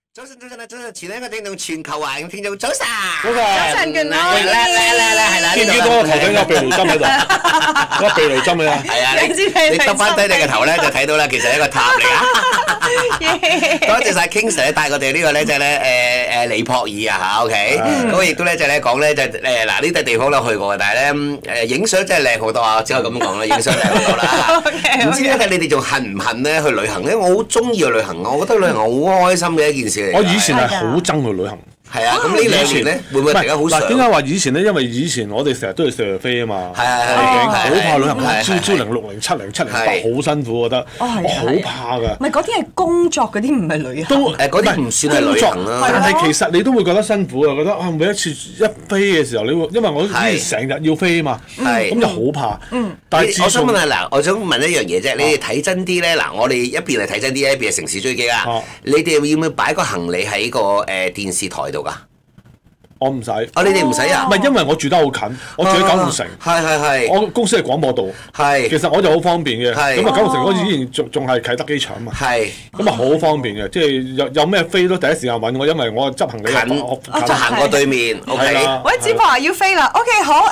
早晨啊，早晨！前一個聽眾全球華人聽眾早晨， 早晨 ，good morning，係啦， 見唔見到我頭頂有避雷針喺度？有避雷針啊！ 係啊，你耷翻低你個頭咧，就睇到啦，其實係一個塔嚟啊！多謝晒 King Sir 帶我哋呢個咧就係咧尼泊爾啊嚇，OK，咁亦都咧就咧講咧就嗱呢笪地方都去過嘅，但係咧影相真係靚好多啊！只可以咁講啦，影相靚好多啦。唔知咧你哋仲恨唔恨咧去旅行咧？我好中意去旅行，我覺得旅行好開心嘅一件事嚟。 我以前係好憎去旅行。 係啊，咁呢兩年咧會唔會突然間好想？ 點解話以前咧？因為以前我哋成日都要射飛啊嘛， 係好怕旅行，朝06070708好辛苦，我覺得我好怕㗎。 唔係嗰啲係工作嗰啲，唔係旅行。 都嗰啲唔算係旅行啦。 但係其實你都會覺得辛苦啊，覺得啊每一次一飛嘅時候，你會因為我以前成日要飛啊嘛，咁就好怕。但係我想問下嗱，我想問一樣嘢啫，你哋睇真啲咧嗱，我哋一邊係睇真啲，一邊係城市追擊啊。你哋要唔要擺個行李喺個電視台度㗎？ 我唔使。 你哋唔使啊？ 唔係因為我住得好近，我住喺九龍城。 係。 我公司係廣播道。 係。 其實我就好方便嘅。 係。 咁啊，九龍城嗰時以前仲係啟德機場啊嘛。 係。 咁啊，好方便嘅，即係有咩飛都第一時間揾我，因為我執行李近，就行過對面。 係啦。 喂，子華要飛啦 ，OK 好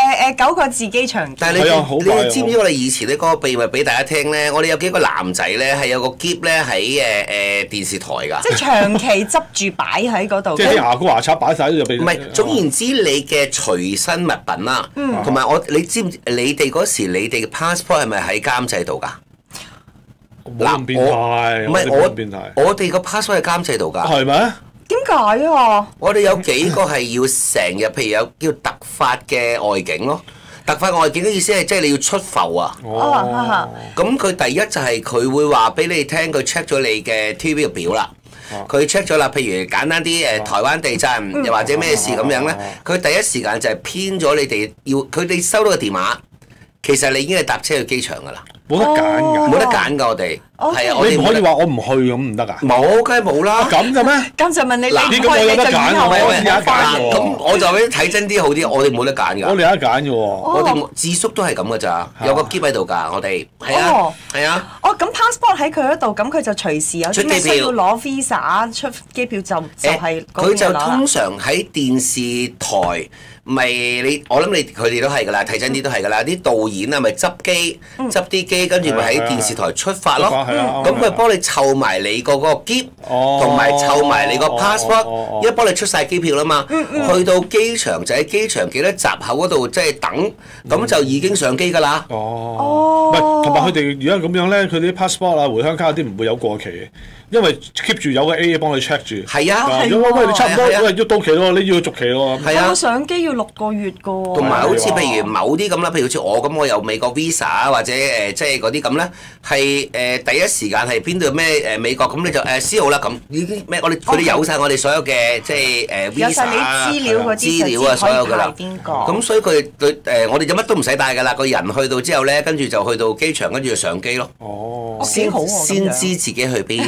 9個字機場。 但係你知唔知我哋以前咧嗰個秘密俾大家聽咧？我哋有幾個男仔咧係有個篋咧喺電視台㗎。 即係長期執住擺喺嗰度。 即係啲牙膏牙刷擺晒喺度。 唔係，總言之，你嘅隨身物品啦，同埋你知唔知你哋嗰時你哋嘅 passport 係咪喺監製度㗎？ 冇咁變態， 唔係我哋個 passport 喺監製度㗎。 係咪？ 點解啊？ 我哋有幾個係要成日，譬如有叫突發嘅外景咯。突發外景嘅意思係即係你要出埠啊。咁佢第一就係佢會話俾你聽，佢 check 咗你嘅 TV 嘅表啦。佢 check 咗啦，譬如簡單啲台灣地震，又或者咩事咁樣咧，佢第一時間就係編咗你哋要，佢哋收到個電話，其實你已經係搭車去機場㗎啦。 冇得揀㗎， 冇得揀㗎，我哋係啊， 你唔可以話我唔去咁唔得㗎。 冇，梗係冇啦。 咁嘅咩？ 咁就問你， 嗱，呢個我有得揀喎，我有得揀喎。 咁我就睇真啲好啲，我哋冇得揀㗎。 我哋有得揀嘅喎。 我哋智叔都係咁㗎咋，有個篋喺度㗎，我哋係啊，係啊。 咁 passport 喺佢嗰度，咁佢就隨時有啲咩需要攞 visa 出機票就係佢就通常喺電視台。咪我諗佢哋都係㗎啦，睇真啲都係㗎啦。啲導演啊，咪執啲機，跟住咪喺電視台出發咯。咁佢幫你湊埋你個篋，同埋湊埋你個 passport，因為幫你出晒機票啦嘛。去到機場就喺機場幾多閘口嗰度即係等，咁就已經上機㗎啦。 唔係，同埋佢哋而家咁樣咧，佢啲 passport 啊、回鄉卡嗰啲唔會有過期嘅。因為 keep 住有個 A 幫你 check 住。 係啊， 喂，你差唔多，要到期咯，你要續期咯。 係啊， 我上機要6個月㗎喎。 同埋好似譬如某啲咁啦，譬如好似我咁，我有美國 visa 或者即係嗰啲咁咧，係第一時間係邊度咩美國咁你就私號啦咁，已經咩佢哋有晒我哋所有嘅即係 visa 有晒你資料嗰啲資料啊所有㗎啦。咁所以佢我哋就乜都唔使帶㗎啦，個人去到之後咧，跟住就去到機場，跟住就上機咯。 幾好喎！ 先知自己去邊。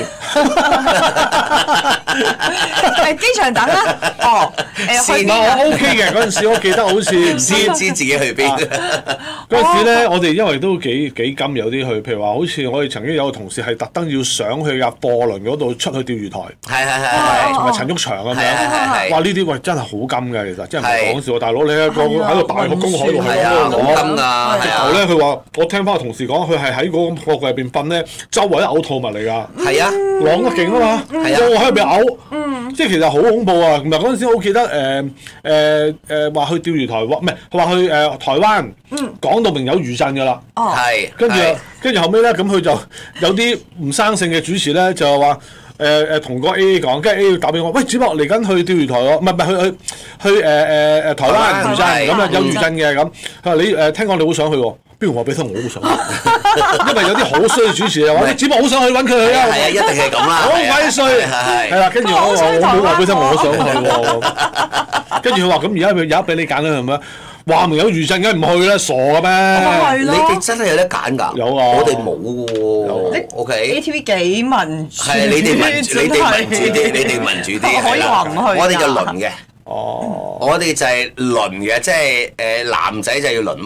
係機場等啦。 我 OK 嘅嗰陣時，我記得好似先知自己去邊。 嗰陣時咧，我哋因為都幾金有啲去，譬如話好似我哋曾經有個同事係特登要上去架貨輪嗰度出去釣魚台。 係。 同埋陳毓祥咁樣。哇！呢啲喂真係好金㗎，其實真係唔係講笑。大佬你喺個大個公海度係好金㗎。 直頭咧，佢話我聽翻個同事講，佢係喺嗰個貨櫃入邊瞓咧，周圍都嘔吐物嚟㗎。 係啊。 浪得勁啊嘛，我喺入邊嘔，即係其實好恐怖啊！同埋嗰陣時我記得話去釣魚台，唔係話去台灣，講到明有餘震㗎啦。 係。 跟住後尾咧，咁佢就有啲唔生性嘅主持咧，就話同個 A 講，跟住 A 打俾我，喂，子博嚟緊去釣魚台喎，唔係去台灣餘震，咁啊有餘震嘅咁。佢話你聽講你好想去喎。邊個話俾得我好想去？因為有啲好衰嘅主持又話：只不過好想去揾佢去啊！ 係啊，一定係咁啦。 好鬼衰，係啦。跟住我話：我冇話俾得我想去喎。跟住佢話：咁而家有得俾你揀啦，係咪？話明有餘震，梗係唔去啦，傻嘅咩？ 你哋真係有得揀㗎？ 有啊， 我哋冇嘅喎。OK。 ATV 幾民主？ 係你哋民主啲， 可以話唔去。 我哋就輪嘅。 哦。 我哋就係輪嘅，即係男仔就要輪咯。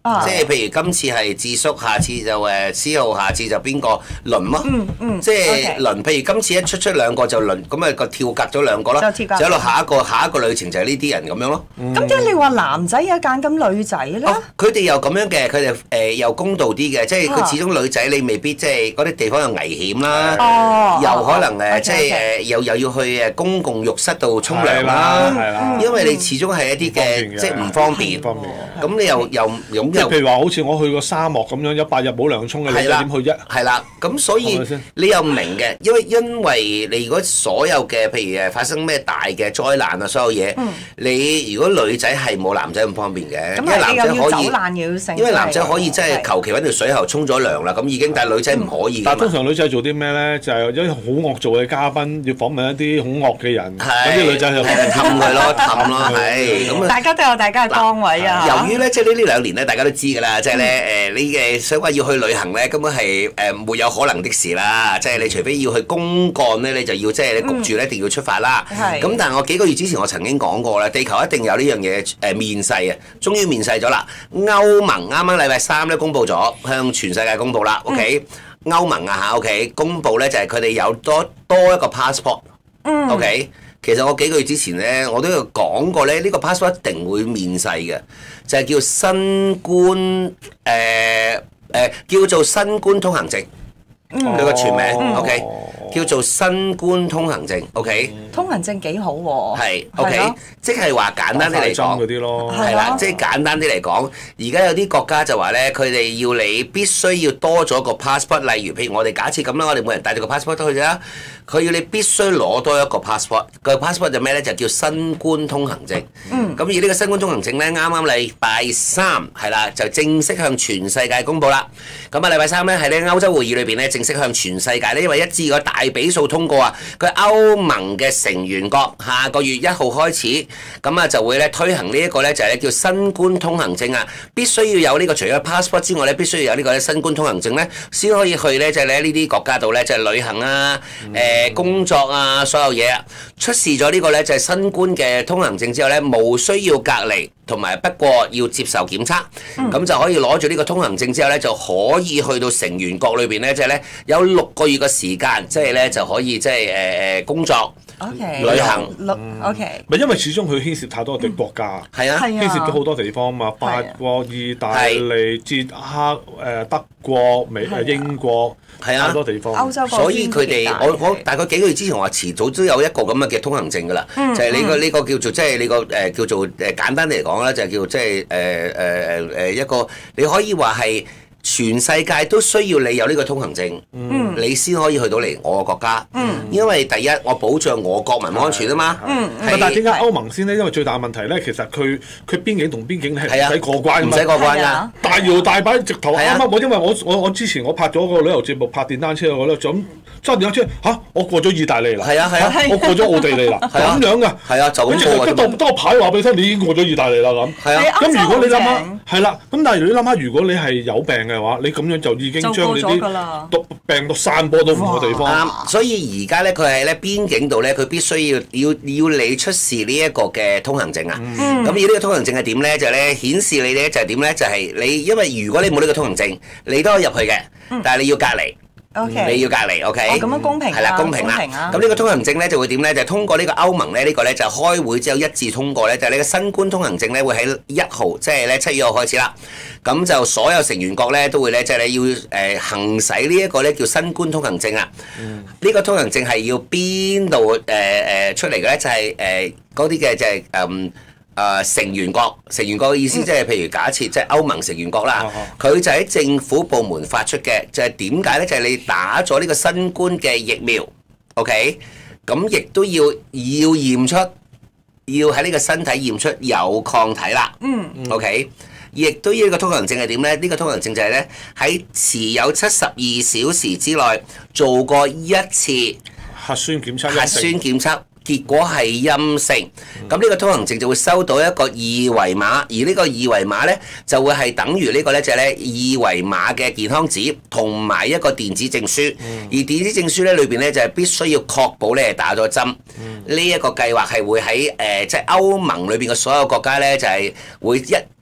即係譬如今次係智叔，下次就思浩，下次就邊個輪咯。即係輪，譬如今次一出兩個就輪，咁啊個跳隔咗兩個咯，就一路下一個旅程就係呢啲人咁樣咯。 咁點解你話男仔有揀咁女仔咧？ 佢哋又咁樣嘅，佢哋又公道啲嘅，即係佢始終女仔你未必即係嗰啲地方有危險啦，又可能即係又要去公共浴室度沖涼啦，因為你始終係一啲嘅即係唔方便。咁你又咁即係譬如話，好似我去個沙漠咁樣，100日冇涼沖嘅，你點去啫？ 係啦，咁所以你又唔明嘅，因為你如果所有嘅譬如發生咩大嘅災難啊，所有嘢，你如果女仔係冇男仔咁方便嘅，因為男仔可以，因為男仔可以即係求其揾條水喉沖咗涼啦，咁已經，但係女仔唔可以。 但係通常女仔做啲咩咧？就係有啲好惡做嘅嘉賓要訪問一啲好惡嘅人，有啲女仔就氹佢咯，氹咯，係咁。 大家都有大家嘅崗位啊。 由於咧，即係呢兩年咧，大家都知㗎啦，即係咧你嘅想話要去旅行咧，根本係沒有可能的事啦。即係你除非要去公幹咧，你就要即係你焗住咧，一定要出發啦。咁但係我幾個月之前我曾經講過啦，地球一定有呢樣嘢面世啊，終於面世咗啦。歐盟啱啱禮拜3咧公佈咗，向全世界公佈啦。OK，歐盟啊嚇 ，OK，公佈咧就係佢哋有多一個 passport。OK。其實我幾個月之前咧，我都有講過咧，呢個 passport 一定會面世嘅，就係叫新冠叫做新冠通行證，佢個全名 OK，叫做新冠通行證 OK。 通行證幾好喎？ 係 OK，即係話簡單啲嚟講，係啦，即係簡單啲嚟講，而家有啲國家就話咧，佢哋要你必須要多咗個 passport， 例如譬如我哋假設咁啦，我哋每人帶住個 passport 都去啦。佢要你必須攞多一個 passport， 個 passport 就咩咧？就叫新冠通行證。咁而呢個新冠通行證咧，啱啱禮拜3係啦，就正式向全世界公佈啦。咁啊，禮拜3咧喺呢歐洲會議裏邊咧，正式向全世界咧，因為一致個大比數通過啊，佢歐盟嘅成員國下個月1號開始，咁啊就會咧推行呢一個咧就係咧叫新冠通行證啊，必須要有呢個除咗 passport 之外咧，必須要有呢個新冠通行證咧，先可以去咧就係咧呢啲國家度咧就係旅行啊，工作啊，所有嘢啊，出示咗呢個咧就係新冠嘅通行證之後咧，無需要隔離，同埋不過要接受檢測，咁就可以攞住呢個通行證之後咧，就可以去到成員國裏邊咧，即係咧有6個月嘅時間，即係咧就可以即係工作、旅行。 OK，唔係因為始終佢牽涉太多嘅國家， 係啊， 牽涉咗好多地方嘛，法國、意大利、捷克、德國、英國。係啊，好多地方， 歐洲所以佢哋我大概幾個月之前我話遲早都有一個咁嘅通行證㗎啦，就係呢個叫做即係你個叫做簡單啲嚟講咧，就係叫即係一個你可以話係全世界都需要你有呢個通行證，你先可以去到嚟我個國家，因為第一我保障我國民安全啊嘛。 但係點解歐盟先呢？因為最大問題咧，其實佢邊境同邊境係唔使過關， 唔使過關㗎， 大搖大擺直頭啱啱因為我之前我拍咗個旅遊節目，拍電單車嗰咧，就咁揸電單車嚇，我過咗意大利啦， 係啊， 我過咗奧地利啦，咁樣㗎， 係啊，就咁過得個牌話俾你聽，你已經過咗意大利啦咁， 係啊， 咁如果你諗下係啦，咁但係你諗下，如果你係有病嘅話，你咁樣就已經將你啲病毒散播到唔同地方。 所以而家咧，佢係咧邊境度咧，佢必須要你出示呢一個嘅通行證啊。咁而呢個通行證係點咧？就咧顯示你咧就係點咧？就係你因為如果你冇呢個通行證，你都可以入去嘅，但係你要隔離。你要隔離 ，OK？ 咁樣公平係啦，公平啦。咁呢個通行證咧就會點咧？就通過呢個歐盟咧，呢個咧就開會之後一致通過咧，就係呢個新冠通行證咧會喺1號，即係咧7月1號開始啦。咁就所有成員國咧都會咧，即係你要行使呢一個咧叫新冠通行證啊。呢個通行證係要邊度出嚟嘅咧？就係嗰啲嘅就係成員國嘅意思，即係譬如假設即係歐盟成員國啦，佢就喺政府部門發出嘅，就係點解咧？就係你打咗呢個新冠嘅疫苗 ，OK，咁亦都要驗出，要喺呢個身體驗出有抗體啦，OK，亦都要呢個通行證係點咧？呢個通行證就係咧喺持有72小時之內做過一次核酸檢測。結果係陰性，咁呢個通行證就會收到一個二維碼，而呢個二維碼咧就會係等於呢個咧就係咧二維碼嘅健康紙同埋一個電子證書，而電子證書咧裏邊咧就係必須要確保咧係打咗針。呢一個計劃係會喺即係歐盟裏邊嘅所有國家咧就係會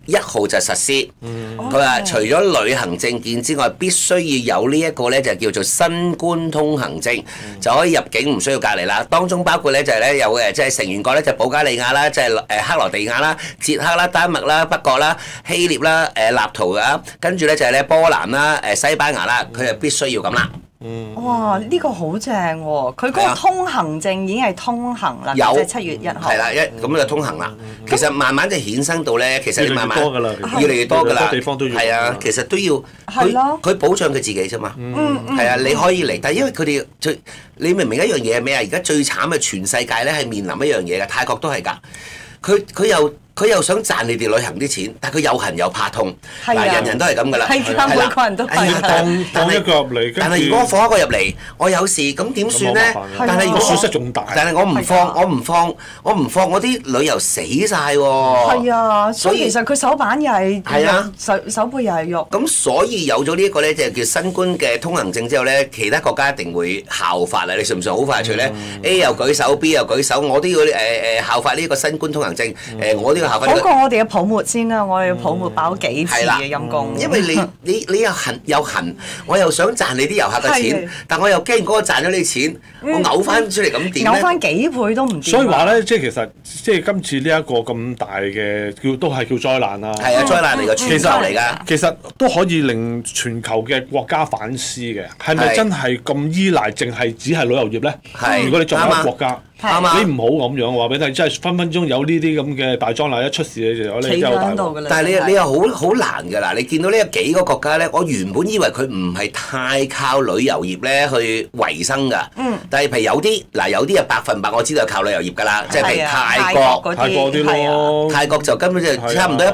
1號就實施。佢話除咗旅行證件之外，必須要有呢一個咧，就叫做新冠通行證，就可以入境，唔需要隔離啦。當中包括咧就係咧有嘅，即係成員國咧就保加利亞啦，即係克羅地亞啦、捷克啦、丹麥啦、北國啦、希臘啦、立陶啊，跟住咧就係咧波蘭啦、西班牙啦，佢就必須要咁啦。 哇！呢個好正喎，佢嗰個通行證已經係通行啦，即係7月1號。 係啦，咁就通行啦。其實慢慢就衍生到咧，其實你慢慢越嚟越多㗎啦， 地方都要。 係啊，其實都要佢保障佢自己啫嘛。係啊，你可以嚟，但係因為佢哋你明唔明一樣嘢係咩啊？而家最慘嘅全世界咧係面臨一樣嘢嘅，泰國都係㗎。佢又想賺你哋旅行啲錢，但係佢又痕又怕痛。嗱，人人都係咁㗎啦。 係㗎，每個人都係。 當一個入嚟， 但係如果我放一個入嚟，我有事咁點算咧？但係如果損失仲大。 但係我唔放，我啲旅遊死晒喎。 係啊，所以其實佢手板又係手背又係肉。 咁所以有咗呢一個咧，就叫新冠嘅通行證之後咧，其他國家一定會效法啦。你信唔信？好快脆咧，A 又舉手，B 又舉手，我都要效法呢個新冠通行證。我都要效法。 好過我哋嘅泡沫先啦，我哋嘅泡沫爆幾次嘅陰公。 因為你又痕，我又想賺你啲遊客嘅錢，但我又驚嗰個賺咗你錢，我嘔翻出嚟咁點咧？ 嘔翻幾倍都唔掂。 所以話咧，即係其實即係今次呢一個咁大嘅都係叫災難啦。 係啊，災難嚟嘅，全球嚟㗎。 其實都可以令全球嘅國家反思嘅，係咪真係咁依賴淨係只係旅遊業咧？如果你作為一個國家。你唔好咁樣話俾你聽，真係分分鐘有呢啲咁嘅大災難一出事你就真係好大鑊。 但係你又好難㗎啦！你見到呢幾個國家咧，我原本以為佢唔係太靠旅遊業咧去維生㗎。但係譬如有啲係100%我知道係靠旅遊業㗎啦，即係譬如泰國啲咯。泰國就根本就差唔多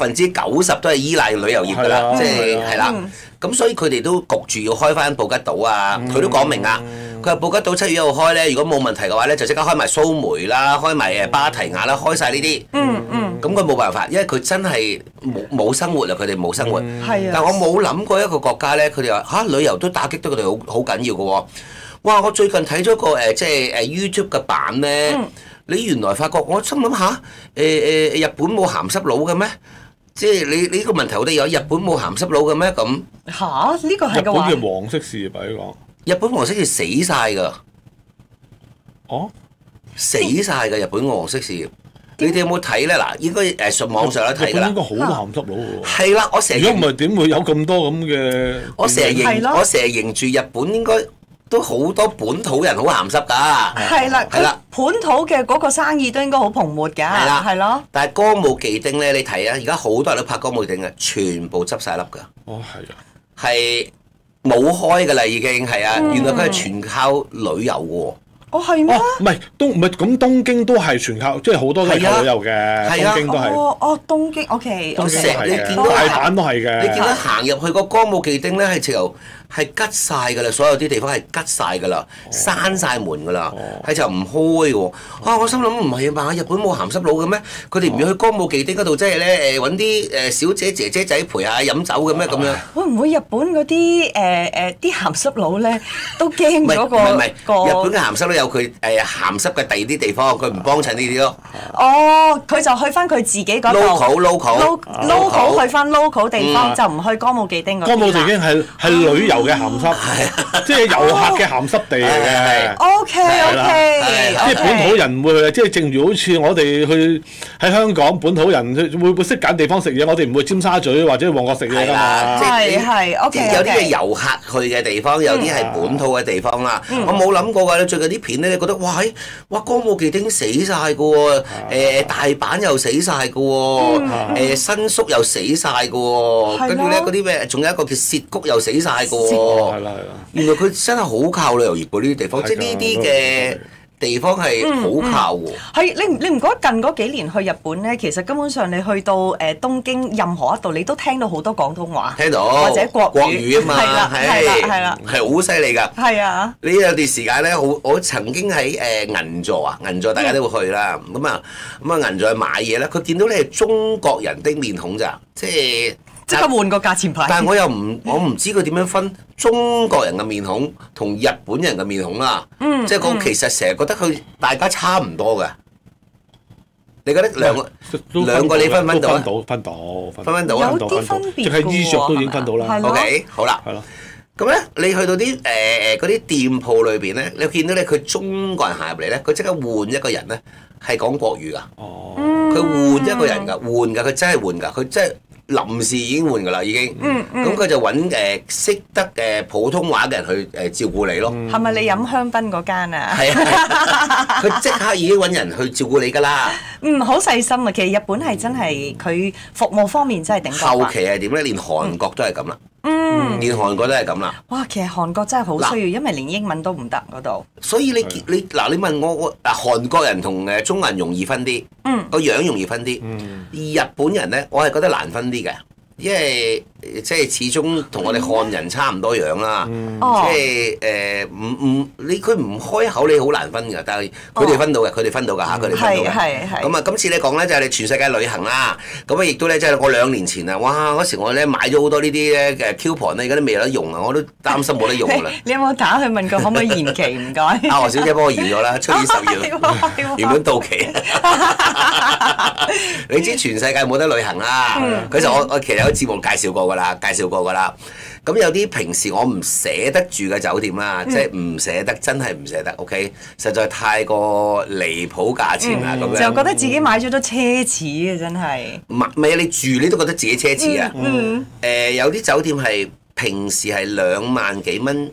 90%都係依賴旅遊業㗎啦，即係係啦。咁所以佢哋都焗住要開翻布吉島啊！佢都講明啊，佢話布吉島7月1號開咧，如果冇問題嘅話咧，就即刻開埋蘇梅啦，開埋芭提雅啦，開晒呢啲。咁佢冇辦法，因為佢真係冇生活啊！佢哋冇生活。但我冇諗過一個國家咧，佢哋話旅遊都打擊到佢哋好緊要嘅喎。哇！我最近睇咗個即係YouTube 嘅版咧，你原來發覺我心諗下日本冇鹹濕佬嘅咩？即係你呢個問題，我哋有日本冇鹹濕佬嘅咩？咁呢個係個話。 日本嘅黃色事業嚟講。 日本黃色事業死晒㗎。死晒㗎！日本黃色事業。你哋有冇睇咧？嗱，應該上網上有睇㗎啦。 應該好多鹹濕佬喎。 係啦，我成日。 如果唔係點會有咁多咁嘅？ 我成日認住日本應該都好多本土人好鹹濕㗎。 係啦，本土嘅嗰個生意都應該好蓬勃㗎。係咯。但係歌舞伎町咧，你睇啊，而家好多人都拍歌舞伎町嘅，全部執晒笠㗎。 係啊。 係冇開㗎啦，已經係啊！原來佢係全靠旅遊喎。 係咩？ 唔係咁東京都係全靠，即係好多都係靠旅遊嘅。東京都係。 東京 OK。 你見到大阪都係嘅。 你見到行入去個歌舞伎町咧，係直頭係吉晒㗎啦，所有啲地方係吉晒㗎啦，閂晒門㗎啦，係就唔開喎。我心諗唔係啊嘛，日本冇鹹濕佬嘅咩？佢哋唔要去歌舞伎町嗰度，即係咧揾啲小姐姐姐仔陪下飲酒嘅咩咁樣？ 會唔會日本嗰啲啲鹹濕佬咧都驚咗個？ 唔係，日本嘅鹹濕佬有佢鹹濕嘅第二啲地方，佢唔幫襯呢啲咯。 佢就去翻佢自己嗰度。local 去翻 local 地方，就唔去歌舞伎町嗰邊。 歌舞伎町係旅遊嘅鹹濕，即係遊客嘅鹹濕地嚟嘅。 OK， 即係本土人唔會去，即係正如好似我哋去喺香港本土人會唔會識揀地方食嘢？我哋唔會尖沙咀或者旺角食嘢㗎嘛。 係 OK。 有啲係遊客去嘅地方，有啲係本土嘅地方啦。我冇諗過㗎，最近啲片咧，你覺得哇歌舞伎町死晒㗎喎，大阪又死晒㗎喎，新宿又死晒㗎喎，跟住咧嗰啲咩，仲有一個叫涉谷又死晒㗎喎。係啦。原來佢真係好靠旅遊業㗎呢啲地方，即係呢啲嘅地方係好靠喎。 係你唔覺得近嗰幾年去日本咧，其實根本上你去到東京任何一度，你都聽到好多廣東話， 聽到或者國語啊嘛， 係啦， 係好犀利㗎。 係啊。 呢有段時間咧，我曾經喺銀座大家都會去啦。咁啊銀座去買嘢咧，佢見到你係中國人的面孔咋，即刻換個價錢牌。但係我唔知佢點樣分中國人嘅面孔同日本人嘅面孔啊。即係我其實成日覺得佢大家差唔多嘅。 你覺得兩個你分唔分到啊？ 分到。 有啲分別， 即係衣着都已經分到啦。 OK， 好啦。 係咯。 咁咧，你去到啲嗰啲店鋪裏邊咧，你見到咧佢中國人行入嚟咧，佢即刻換一個人咧，係講國語㗎。 哦。 佢換一個人㗎，換㗎，佢真係換㗎，佢真係臨時已經換㗎啦，已經。咁佢就揾識得普通話嘅人去照顧你咯。 係咪你飲香檳嗰間啊？ 係啊，佢即刻已經揾人去照顧你㗎啦。 好細心啊！其實日本係真係佢服務方面真係頂級。 後期係點咧？連韓國都係咁啦。連韓國都係咁啦。 哇！其實韓國真係好需要，因為連英文都唔得嗰度。 所以你問我韓國人同中國人容易分啲，個樣容易分啲。日本人咧，我係覺得難分啲嘅，因為即係始終同我哋漢人差唔多樣啦。即係佢唔開口，你好難分㗎。但係佢哋分到嘅，佢哋分到㗎嚇，佢哋分到嘅。 係。咁啊，今次你講咧就係你全世界旅行啦。咁啊，亦都咧即係我2年前啊，哇！嗰時我咧買咗好多呢啲咧嘅 coupon 咧，而家都未有得用啊，我都擔心冇得用㗎啦。 你有冇打去問佢可唔可以延期？唔該。 阿何小姐幫我延咗啦，出年10月原本到期。你知全世界冇得旅行啦。佢就我其實有節目介紹過㗎啦，咁有啲平時我唔捨得住嘅酒店啦，即係唔捨得，真係唔捨得。OK， 實在太過離譜價錢啦，咁樣就覺得自己買咗都奢侈啊！真係。 唔係你住你都覺得自己奢侈啊？有啲酒店係平時係2萬幾蚊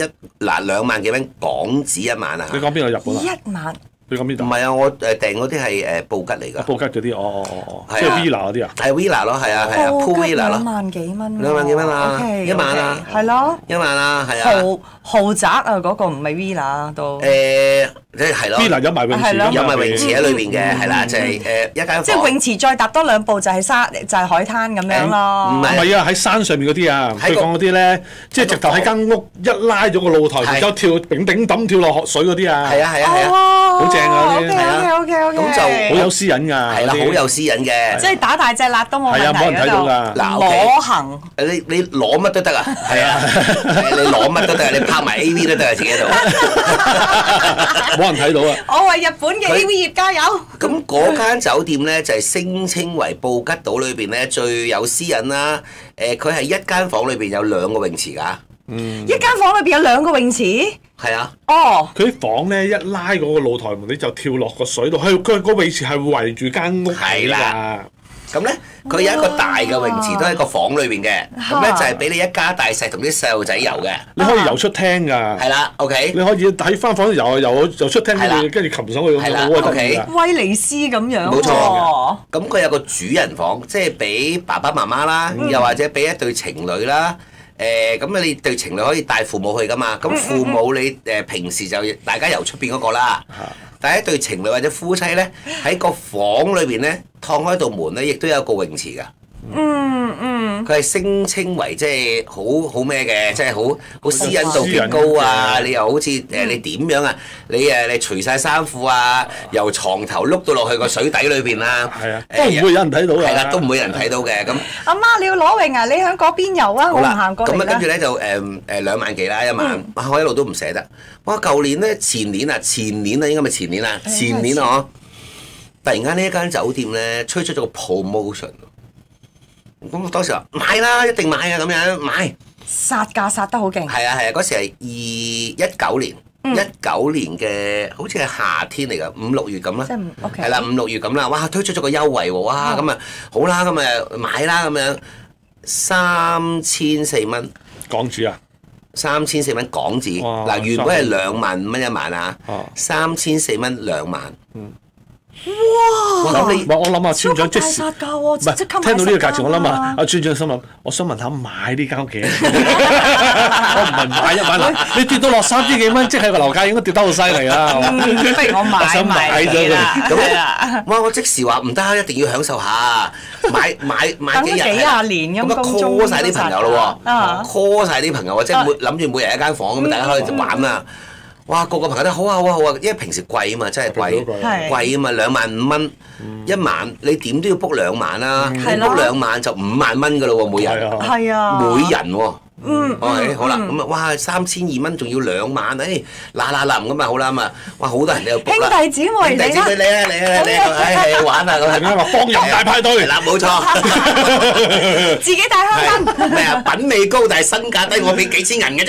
2萬幾蚊港紙一晚啊！ 你講邊個日本啊？ 一晚。 你講邊度？ 唔係啊，我訂嗰啲係布吉嚟㗎。 布吉嗰啲，即係 villa 嗰啲啊？ 係 villa 咯，係啊，pool villa 咯。 2萬幾蚊。 2萬幾蚊啊！一晚啊。 係咯。 一晚啊，係啊。 豪宅啊，嗰個唔係 villa 都。 係咯。 villa 有埋泳池， 有埋泳池喺裏邊嘅，係啦，就係一間房。 即係泳池再搭多2步就係海灘咁樣咯。 唔係啊，喺山上面嗰啲啊，佢講嗰啲咧，即係直頭喺間屋一拉咗個露台，然之後頂抌跳落水嗰啲啊。 係啊， 好正啊啲。 OK， 咁就好有私隱㗎。係啦，好有私隱嘅。 即係打大隻辣都冇問題。 係啊，冇人睇到㗎。 裸行。 你攞乜都得啊。係啊，你攞乜都得啊，你拍埋 AV 都得啊，自己喺度。 冇人睇到啊！ 我為日本嘅 AV 業加油。 咁嗰間酒店咧就係聲稱為布吉島裏邊咧最有私隱啦。佢係一間房裏邊有2個泳池㗎。 一間房裏邊有2個泳池？ 係啊。 佢啲房咧一拉嗰個露台門，你就跳落個水度。佢個泳池係圍住間屋係啦。咁咧，佢有一個大嘅泳池，都喺個房裏邊嘅。咁咧就係俾你一家大細同啲細路仔遊嘅。 你可以游出廳㗎。 係啦，OK。 你可以喺翻房游出廳，跟住擒上去咁樣，好得意㗎。 威尼斯咁樣。 冇錯。咁佢有個主人房，即係俾爸爸媽媽啦，又或者俾一對情侶啦。咁你對情侶可以帶父母去㗎嘛？咁父母你平時就大家遊出邊嗰個啦。但係一對情侶或者夫妻咧，喺個房裏邊咧，趟開道門咧，亦都有個泳池㗎。佢係聲稱為即係好咩嘅，即係好私隱度極高啊！你又好似你點樣啊？你除晒衫褲啊，由床頭碌到落去個水底裏邊啊！ 係啊，都唔會有人睇到嘅。 係啦，都唔會有人睇到嘅。咁阿媽你要裸泳啊？你喺嗰邊遊啊？我唔行過嚟啦。 咁啊，跟住咧就2萬幾啦一晚，我一路都唔捨得。哇！舊年咧前年啊，應該咪前年啊？前年啊，突然間呢一間酒店咧推出咗個 promotion。咁我當時話買啦，一定買啊！咁樣買， 殺價殺得好勁。 係啊，嗰時係19年，19年嘅好似係夏天嚟㗎，5、6月咁啦。係啦，5、6月咁啦，哇！推出咗個優惠喎，哇！咁啊好啦，咁啊買啦咁樣，3400蚊港紙啊 ，3400蚊港紙。嗱，原本係25000蚊一晚啊，3400蚊2晚。 哇！ 我諗下村長即時唔係聽到呢個價錢，我諗下阿村長心諗，我想問下買呢間屋企，我唔係買一晚啦，你跌到落3000幾蚊，即係個樓價應該跌得好犀利啦。 不如我買咗佢。 咁哇！我即時話唔得，一定要享受下，買幾日。 幾廿年咁 call 曬啲朋友咯喎，call 曬啲朋友啊，即係諗住每日一間房咁，大家可以玩啊。哇！個個朋友都好啊，因為平時貴啊嘛，真係貴啊嘛，25000蚊一晚，你點都要 book 2晚啦，你 book 2晚就5萬蚊噶咯喎，每人。 係啊。 每人喎， 好啦，咁啊，哇，3200蚊仲要2萬，嗱咁啊，好啦咁啊，哇，好多人喺度 book 啦。 兄弟姊妹嚟啦， 嚟玩啊咁啊， 點解話幫人大派對？ 嗱，冇錯， 自己帶香檳。 咩啊？品味高，但係身價低，我俾幾千銀嘅啫。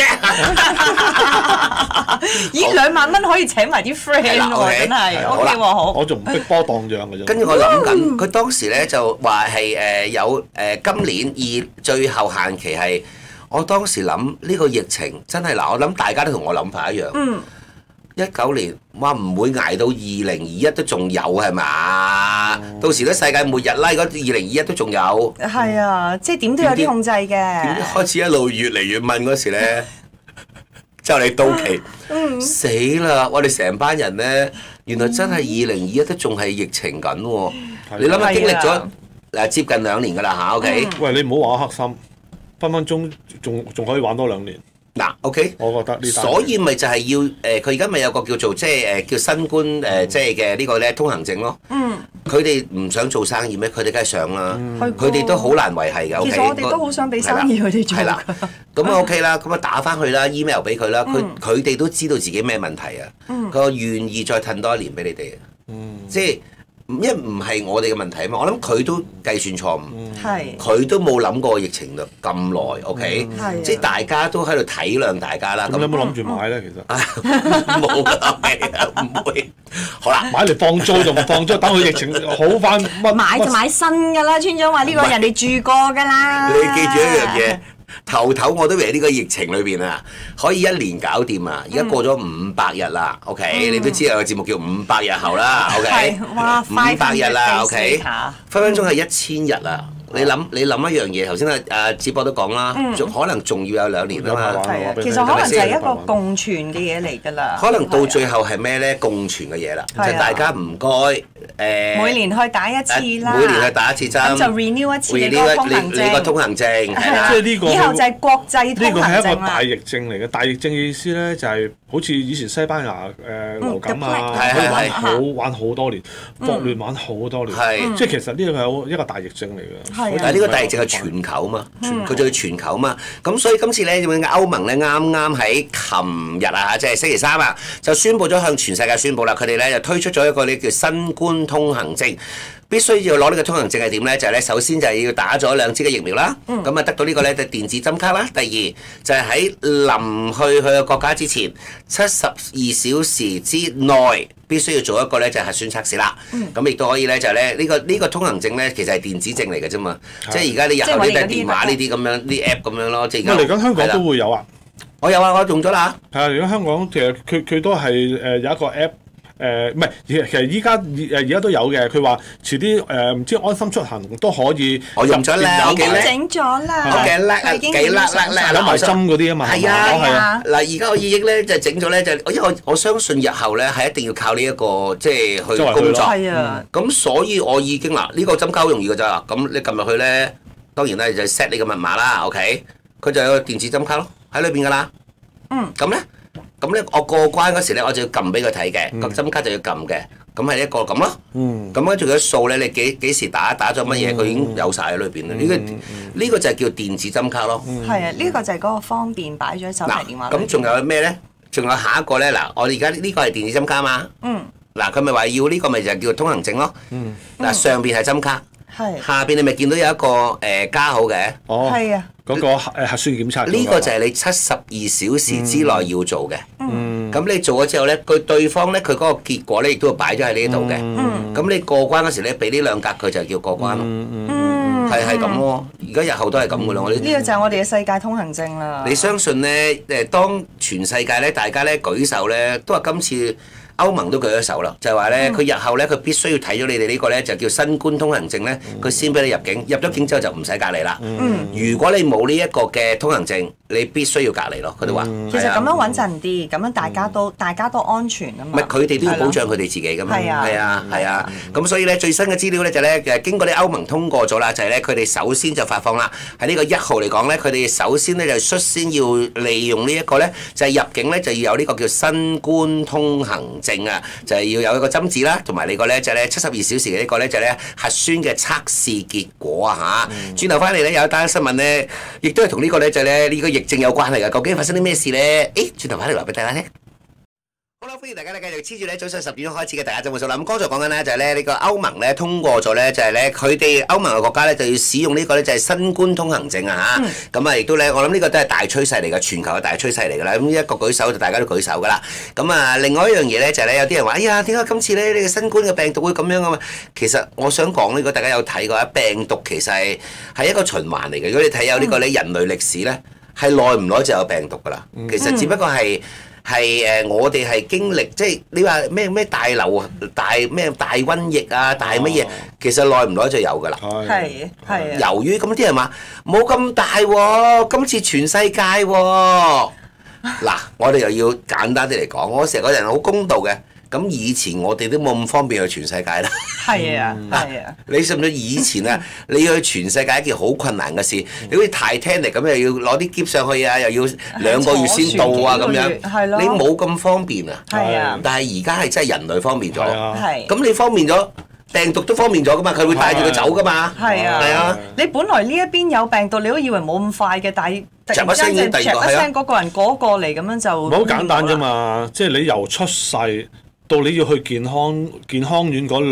咦，2萬蚊可以請埋啲 friend 喎，真係 OK 喎，好。 我仲唔逼波當仗嘅啫。 跟住我諗緊，佢當時咧就話係有今年最後限期係。我當時諗呢個疫情真係嗱，我諗大家都同我諗法一樣。19年哇唔會捱到2021都仲有係嘛？到時都世界末日啦！如果2021都仲有， 係啊，即係點都有啲控制嘅。 點知開始一路越嚟越問嗰時咧，就嚟到期，死啦！我哋成班人咧，原來真係2021都仲係疫情緊喎。你諗下經歷咗接近2年㗎啦嚇，OK？ 喂，你唔好話我黑心。分分鐘仲可以玩多2年。 嗱，OK， 我覺得呢， 所以咪就係要佢而家咪有個叫做即係叫新冠即係嘅呢個咧通行證咯。佢哋唔想做生意咩？佢哋梗係想啦。佢哋都好難維係㗎。 其實我哋都好想俾生意佢哋做。 係啦，咁啊 OK 啦，咁啊打翻去啦 ，email 俾佢啦。佢哋都知道自己咩問題啊。佢話願意再褪多1年俾你哋。即係。因為唔係我哋嘅問題啊嘛，我諗佢都計算錯誤，佢都冇諗過疫情咁耐，OK，即係大家都喺度體諒大家啦。 咁有冇諗住買咧？其實冇㗎，唔會。好啦， 買嚟放租就唔放租，等佢疫情好翻。 買就買新㗎啦，村長話呢個人哋住過㗎啦。 你記住一樣嘢。頭我都以為呢個疫情裏邊啊，可以1年搞掂啊！而家過咗500日啦，OK，你都知有個節目叫500日後啦，OK， 哇 ，500日啦，OK，分分鐘係1000日啦。你諗一樣嘢，頭先阿子博都講啦，可能仲要有2年啊嘛。 係啊，其實可能就係一個共存嘅嘢嚟㗎啦。 可能到最後係咩咧？共存嘅嘢啦，就大家唔該每年去打一次啦。 每年去打一次針。 咁就 renew 一次你個通行證。 你個通行證係啦。 即係呢個。 以後就係國際通行證啦。 呢個係一個大疫症嚟嘅。大疫症嘅意思咧，就係好似以前西班牙流感啊，可以玩好多年，霍亂玩好多年。即係其實呢個係一個大疫症嚟嘅。 但係呢個大疫症係全球嘛，佢仲要全球嘛，咁所以今次咧，歐盟咧啱啱喺琴日啊，即係星期3啊，就宣布咗向全世界宣布啦，佢哋咧就推出咗一個呢叫新冠通行證。必須要攞呢個通行證係點咧？就係咧，首先就係要打咗2支嘅疫苗啦，咁啊得到呢個咧就電子針卡啦。第二就係喺臨去個國家之前72小時之內必須要做一個咧就係核酸測試啦。咁亦都可以咧就係咧呢個通行證咧其實係電子證嚟嘅啫嘛，即係而家你日後呢啲電話呢啲咁樣啲 app 咁樣咯，即係而家嚟緊香港都會有啊。 我有啊，我用咗啦。 係啊，而家香港其實佢都係有一個 app。唔係，其實而家都有嘅。佢話遲啲唔知安心出行都可以。 我用咗啦， 已經整咗啦。 我嘅叻，幾叻有埋針嗰啲啊嘛。 係啊，嗱，而家我已經咧就整咗咧，就因為我相信日後咧係一定要靠呢一個即係去工作。 係啊。 咁所以我已經嗱呢個針卡好容易㗎咋。咁你撳入去咧，當然咧就 set 你個密碼啦。OK，佢就有個電子針卡咯，喺裏邊㗎啦。咁咧，我過關嗰時咧，我就要撳俾佢睇嘅，個針卡就要撳嘅，咁係一個咁咯。咁跟住佢數咧，你幾時打咗乜嘢，佢已經有晒喺裏邊啦。呢個就係叫電子針卡咯。 係啊，呢個就係嗰個方便擺咗喺手提電話。 咁仲有咩咧？仲有下一個咧？嗱，我而家呢個係電子針卡嘛。嗱，佢咪話要呢個咪就係叫通行證咯。嗱，上邊係針卡，下邊你咪見到有一個加號嘅。 哦。係啊。嗰個核酸檢測。 呢個就係你72小時之內要做嘅。咁你做咗之後咧，對方咧佢嗰個結果咧亦都會擺咗喺呢度嘅。咁你過關嗰時咧，俾呢2格佢就叫過關咯。係咁咯。而家日後都係咁噶啦。呢個就係我哋嘅世界通行證啦。 你相信咧？當全世界咧大家咧舉手咧，都話今次歐盟都舉咗手啦，就係話咧佢日後咧佢必須要睇咗你哋呢個咧就叫新冠通行證咧，佢先俾你入境。入咗境之後就唔使隔離啦。如果你冇呢一個嘅通行證，你必須要隔離咯。佢哋話其實咁樣穩陣啲，咁樣大家都安全啊嘛。 唔係佢哋都要保障佢哋自己噶嘛。係啊。咁所以咧最新嘅資料咧就咧經過啲歐盟通過咗啦，就係咧佢哋首先就發放啦。喺呢個1號嚟講咧，佢哋首先咧就率先要利用呢一個咧就係入境咧就要有呢個叫新冠通行證。 證啊，就係要有一個針紙啦，同埋你個咧就咧72小時嘅呢個咧就咧核酸嘅測試結果啊嚇。轉頭翻嚟咧有一單新聞咧，亦都係同呢個咧就咧呢個疫症有關係嘅。究竟發生啲咩事咧？轉頭翻嚟話俾大家聽。好啦，歡迎大家咧繼續黐住咧早上10點鐘開始嘅大家週末數啦。咁剛才講緊咧就係咧呢個歐盟咧通過咗咧就係咧佢哋歐盟嘅國家咧就要使用呢個咧就係新冠通行證啊嚇。咁啊亦都咧我諗呢個都係大趨勢嚟嘅，全球嘅大趨勢嚟㗎啦。咁一個舉手就大家都舉手㗎啦。咁啊另外一樣嘢咧就係咧有啲人話：哎呀，點解今次咧呢個新冠嘅病毒會咁樣㗎嘛？其實我想講呢個大家有睇過，病毒其實係一個循環嚟嘅。如果你睇有呢個咧人類歷史咧，係耐唔耐就有病毒㗎啦。其實只不過係。我哋係經歷，即係你話咩大流大瘟疫啊，大乜嘢，其實耐唔耐就有㗎啦。 係啊。 由於咁啲人話冇咁大喎，今次全世界喎。嗱，我哋又要簡單啲嚟講，我成個人好公道嘅。咁以前我哋都冇咁方便去全世界啦。 係啊。 你信唔信以前啊，你要去全世界一件好困難嘅事，你好似Titanic咁又要攞啲篋上去啊，又要2個月先到啊咁樣。係咯。你冇咁方便啊。 係啊。 但係而家係真係人類方便咗。 係。 咁你方便咗，病毒都方便咗噶嘛？佢會帶住佢走噶嘛？ 係啊。係啊。你本來呢一邊有病毒，你都以為冇咁快嘅，但係突然間就一聲嗰個人過嚟咁樣就。 好簡單啫嘛，即係你由出世。到你要去健康院嗰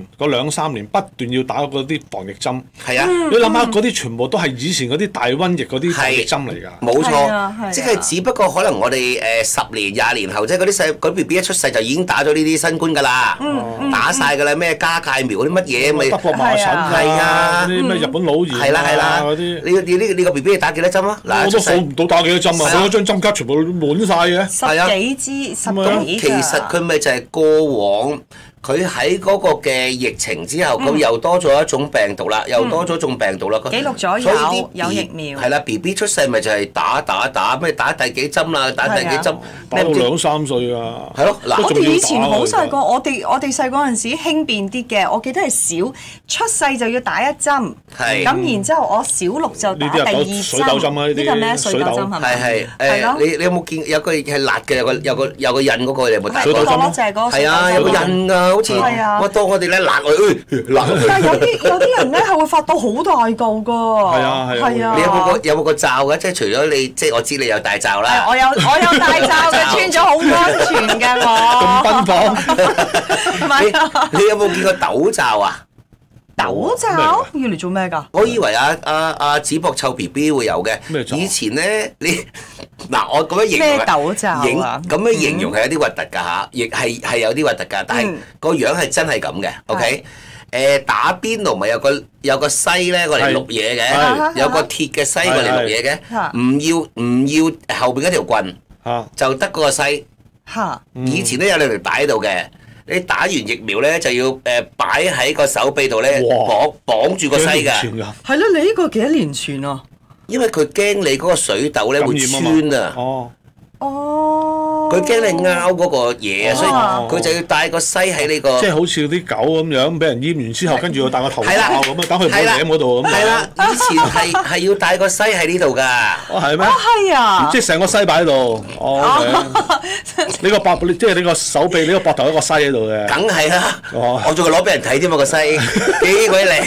2、3年，不斷要打嗰啲防疫針。 係啊， 你諗下嗰啲全部都係以前嗰啲大瘟疫嗰啲防疫針嚟㗎。 冇錯，即係只不過可能我哋10年、20年後，即係嗰啲嗰 BB 一出世就已經打咗呢啲新冠㗎啦，打晒㗎啦，咩加介苗嗰啲乜嘢咪。 德國麻疹係啊，啲咩日本腦炎係啦嗰啲。你個 BB 打幾多針啊？ 我都數唔到打幾多針啊！佢嗰張針卡全部滿晒嘅。 10幾支，10幾。 其實佢咪就係過往佢喺嗰個嘅疫情之後，咁又多咗一種病毒啦，又多咗種病毒啦。 記錄咗有疫苗。 係啦 ，BB 出世咪就係打咩打第幾針啦，打第幾針， 打到2、3歲啊。 係咯，嗱， 我哋以前好細個，我哋細個嗰陣時輕便啲嘅，我記得係小出世就要打1針，咁然之後我小6就打第2針。 水痘針啊，呢啲。呢個咩水痘針係咪？ 係咯。你有冇見有個係辣嘅，有個印嗰個，你有冇打過？ 水痘針就係嗰個。 係啊，有個印㗎，好似我哋咧辣落去， 但係有啲人咧係會發到好大嚿㗎。係啊。 你有冇個罩㗎？即係除咗你，即係我知你有戴罩啦。 我有戴罩嘅，穿咗好安全嘅我。 咁奔放。 唔係啊。 你有冇見過斗罩啊？ 斗罩要嚟做咩㗎？ 我以為阿子博湊 BB 會有嘅。以前咧，我咁樣形容咩斗罩啊？ 咁樣形容係有啲核突㗎嚇，亦係有啲核突㗎，但係個樣係真係咁嘅。OK，打邊爐咪有個篩咧，過嚟錄嘢嘅，有個鐵嘅篩過嚟錄嘢嘅，唔要後邊嗰條棍，就得嗰個篩。以前都有2條帶喺度嘅。你打完疫苗咧，就要擺喺個手臂度咧，綁住個篩㗎。 係咯，你呢個幾多年前啊？ 因為佢驚你嗰個水痘咧會穿啊。佢驚你拗嗰個嘢啊，所以佢就要帶個篩喺呢個。 即係好似啲狗咁樣，俾人閹完之後，跟住又戴個頭罩咁啊，等佢唔好舐嗰度咁。 係啦，以前係要帶個篩喺呢度㗎。 哦，係咩？ 係啊。 即係成個篩擺喺度。呢個即係呢個手臂，呢個膊頭一個篩喺度嘅。 梗係啦。我仲係攞俾人睇添嘛個篩，幾鬼靚。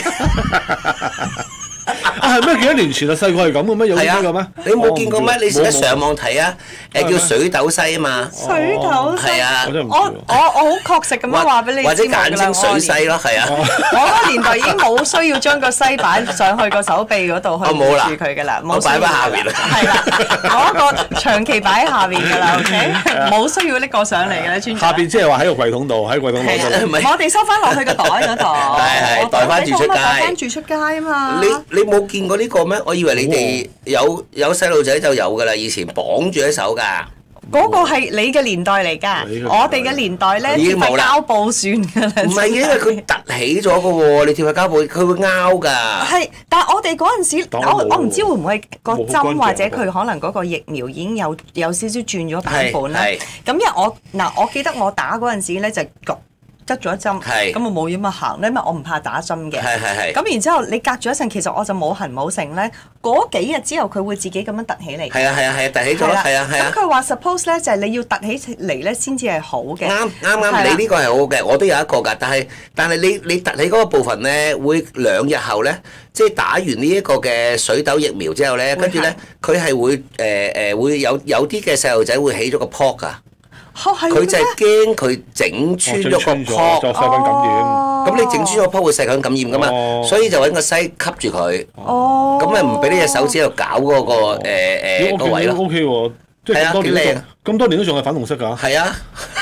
係咩？幾多年前啊，細個係咁嘅咩？有呢個咩？ 你冇見過咩？你而家上網睇啊，叫水痘篩啊嘛。 水痘篩。係啊。 我好確實咁樣話俾你知。 或者簡稱水篩咯，係啊。 我嗰個年代已經冇需要將個篩擺上去個手臂嗰度去護住佢㗎啦。 我擺喺下邊啦。 係啦，我個長期擺喺下邊㗎啦。OK，冇需要拎個上嚟嘅專。 下邊即係話喺個櫃桶度，喺櫃桶度。 我哋收翻落去個袋嗰度。 係袋翻住出街。 袋翻住出街啊嘛。 你冇見過呢個咩？我以為你哋有細路仔就有㗎啦，以前綁住喺手㗎。 嗰個係你嘅年代嚟㗎，我哋嘅年代咧貼塊膠布算㗎啦。 唔係，因為佢凸起咗㗎喎，你貼塊膠布，佢會拗㗎。係， 但係我哋嗰陣時，我唔知會唔會個針或者佢可能嗰個疫苗已經有少少轉咗版本啦。咁因為我記得我打嗰陣時咧就焗拮咗一針，咁我冇嘢咪行咧，因為我唔怕打針嘅。咁然之後你隔咗一陣，其實我就冇痕冇成咧。嗰幾日之後，佢會自己咁樣凸起嚟。 係啊，凸起咗，係啊。 咁佢話 suppose 咧就係你要凸起嚟咧先至係好嘅。啱， 你呢個係好嘅，我都有一個㗎。但係你凸起嗰個部分咧，會2日後咧，即係打完呢一個嘅水痘疫苗之後咧，跟住咧佢係會有啲嘅細路仔會起咗個泡㗎。佢就係驚佢整穿咗個泡， 就細菌感染。 咁你整穿咗個泡會細菌感染噶嘛？所以就揾個西吸住佢。咁咪唔俾呢隻手指喺度搞嗰個個位咯。 O K 喎，即係咁多年都仲係粉紅色㗎。 係啊。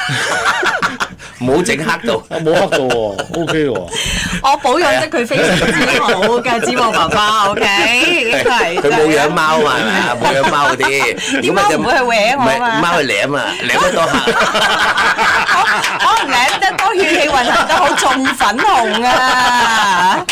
冇整黑到， 冇黑到喎，O K 喎。 我保養得佢非常之好嘅，芝麻爸爸 ，OK， 係。 佢冇養貓嘛，係咪啊？冇養貓嗰啲， 啲貓唔會去搲我嘛。 貓去舐啊，舐得多黑。 我舐得多，血氣運行得好，仲粉紅啊！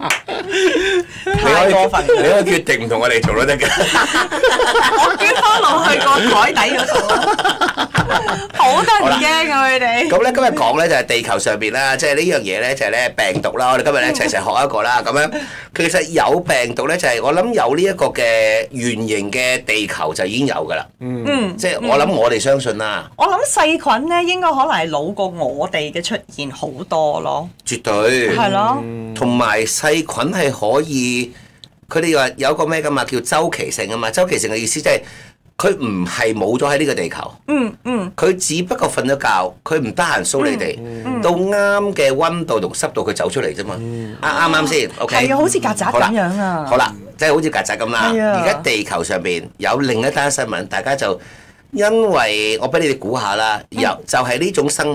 太過分。 你可以決定唔同我哋做都得㗎。 我捐翻落去個台底嗰度。好得人驚啊！佢哋咁咧今日講咧就係地球上邊啦，即係呢樣嘢咧就係咧病毒啦。我哋今日咧齊齊學一個啦。咁樣其實有病毒咧就係我諗有呢一個嘅圓形嘅地球就已經有㗎啦。即係我諗我哋相信啦。 我諗細菌咧應該可能係老過我哋嘅出現好多咯。 絕對係咯。 同埋細菌係可以，佢哋話有個咩㗎嘛，叫周期性啊嘛。周期性嘅意思即係。佢唔係冇咗喺呢個地球，佢只不過瞓咗覺，佢唔得閒掃你哋，到啱嘅溫度同濕度佢走出嚟啫嘛，啱先 ？OK， 係啊，好似曱甴咁樣啊。 好啦，即係好似曱甴咁啦。而家地球上邊有另一單新聞，大家就因為我俾你哋估下啦，就係呢種生物，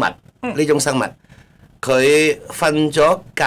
佢瞓咗覺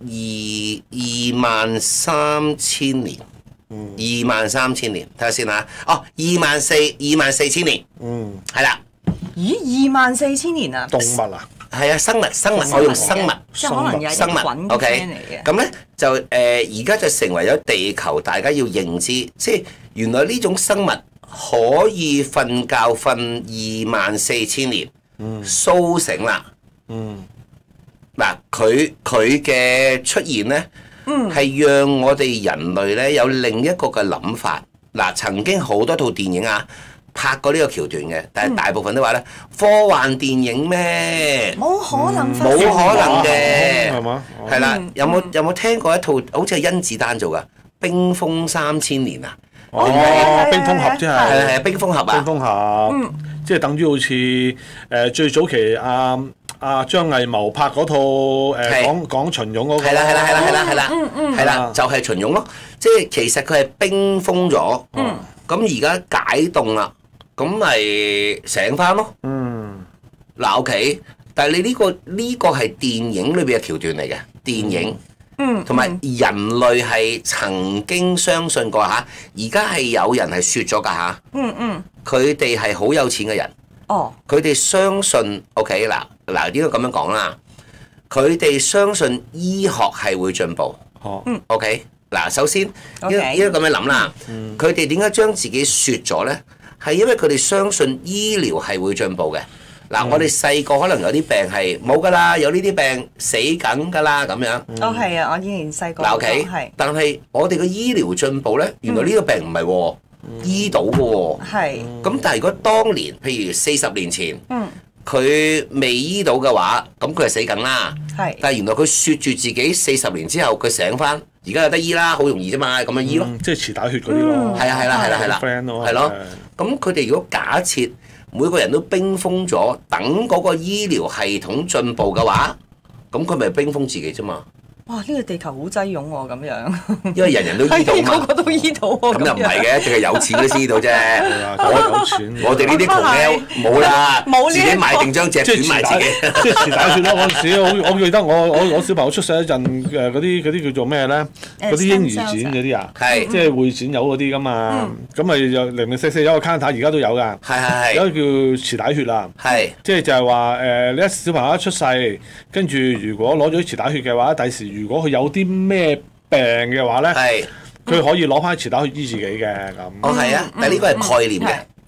23000年。23000年，睇下先嚇。24000年。係啦。 咦，24000年啊？ 動物啊？ 係啊，生物，我用生物。 即係可能有啲滾嘅 OK 嚟嘅。 咁咧就而家就成為咗地球，大家要認知，即係原來呢種生物可以瞓覺瞓24000年，甦醒啦。嗱，佢嘅出現咧。係讓我哋人類咧有另一個嘅諗法。嗱，曾經好多套電影啊拍過呢個橋段嘅，但係大部分都話咧科幻電影咩？ 冇可能， 冇可能嘅， 係嘛？ 係啦，有冇聽過一套好似係甄子丹做㗎《冰封3000年》啊？ 冰封俠即係係冰封俠啊！ 冰封俠，即係等於好似最早期張藝謀拍嗰套講秦俑嗰個， 係啦，就係秦俑咯。即係其實佢係冰封咗，咁而家解凍啦，咁咪醒翻咯。嗱 OK，但係你呢個係電影裏邊嘅橋段嚟嘅，電影。同埋人類係曾經相信過嚇，而家係有人係説咗㗎嚇。佢哋係好有錢嘅人。佢哋相信 OK 嗱呢個咁樣講啦，佢哋相信醫學係會進步。OK 嗱，首先應該咁樣諗啦，佢哋點解將自己説咗咧？係因為佢哋相信醫療係會進步嘅。嗱，我哋細個可能有啲病係冇㗎啦，有呢啲病死緊㗎啦咁樣。 係啊，我以前細個。 OK，但係我哋嘅醫療進步咧，原來呢個病唔係喎。醫到嘅喎，咁但係如果當年，譬如40年前，佢未醫到嘅話，咁佢係死緊啦。但係原來佢説住自己40年之後佢醒翻，而家有得醫啦，好容易啫嘛，咁樣醫咯。 即係臍帶血嗰啲咯。 係啦，係咯。咁佢哋如果假設每個人都冰封咗，等嗰個醫療系統進步嘅話，咁佢咪冰封自己啫嘛。 哇！呢個地球好擠擁喎，咁樣。 因為人人都醫到嘛。 個個都醫到喎。 咁又唔係嘅，淨係有錢嗰啲先醫到啫。我哋呢啲窮嘅冇啦，自己買定張隻轉埋自己。 即係臍帶血咯！嗰陣時，我記得我小朋友出世一陣嗰啲叫做咩咧？嗰啲嬰兒展嗰啲啊，即係會展有嗰啲噶嘛。咁咪又零零四四有個 counter，而家都有㗎。有個叫臍帶血啦。即係就係話你一小朋友一出世，跟住如果攞咗臍帶血嘅話，第時如果佢有啲咩病嘅話咧，佢可以攞翻臍帶血醫自己嘅咁。 係啊，但係呢個係概念嘅。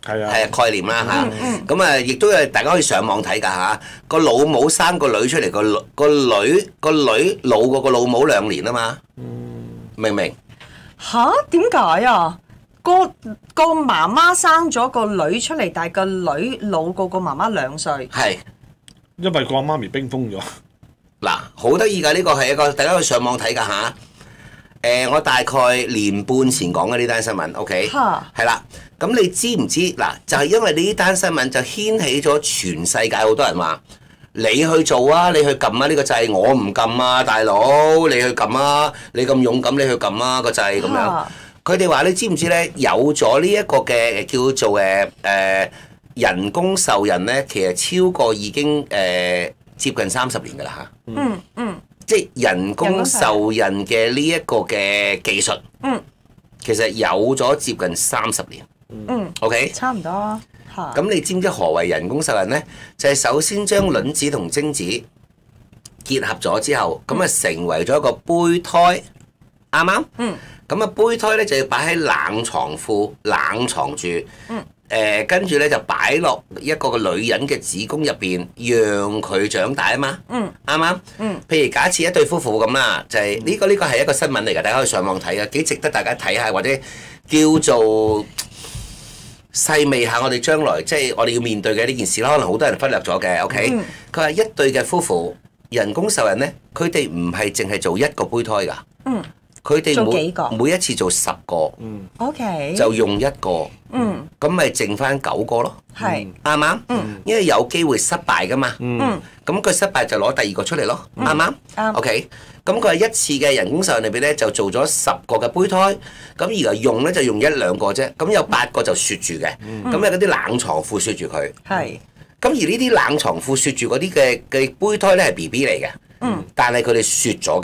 係啊， 概念啦嚇。咁啊，亦都有大家可以上網睇㗎嚇。個老母生個女出嚟，個女老過個老母2年啊嘛。明唔明？ 吓？點解啊？個媽媽生咗個女出嚟，但係個女老過個媽媽2歲。 係， 因為個媽咪冰封咗。 嗱，好得意㗎！呢個係一個大家可以上網睇㗎嚇。我大概年半前講嘅呢單新聞，OK，係啦。咁你知唔知嗱？就係因為呢單新聞就掀起咗全世界好多人話：你去做啊，你去撳啊呢個掣，我唔撳啊，大佬你去撳啊，你咁勇敢你去撳啊個掣咁樣。佢哋話你知唔知咧？有咗呢一個嘅叫做人工受孕咧，其實超過已經接近30年㗎啦嚇。即係人工受孕嘅呢一個嘅技術，其實有咗接近30年。OK， 差唔多嚇。 咁你知唔知何謂人工受孕咧？就係首先將卵子同精子結合咗之後，咁啊成為咗一個胚胎，啱唔啱？咁啊胚胎咧就要擺喺冷藏庫冷藏住。跟住咧就擺落一個女人嘅子宮入邊，讓佢長大啊嘛。啱唔啱？譬如假設一對夫婦咁啦，就係呢個係一個新聞嚟㗎，大家可以上網睇啊，幾值得大家睇下，或者叫做細味下我哋將來即係我哋要面對嘅呢件事啦。可能好多人忽略咗嘅。OK，佢話一對嘅夫婦人工受孕咧，佢哋唔係淨係做一個胚胎㗎。佢哋每一次做10個，OK，就用1個，咁咪剩翻9個咯，啱唔啱？因為有機會失敗噶嘛，咁佢失敗就攞第2個出嚟咯，啱唔啱？OK，咁佢係一次嘅人工受孕裏邊咧就做咗10個嘅胚胎，咁而係用咧就用1-2個啫，咁有8個就雪住嘅，咁有嗰啲冷藏庫雪住佢，咁而呢啲冷藏庫雪住嗰啲嘅胚胎咧係 BB 嚟嘅，但係佢哋雪咗嘅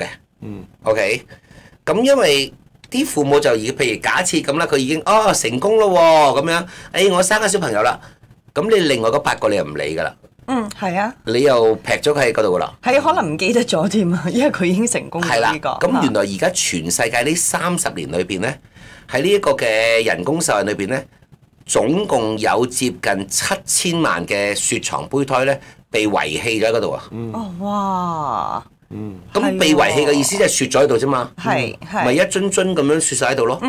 ，OK。咁因為啲父母就譬如假設咁啦，佢已經成功咯喎，咁樣，我生咗小朋友啦，咁你另外嗰8個你又唔理㗎啦， 係啊， 你又劈咗佢喺嗰度㗎啦， 係可能唔記得咗添啊，因為佢已經成功咗呢個。 咁原來而家全世界呢30年裏邊咧，喺呢一個嘅人工受孕裏邊咧，總共有接近7000萬嘅雪藏胚胎咧被遺棄咗喺嗰度啊。 哇！ 咁被遺棄嘅意思即係雪咗喺度啫嘛， 咪一樽樽咁樣雪晒喺度咯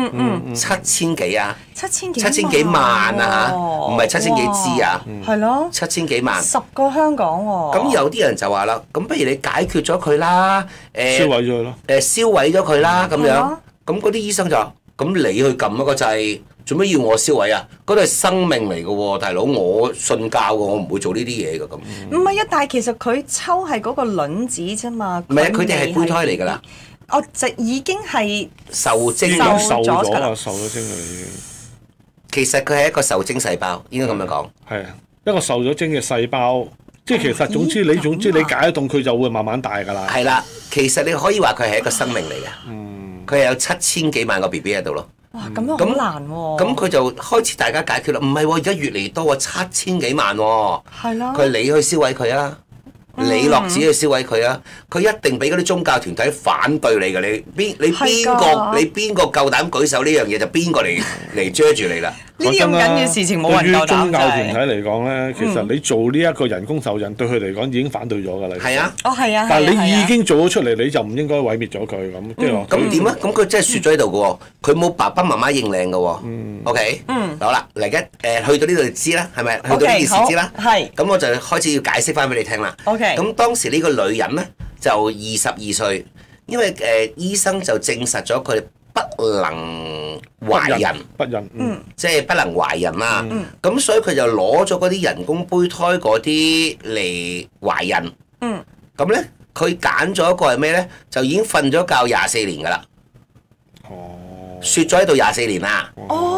，7000幾啊，7000幾萬啊嚇，唔係7000幾支啊， 係咯 ，7000幾萬 ，10個香港喎。 咁有啲人就話啦，咁不如你解決咗佢啦， 燒毀咗佢咯， 燒毀咗佢啦咁樣，咁嗰啲醫生就話，咁你去撳一個掣。做咩要我燒毀啊？嗰度係生命嚟嘅喎，大佬，我信教嘅，我唔會做呢啲嘢嘅咁。 唔係啊，但係其實佢抽係嗰個卵子啫嘛。 唔係啊，佢哋係胚胎嚟㗎啦。 就已經係受精受咗啦，受咗精㗎啦已經。 其實佢係一個受精細胞，應該咁樣講。係啊，一個受咗精嘅細胞，即係其實總之你解得動佢就會慢慢大㗎啦。 係啦，其實你可以話佢係一個生命嚟嘅。佢係有7000幾萬個 BB 喺度咯。 哇，咁樣好難喎！ 咁佢就開始大家解決啦，唔係喎，而家越嚟越多喎，7000幾萬喎。係咯。佢係你去燒毀佢啊，你落紙去燒毀佢啊，佢一定俾嗰啲宗教團體反對你㗎，你邊個夠膽舉手呢樣嘢就邊個嚟遮住你啦。 呢啲咁緊要事情冇人夠膽。對於宗教團體嚟講咧，其實你做呢一個人工受孕對佢嚟講已經反對咗㗎啦。 係啊， 係啊。 但係你已經做咗出嚟，你就唔應該毀滅咗佢咁。 咁點啊？咁佢真係雪咗喺度嘅喎，佢冇爸爸媽媽認領嘅喎。OK。好啦，嚟緊去到呢度就知啦，係咪？去到呢件事知啦。係。咁我就開始要解釋翻俾你聽啦。OK。咁當時呢個女人咧就22歲，因為醫生就證實咗佢不能懷孕，即係不能懷孕啦。咁所以佢就攞咗嗰啲人工胚胎嗰啲嚟懷孕。咁咧佢揀咗一個係咩咧？就已經瞓咗覺24年㗎啦。雪咗喺度24年啦。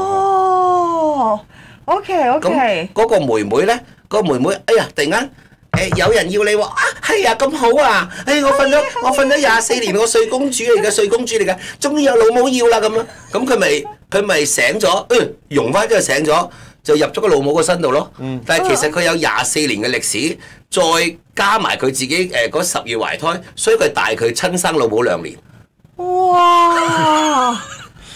OK。 咁嗰個妹妹咧，個妹妹，哎呀，突然間〜有人要你喎，係啊，咁好啊！我瞓咗24年，我睡公主嚟嘅，睡公主嚟嘅，終於有老母要啦咁樣，咁佢咪醒咗，溶翻之後醒咗，就入咗個老母個身度咯。但係其實佢有24年嘅歷史，再加埋佢自己嗰10月懷胎，所以佢大佢親生老母2年。 哇！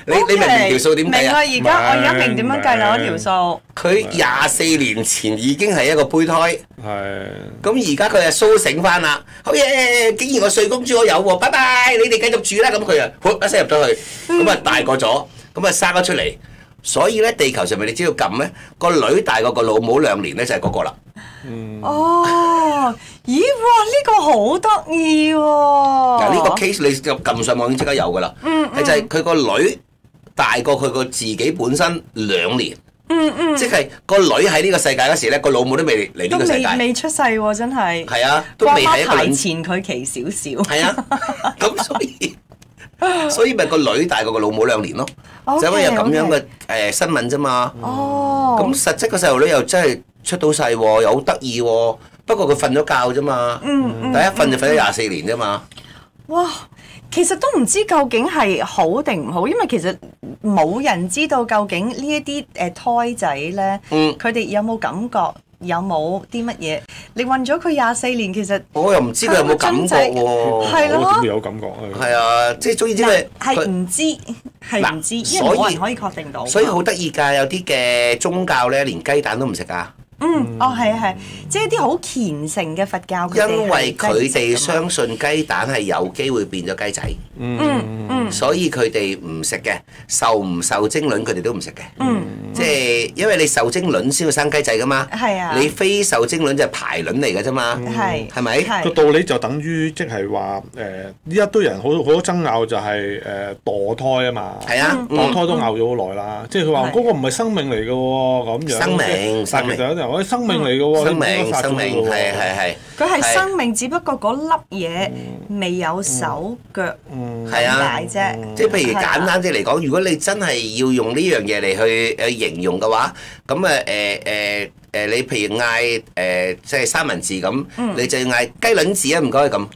你明唔明條數點計明啊！ 啊？ 我而家明點樣計啦嗰條數。 佢24年前已經係一個胚胎， 係。 咁而家佢就甦醒翻啦。好嘢！竟然我睡公主我有喎，拜拜！你哋繼續住啦。咁佢啊，一聲入咗去，咁啊大個咗，咁啊生咗出嚟。所以咧，地球上面你知道咁咧，個女大過個老母2年咧，就係嗰個啦。 哦，咦！哇！呢個好得意喎。 嗱，呢個 case 你就撳上網已經即刻有噶啦。係就係佢個女大過佢個自己本身2年。即係個女喺呢個世界嗰時咧，個老母都未嚟呢個世界。 都未出世喎，真係。 係啊，都未係一個排前佢期少少。 係啊，咁所以咪個女大過個老母2年咯。就因為有咁樣嘅新聞啫嘛。 哦。 咁實質個細路女又真係出到世喎，又好得意喎。不過佢瞓咗覺啫嘛。第一瞓就瞓咗24年啫嘛。 哇！其實都唔知究竟係好定唔好，因為其實冇人知道究竟呢一啲胎仔咧，佢哋有冇感覺，有冇啲乜嘢？你韞咗佢24年，其實我又唔知佢有冇感覺喎。 係咯， 點會有感覺啊？ 係啊，即係總言之係唔知，係唔知，因為冇人可以確定到。 所以好得意㗎，有啲嘅宗教咧，連雞蛋都唔食㗎。 係啊係，即係啲好虔誠嘅佛教。 因為佢哋相信雞蛋係有機會變咗雞仔，所以佢哋唔食嘅，受唔受精卵佢哋都唔食嘅。即係因為你受精卵先會生雞仔㗎嘛。係啊。你非受精卵就係排卵嚟㗎啫嘛。係咪？ 個道理就等於即係話呢一堆人好多爭拗就係墮胎啊嘛。係啊，墮胎都拗咗好耐啦。即係佢話嗰個唔係生命嚟㗎喎，咁樣。生命。我啲生命嚟嘅喎， 生命係。 佢係生命，只不過嗰粒嘢未有手腳咁解啫。 即係譬如簡單啲嚟講，如果你真係要用呢樣嘢嚟去形容嘅話，咁你譬如嗌即係三文治咁，你就要嗌雞卵子啊，唔該咁。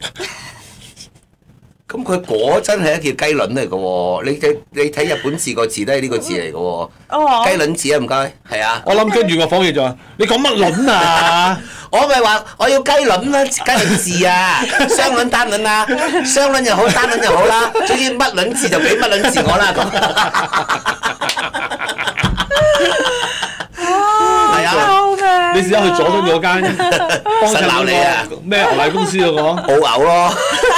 咁佢果真係一叫雞卵嚟嘅喎，你睇日本字個字都係呢個字嚟嘅喎，雞卵子啊，唔該，係啊。 我諗跟住個房嘢就話：你講乜卵啊？ 我咪話我要雞卵啦，雞卵字啊，雙卵單卵啊，雙卵又好，單卵又好啦，總之乜卵字就俾乜卵字我啦咁。係啊。 你試下去佐敦嗰間幫襯鬧你啊！咩牛奶公司嗰個？ 澳牛咯。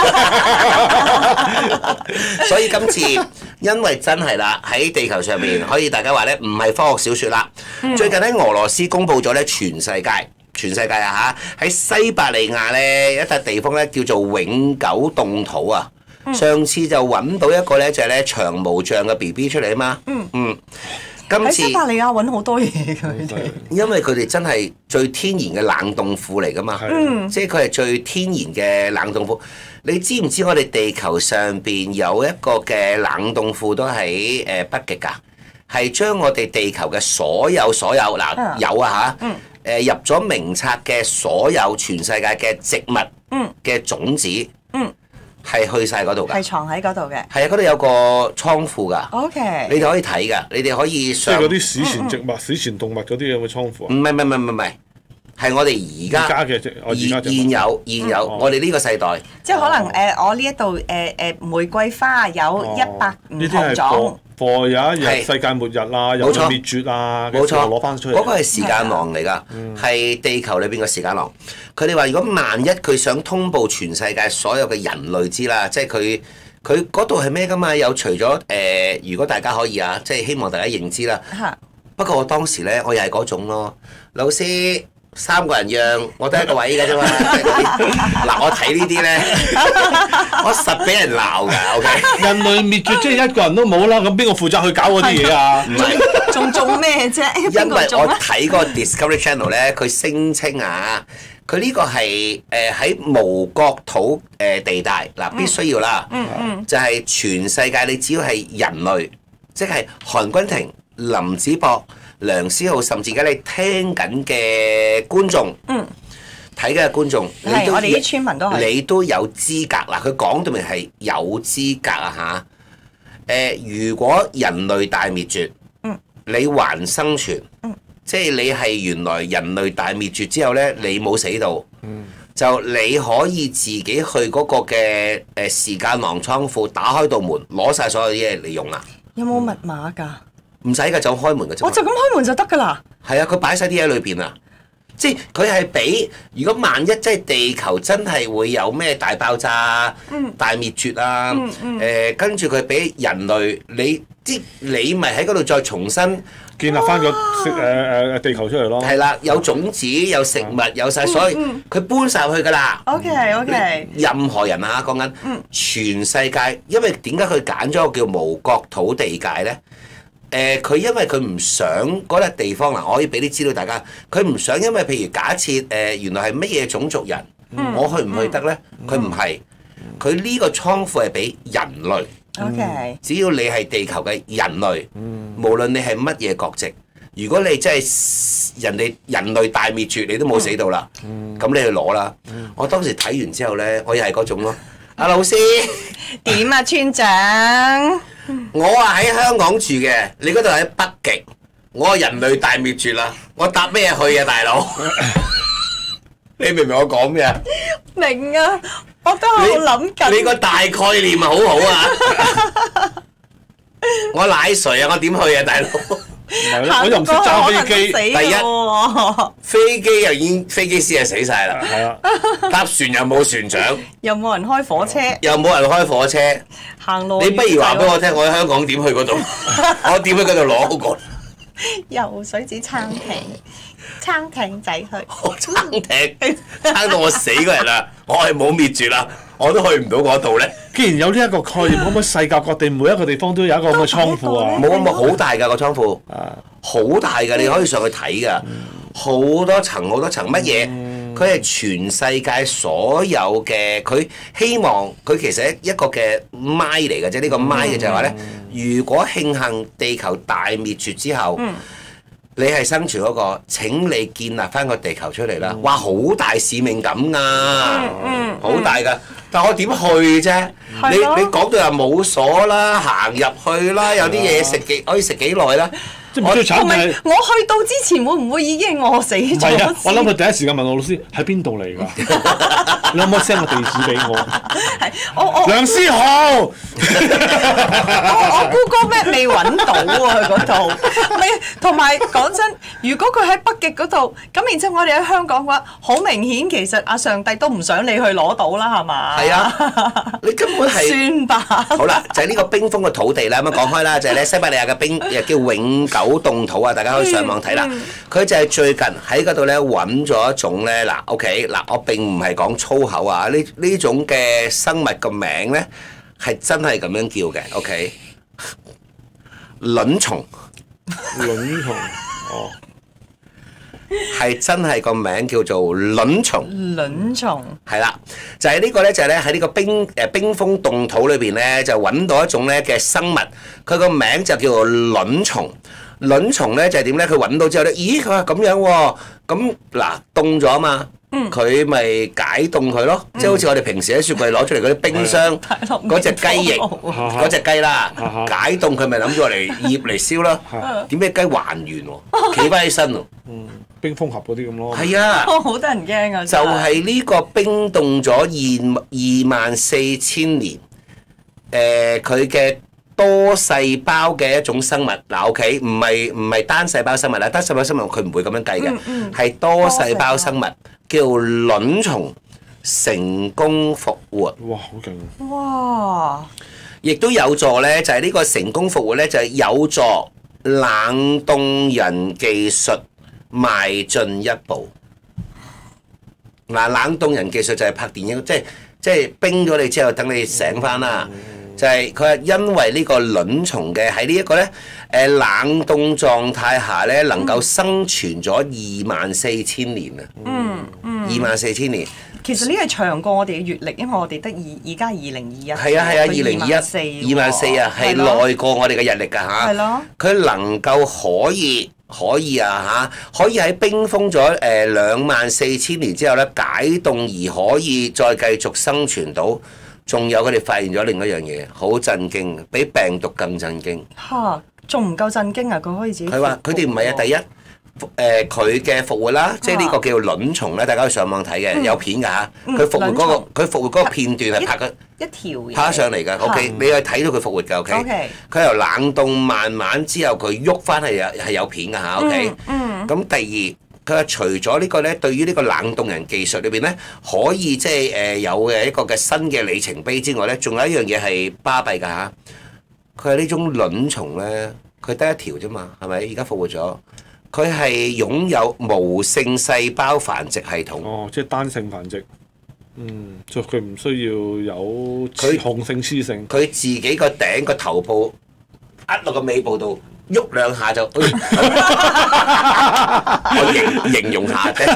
所以今次因為真係啦，喺地球上面可以大家話咧，唔係科學小説啦。最近喺俄羅斯公佈咗咧，全世界啊嚇，喺西伯利亞咧一笪地方咧叫做永久凍土啊。上次就揾到一個咧就係咧長毛象嘅 BB 出嚟啊嘛。 喺西伯利亞揾好多嘢佢哋， 因為佢哋真係最天然嘅冷凍庫嚟㗎嘛，即係佢係最天然嘅冷凍庫。你知唔知我哋地球上邊有一個嘅冷凍庫都喺北極㗎？係將我哋地球嘅所有嗱有啊嚇，入咗名冊嘅所有全世界嘅植物嘅種子。係去晒嗰度㗎， 係藏喺嗰度嘅。係啊，嗰度有個倉庫㗎。 OK。 你哋可以睇㗎，你哋可以上。 即係嗰啲史前植物、史前動物嗰啲有冇倉庫啊？ 唔係，係我哋而家嘅現有，我哋呢個世代。 即係可能我呢一度玫瑰花有100唔同種。 有一日世界末日啊，有滅絕啊， 冇錯， 攞翻出嚟。 嗰個係時間囊嚟㗎，係地球裏邊嘅時間囊。佢哋話：如果萬一佢想通報全世界所有嘅人類知啦，即係佢嗰度係咩㗎嘛？有除咗如果大家可以啊，即係希望大家認知啦。不過我當時咧，我又係嗰種咯，老師。3個人讓我得一個位㗎啫嘛，嗱我睇呢啲咧，我實俾人鬧㗎。OK， 人類滅絕即係一個人都冇啦，咁邊個負責去搞嗰啲嘢啊？ 唔係， 仲做咩啫？ 因為我睇嗰個 Discovery Channel 咧，佢聲稱啊，佢呢個係喺無國土地帶嗱，必須要啦，就係全世界你只要係人類，即係韓君婷、林子博、梁思浩，甚至而家你聽緊嘅觀眾，睇緊嘅觀眾， 我哋啲村民都係， 你都有資格嗱。佢講到明係有資格啊嚇。如果人類大滅絕，你還生存，即係你係原來人類大滅絕之後咧，你冇死到，就你可以自己去嗰個嘅時間囊倉庫，打開道門，攞晒所有嘢嚟用啊！ 有冇密碼㗎？ 唔使㗎，就開門㗎啫。 我就咁開門就得㗎啦。 係啊，佢擺晒啲嘢喺裏邊啊！即係佢係俾，如果萬一即係地球真係會有咩大爆炸、大滅絕啊，跟住佢俾人類，你咪喺嗰度再重新建立翻個地球出嚟咯。 係啦，有種子、有食物、有晒，所以佢搬晒入去㗎啦。 OK。 任何人啊，講緊全世界，因為點解佢揀咗個叫無國土地界咧？佢因為佢唔想嗰笪地方嗱，我可以俾啲資料大家。佢唔想，因為譬如假設原來係乜嘢種族人，我去唔去得咧？佢唔係，佢呢個倉庫係俾人類。 OK。 只要你係地球嘅人類，無論你係乜嘢國籍，如果你真係人類大滅絕，你都冇死到啦，咁你去攞啦。我當時睇完之後咧，我又係嗰種咯。阿老師點啊，村長？ 我啊喺香港住嘅，你嗰度喺北極，我人類大滅絕啦，我搭咩去啊，大佬？你明唔明我講咩啊？ 明啊，我都喺度諗緊。 你個大概念啊，好好啊！我奶誰啊？我點去啊，大佬？ 我又唔識揸飛機。 第一，飛機又已經飛機師係死晒啦。 係啊。 搭船又冇船長。 又冇人開火車。 又冇人開火車。 行路。 你不如話俾我聽，我喺香港點去嗰度？我點去嗰度攞好過？ 游水紙撐艇仔去。 我撐艇，撐到我死嗰日啦！我係冇滅絕啦，我都去唔到嗰度咧。 既然有呢一個概念，可唔可以世界各地每一個地方都有一個咁嘅倉庫啊？ 冇咁好大㗎個倉庫，好大㗎，你可以上去睇㗎，好多層好多層乜嘢？佢係全世界所有嘅，佢希望佢其實一個嘅 mind 嚟嘅啫。呢個 mind 嘅就係話咧，如果慶幸地球大滅絕之後，你係生存嗰個，請你建立翻個地球出嚟啦！哇，好大使命感啊，好大㗎！但我點去啫？你講到又冇鎖啦，行入去啦，有啲嘢食可以食幾耐啦？ 我最慘係我去到之前會唔會已經餓死咗？ 係啊！我諗佢第一時間問我老師喺邊度嚟㗎？你可唔可以 send 個地址俾我？ 係我梁思豪， 我 Google Map 未揾到喎，佢嗰度。咪同埋講真，如果佢喺北極嗰度，咁然之後我哋喺香港嘅話，好明顯其實阿上帝都唔想你去攞到啦，係嘛？ 係啊，你根本係算吧。 好啦，就係呢個冰封嘅土地啦。咁樣講開啦，就係咧西伯利亞嘅冰又叫永久凍土啊！大家可以上網睇啦。佢就係最近喺嗰度咧揾咗一種咧嗱 ，OK 嗱，我並唔係講粗口啊！呢種嘅生物個名咧係真係咁樣叫嘅 ，OK？ 卵蟲， 哦， 係真係個名叫做卵蟲。 卵蟲係啦，就係呢個咧，就係咧喺呢個冰封凍土裏邊咧，就揾到一種咧嘅生物，佢個名就叫做卵蟲。卵蟲咧就係點咧？佢揾到之後咧，咦佢話咁樣喎，咁嗱凍咗啊嘛，佢咪解凍佢咯，即係好似我哋平時喺雪櫃攞出嚟嗰啲冰箱嗰隻雞翼嗰隻雞啦，解凍佢咪諗住嚟醃嚟燒啦，點解雞還原喎，企翻起身喎， 冰封盒嗰啲咁咯。 係啊， 好得人驚啊！ 就係呢個冰凍咗24000年，佢嘅多細胞嘅一種生物，嗱 OK，唔係單細胞生物啦，單細胞生物佢唔會咁樣計嘅，係多細胞生物，叫卵蟲成功復活。 哇，好勁！ 哇！ 亦都有助咧，就係呢個成功復活咧，就係有助冷凍人技術邁進一步。嗱，冷凍人技術就係拍電影，即係冰咗你之後，等你醒翻啦。就係佢係因為呢個卵蟲嘅喺呢一個咧冷凍狀態下咧，能夠生存咗24000年啊！24000年。 其實呢係長過我哋嘅月歷，因為我哋得而家2021。 係啊，2021 24000啊，係耐過我哋嘅日歷㗎嚇。 係咯。佢能夠可以啊嚇，可以喺冰封咗24000年之後咧解凍而可以再繼續生存到。仲有佢哋發現咗另一樣嘢，好震驚，比病毒更震驚。 嚇，仲唔夠震驚啊？佢可以自己。 佢話：佢哋唔係啊，第一佢嘅復活啦，即係呢個叫卵蟲咧，大家可以上網睇嘅，有片㗎嚇。佢復活嗰個片段係拍咗一條嘢拍上嚟㗎。OK，你係睇到佢復活㗎。OK，佢由冷凍慢慢之後佢喐翻係有片㗎嚇。OK，咁第二佢話除咗呢個咧，對於呢個冷凍人技術裏邊咧，可以即係有嘅一個嘅新嘅里程碑之外咧，仲有一樣嘢係巴閉㗎嚇。佢係呢種卵蟲咧，佢得一條啫嘛，係咪？而家復活咗。佢係擁有無性細胞繁殖系統。 哦，即係單性繁殖。就佢唔需要有雄性雌性。 佢自己個頂個頭部壓落個尾部度喐兩下就，我形容下啫。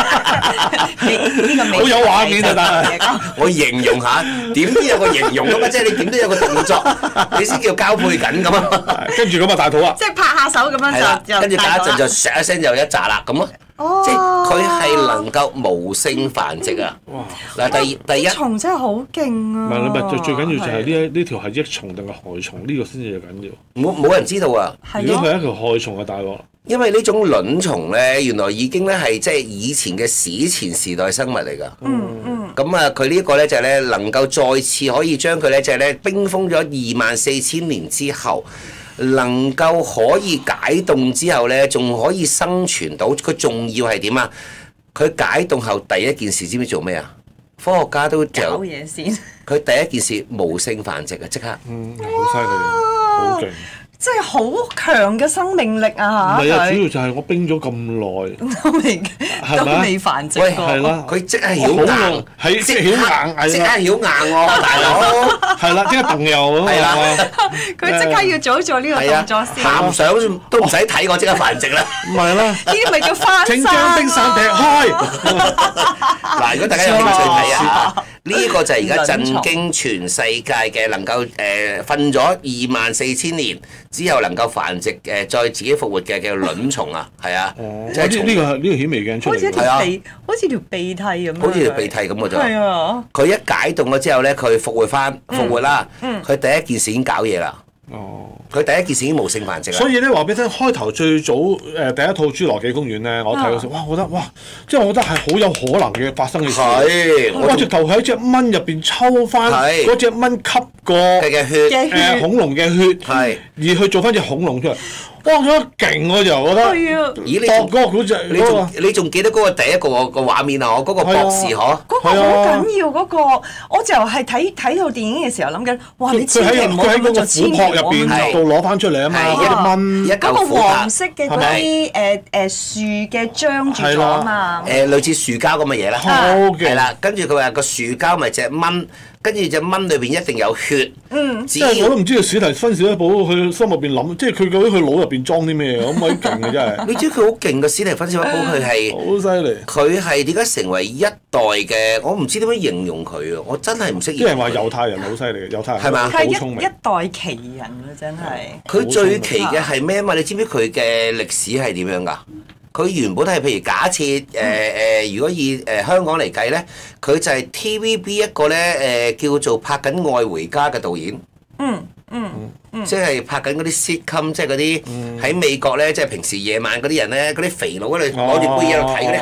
好有畫面啊！但係我形容下，點都有個形容㗎嘛，即係你點都有個動作，你先叫交配緊咁啊。 跟住咁啊大肚啊！ 即係拍下手咁樣就跟住隔一陣就唰一聲就一紮啦咁咯。即係佢係能夠無性繁殖啊！哇！嗱，第一蟲真係好勁啊！ 唔係最緊要就係呢條係益蟲定係害蟲呢個先至係緊要。 冇人知道啊！ 如果佢係一條害蟲嘅大鑊。 因為呢種卵蟲咧，原來已經咧係即係以前嘅史前時代生物嚟㗎。咁啊，佢呢一個咧就係咧能夠再次可以將佢咧就係咧冰封咗24,000年之後。能夠可以解凍之後咧，仲可以生存到。佢仲要係點啊？佢解凍後第一件事知唔知做咩啊？科學家都就搞嘢先。 佢第一件事無性繁殖啊！即刻。 好犀利啊！好勁。 即係好強嘅生命力啊！ 唔係啊，主要就係我冰咗咁耐， 都未繁殖過。 係啦， 佢即係曉硬， 係即係曉硬， 即刻曉硬喎，大佬。 係啦，即刻朋友啊！ 係啦， 佢即刻要做呢個動作先。 鹹相都唔使睇，我即刻繁殖啦。 唔係啦， 呢啲咪叫翻生？ 請將冰傘劈開。 嗱，如果大家有興趣睇啊，呢個就係而家震驚全世界嘅，能夠瞓咗24,000年。之後能夠繁殖再自己復活嘅叫卵蟲啊，係啊， 即係呢個顯微鏡出嚟， 好似條鼻涕咁， 好似條鼻涕咁嘅就係啊。佢一解凍咗之後咧，佢復活啦，佢第一件事已經搞嘢啦。哦，佢第一件事已經無性繁殖啦。 所以咧話俾你聽，開頭最早第一套《侏羅紀公園》咧，我睇嗰時，哇！我覺得即係我覺得係好有可能嘅發生嘅事。係，我直頭喺隻蚊入邊抽翻嗰隻蚊吸過嘅血， 恐龍嘅血，係而去做翻隻恐龍出嚟。哇！佢得勁我就覺得。係啊！ 咦？你仲記得嗰個第一個畫面啊？我嗰個博士嗬， 嗰個好緊要嗰個，我就係睇套電影嘅時候諗緊，哇！你千祈唔好咁樣做，千祈唔好入邊度攞翻出嚟啊嘛！嗰蚊嗰個黃色嘅嗰啲樹嘅漿住咗啊嘛！ 類似樹膠咁嘅嘢啦，係啦。跟住佢話個樹膠咪隻蚊。跟住隻蚊裏邊一定有血， 即係我都唔知道史提芬史匹堡佢心入邊諗，即係佢究竟佢腦入邊裝啲咩咁鬼勁嘅真係。 你知佢好勁嘅史提芬史匹堡，佢係好犀利。 佢係點解成為一代嘅？我唔知點樣形容佢啊！我真係唔識。 啲人話猶太人好犀利嘅，猶太人係嘛？ 好聰明，一代奇人啊！真係。 佢最奇嘅係咩啊嘛？你知唔知佢嘅歷史係點樣㗎？佢原本係譬如假設如果以香港嚟計咧，佢就係 TVB 一個咧叫做拍緊《愛回家》嘅導演。即係拍緊嗰啲 sitcom，即係嗰啲喺美國咧，即係平時夜晚嗰啲人咧，嗰啲肥佬嗰度攞住杯嘢喺度睇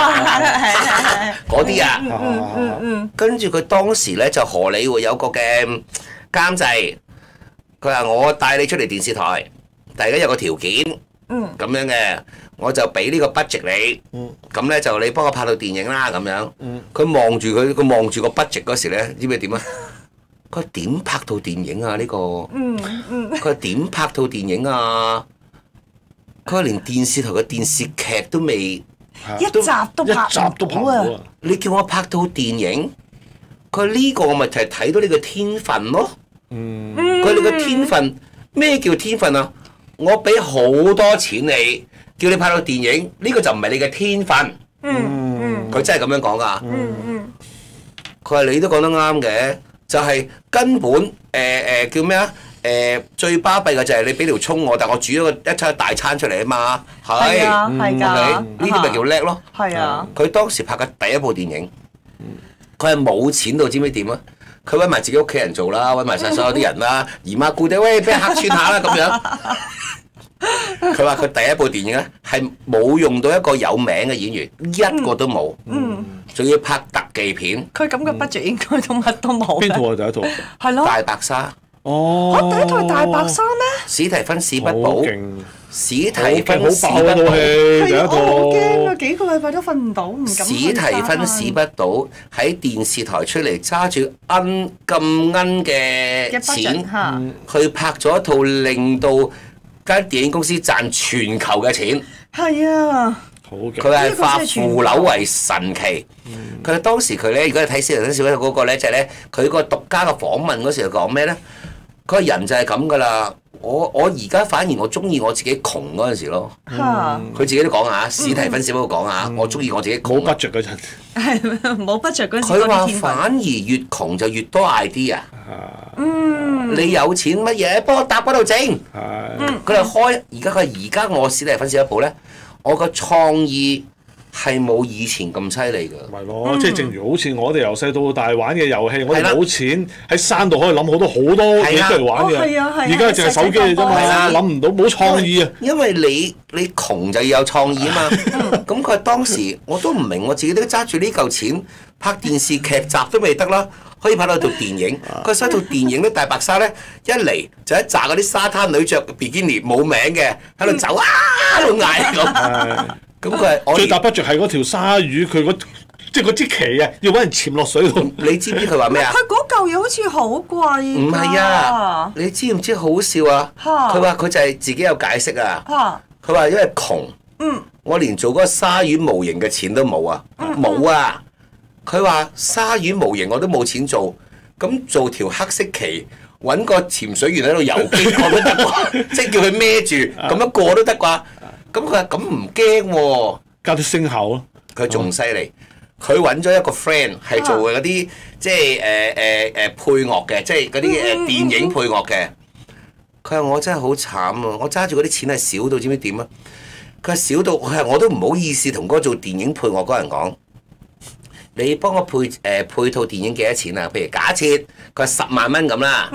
嗰啲，嗰啲啊。跟住佢當時咧就荷里活有個嘅監製，佢話我帶你出嚟電視台，大家有個條件，咁樣嘅。我就俾呢個 budget 你，咁咧就你幫我拍套電影啦咁樣。佢望住佢望住個 budget 嗰時咧，知唔知點啊？佢話點拍套電影啊？呢個，佢話點拍套電影啊？佢話連電視台嘅電視劇都未一集都拍唔到啊！ 你叫我拍套電影，佢話呢個我咪就係睇到你個天分咯。佢你個天分咩叫天分啊？我俾好多錢你。叫你拍到電影，呢個就唔係你嘅天分。佢真係咁樣講㗎。佢話你都講得啱嘅，就係根本叫咩啊？最巴閉嘅就係你俾條葱我，但我煮咗一餐大餐出嚟啊嘛。係啊，係㗎。 呢啲咪叫叻咯。 係啊。 佢當時拍嘅第一部電影，佢係冇錢到，知唔知點啊？佢揾埋自己屋企人做啦，揾埋晒所有啲人啦，姨媽姑爹，喂，俾人客串下啦咁樣。 佢話佢第一部電影咧係冇用到一個有名嘅演員，一個都冇。仲要拍特技片。 佢咁嘅 budget 應該都乜都冇。 邊套啊？第一套？ 係咯。 大白鯊。 哦。 第一套係大白鯊咩？ 史提芬史匹堡。史提芬史匹堡係啊！我好驚啊！幾個禮拜都瞓唔到，唔敢。 史提芬史匹堡喺電視台出嚟揸住咁奀嘅錢，去拍咗一套令到間電影公司賺全球嘅錢。 係啊！ 佢係化腐朽為神奇。佢當時佢咧，如果你睇《史提芬史匹堡》嗰個咧，就係咧，佢個獨家嘅訪問嗰時就講咩咧？佢個人就係咁噶啦。我而家反而我中意我自己窮嗰陣時咯。佢自己都講下，史提芬史匹堡講下，我中意我自己窮。 冇 budget 嗰陣。 係冇 budget 嗰陣時。 佢話反而越窮就越多 idea。你有錢乜嘢？幫我搭嗰度整。佢哋開而家我史提芬史匹堡咧，我個創意係冇以前咁犀利㗎。 咪咯，即係正如好似我哋由細到大玩嘅遊戲，我哋冇錢喺山度可以諗好多嘢出嚟玩嘅。而家淨係手機嚟啫嘛，諗唔到，冇創意啊。 因為你窮就要有創意啊嘛。咁佢當時我都唔明，我自己都揸住呢嚿錢拍電視劇集都未得啦，可以拍到套電影。佢所以套電影咧，大白鯊咧一嚟就一紮嗰啲沙灘女着比基尼冇名嘅喺度走啊，喺度嗌咁。咁佢係最大 budget 係嗰條鯊魚，佢即係嗰支旗啊，要揾人潛落水度。 你知唔知佢話咩啊？ 佢嗰嚿嘢好似好貴。 唔係啊！你知唔知好笑啊？佢話佢就係自己有解釋啊。佢話因為窮，我連做嗰個鯊魚模型嘅錢都冇啊，冇啊！佢話鯊魚模型我都冇錢做，咁做條黑色旗，揾個潛水員喺度游幾個都得啩，即係叫佢孭住咁樣過都得啩。咁佢話咁唔驚喎， 加啲聲效咯。 佢仲犀利，佢揾咗一個 friend 係做嗰啲即係配樂嘅，即係嗰啲電影配樂嘅。佢話我真係好慘啊！我揸住嗰啲錢係少到知唔知點啊？佢話少到我都唔好意思同嗰個做電影配樂嗰人講。你幫我配套電影幾多錢啊？譬如假設佢話10萬蚊咁啦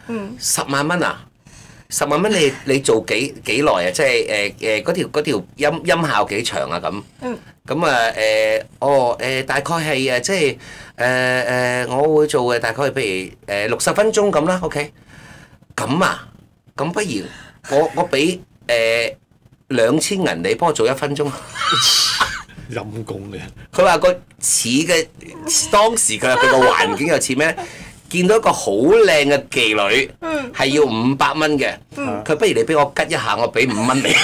，10萬蚊啊！10萬蚊你做幾耐啊？即係嗰條音效幾長啊？咁大概係即係我會做嘅大概係譬如60分鐘咁啦。OK， 咁啊，咁不如我俾2000銀你幫我做1分鐘。 陰公嘅。 佢話個似嘅當時佢話佢個環境又似咩咧？見到一個好靚嘅妓女，係要500蚊嘅。佢不如你俾我吉一下，我俾5蚊你。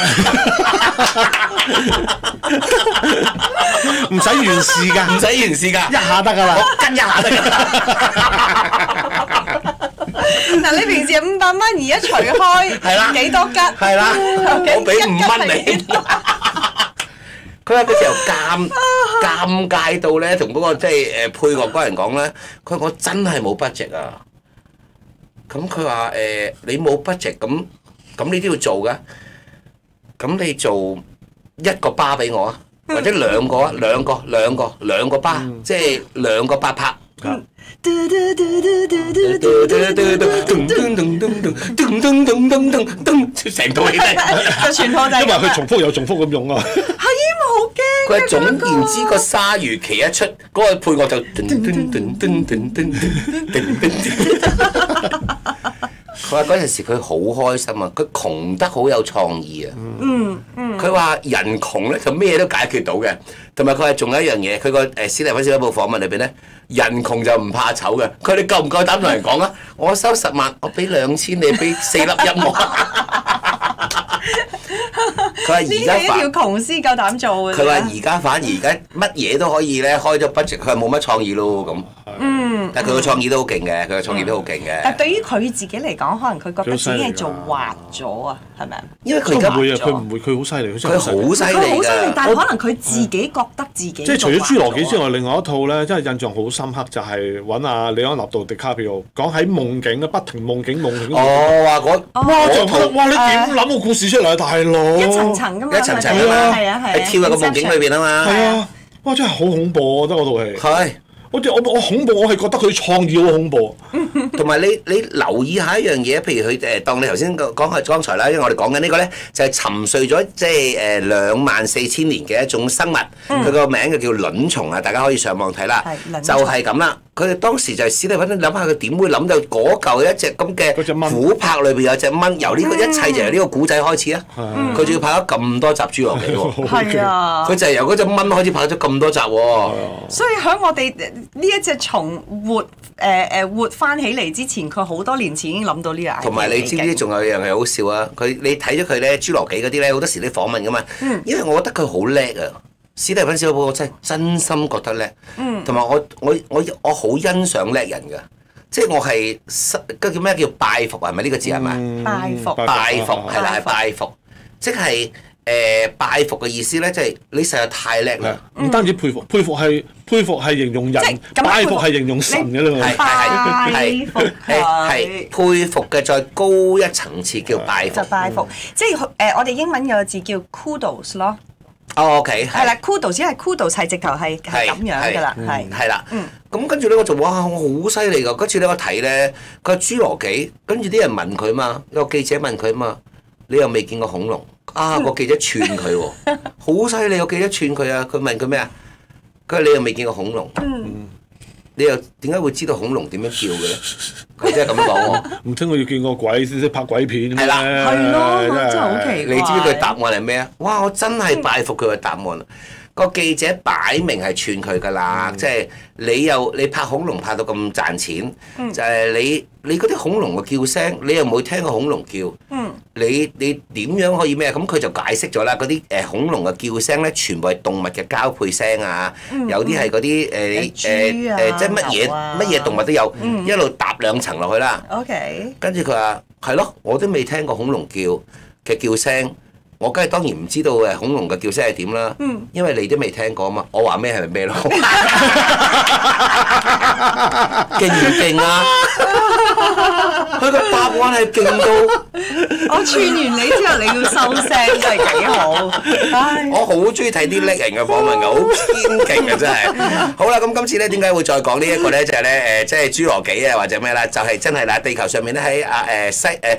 唔使完事㗎， 唔使完事㗎， 一下得㗎啦， 我吉一下得㗎啦。 嗱，你平時500蚊，而家除開， 係啦， 幾多吉？ 係啦，我俾5蚊你。佢話嗰時候尷尬到咧，同嗰個即係配樂嗰人講咧，佢話我真係冇 budget 啊。咁佢話你冇 budget，咁你都要做噶。咁你做1個巴俾我啊，或者2個啊，兩個巴，即係2個8拍。成套戲就全套就係因為佢重複又重複咁用啊。 係啊，好驚。 佢總言之，個鯊魚旗一出，嗰個配樂就佢話嗰陣時佢好開心啊！佢窮得好有創意啊！佢話人窮咧就咩都解決到嘅，同埋佢係仲有一樣嘢，佢個史提芬史匹堡訪問裏邊咧，人窮就唔怕醜嘅。佢哋夠唔夠膽同人講啊？我收10萬，我俾2000，你俾4粒音樂。佢話而家呢條窮先夠膽做嘅。 佢話而家反而乜嘢都可以咧，開咗 budget，佢話冇乜創意咯咁。但係佢個創意都好勁嘅，佢個創意都好勁嘅。 但係對於佢自己嚟講，可能佢覺得自己係做滑咗啊，係咪啊？ 因為佢而家佢唔會，佢好犀利， 佢好犀利㗎。 但係可能佢自己覺得自己即係除咗侏羅紀之外，另外一套咧，真係印象好深刻，就係揾阿里安納度迪卡比奧講喺夢境啊，不停夢境。 哦，話嗰哇！你點諗個故事出嚟啊，大佬？ 一層層㗎嘛， 一層層㗎嘛， 係啊， 係跳入個夢境裏邊啊嘛。 係啊，哇！真係好恐怖啊，我覺得嗰套戲。 係。 我恐怖，我係覺得佢創意好恐怖。 同同埋你留意下一樣嘢，譬如佢當你頭先講係剛才啦，因為我哋講緊呢個咧就係沉睡咗即係24000年嘅一種生物，佢個名就叫卵蟲啊，大家可以上網睇啦，就係咁啦。佢哋當時就係史蒂芬，你諗下佢點會諗到嗰嚿一隻咁嘅琥珀裏邊有隻蚊，由呢個一切就由呢個古仔開始啊！佢仲要拍咗咁多集《侏羅紀》喎， 係啊！ 佢就係由嗰隻蚊開始拍咗咁多集喎。 所以喺我哋呢一隻蟲活翻起嚟之前，佢好多年前已經諗到呢個 idea。 同埋你知唔知仲有一樣嘢好笑啊？你睇咗佢咧《侏羅紀》嗰啲咧，好多時啲訪問噶嘛，因為我覺得佢好叻啊！史蒂芬史匹堡我真心覺得叻，同埋我好欣賞叻人㗎，即係我係叫咩叫拜服係咪呢個字係咪？拜服係啦，係拜服，即係拜服嘅意思咧，即係你實在太叻啦！ 唔單止佩服係形容人，拜服係形容神嘅啦嘛。 係佩服嘅再高一層次叫拜服。 就拜服，即係我哋英文有個字叫 kudos 咯。 OK， 係啦 ，kudos 只係 kudos 係直頭係咁樣㗎啦， 係啦。咁跟住咧我就哇，我好犀利㗎！嗰次咧我睇咧，佢係侏羅紀，跟住啲人問佢嘛，有個記者問佢嘛，你又未見過恐龍啊？個記者串佢喎，好犀利！個記者串佢啊！佢問佢咩啊？佢話你又未見過恐龍，你又點解會知道恐龍點樣叫嘅咧？佢真係咁講喎。 唔通我要見過鬼先識拍鬼片咩？ 係啦， 係咯，真係好奇怪。 你知唔知佢答案係咩啊？哇！我真係拜服佢嘅答案。個記者擺明係串佢㗎啦，即係你拍恐龍拍到咁賺錢，就係你嗰啲恐龍嘅叫聲，你又冇聽過恐龍叫，你點樣可以咩？咁佢就解釋咗啦，嗰啲恐龍嘅叫聲咧，全部係動物嘅交配聲啊，有啲係嗰啲即係乜嘢動物都有，一路搭2層落去啦。 OK。 跟住佢話係咯，我都未聽過恐龍嘅叫聲。我梗係當然唔知道恐龍嘅叫聲係點啦，因為你都未聽過啊嘛。我話咩係咪咩咯？勁唔勁啊？佢個答案係勁到我串完你之後，你要收聲真係幾好。 我好中意睇啲叻人嘅訪問㗎，好偏勁嘅真係。好啦，咁今次咧點解會再講呢一個咧？就係咧即係侏羅紀啊，或者咩啦？就係真係啦，地球上面咧喺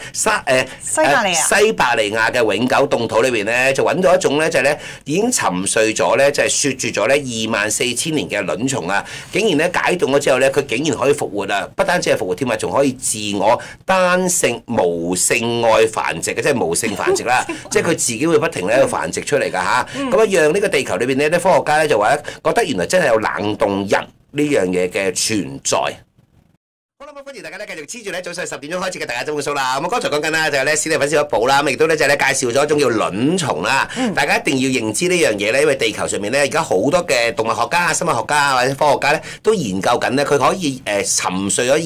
西伯利亞嘅永久凍土裏邊咧，就揾到一種咧，就係咧已經沉睡咗咧，就係雪住咗咧24000年嘅卵蟲啊！竟然咧解凍咗之後咧，佢竟然可以復活啊！不單止係復活添啊，仲可以自我單性無性愛繁殖嘅，即係無性繁殖啦！即係佢自己會不停咧喺度繁殖出嚟㗎嚇。咁啊，讓呢個地球裏邊呢啲科學家咧就話咧，覺得原來真係有冷凍人呢樣嘢嘅存在。好啦，歡迎大家咧繼續黐住咧早上10點鐘開始嘅大家週末數啦。咁剛才講緊啦，就係咧史蒂芬史匹堡啦，咁亦都咧就係咧介紹咗一種叫卵蟲啦。大家一定要認知呢樣嘢咧，因為地球上面咧而家好多嘅動物學家、生物學家或者科學家咧都研究緊咧，佢可以沉睡咗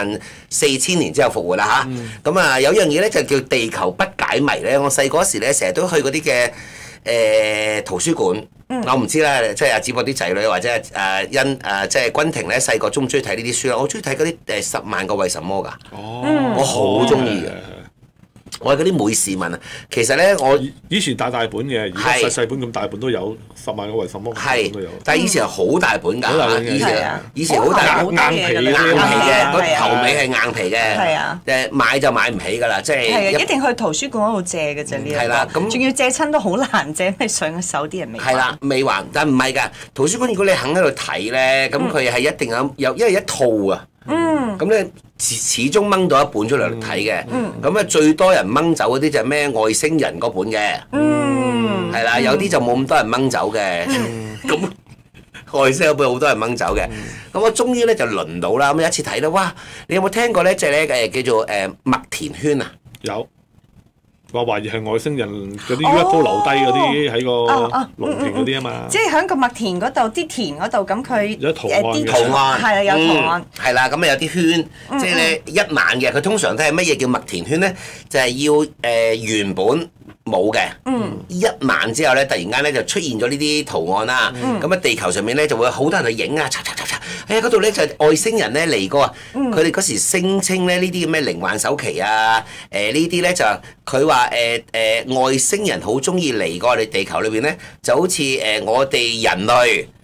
24000年之後復活啦嚇。咁啊有樣嘢咧就叫地球不解謎咧。我細嗰時咧成日都去嗰啲嘅圖書館。我唔知啦，即係阿子博啲仔女或者即係君婷咧細個中唔中意睇呢啲書啦？我中意睇嗰啲10萬個為什麼㗎。我好中意嘅。我係嗰啲每事問啊，其實咧我以前大本嘅，而家細本咁大本都有10萬個為什麼都有。 但係以前係好大本㗎，以前好大硬皮嘅，個頭尾係硬皮嘅，買就買唔起㗎啦，即係一定去圖書館嗰度借嘅啫呢一個。係啦，咁仲要借親都好難借，因為上手啲人未還。 係啦，未還，但唔係㗎。圖書館如果你肯喺度睇咧，咁佢係一定有，因為一套啊。咁咧始終掹到一本出嚟睇嘅，咁啊最多人掹走嗰啲就係咩外星人嗰本嘅，係啦，有啲就冇咁多人掹走嘅，咁外星嗰本好多人掹走嘅，咁我終於咧就輪到啦，咁有一次睇到，哇！你有冇聽過咧？就係咧叫做麥田圈啊？ 有。話懷疑係外星人嗰啲 UFO 留低嗰啲喺個農田嗰啲啊嘛， 即係喺個麥田嗰度，啲田嗰度咁佢有圖案嘅， 係啊有圖案， 係啦，咁啊有啲圈，即係咧一晚嘅，佢通常都係乜嘢叫麥田圈咧？就係要原本冇嘅，一晚之後咧，突然間咧就出現咗呢啲圖案啦，咁啊地球上面咧就會好多人去影啊，嗰度咧就係外星人咧嚟過啊，佢哋嗰時聲稱咧呢啲咩靈幻首期啊，呢啲咧就佢話外星人好中意嚟過我哋地球裏邊咧，就好似我哋人類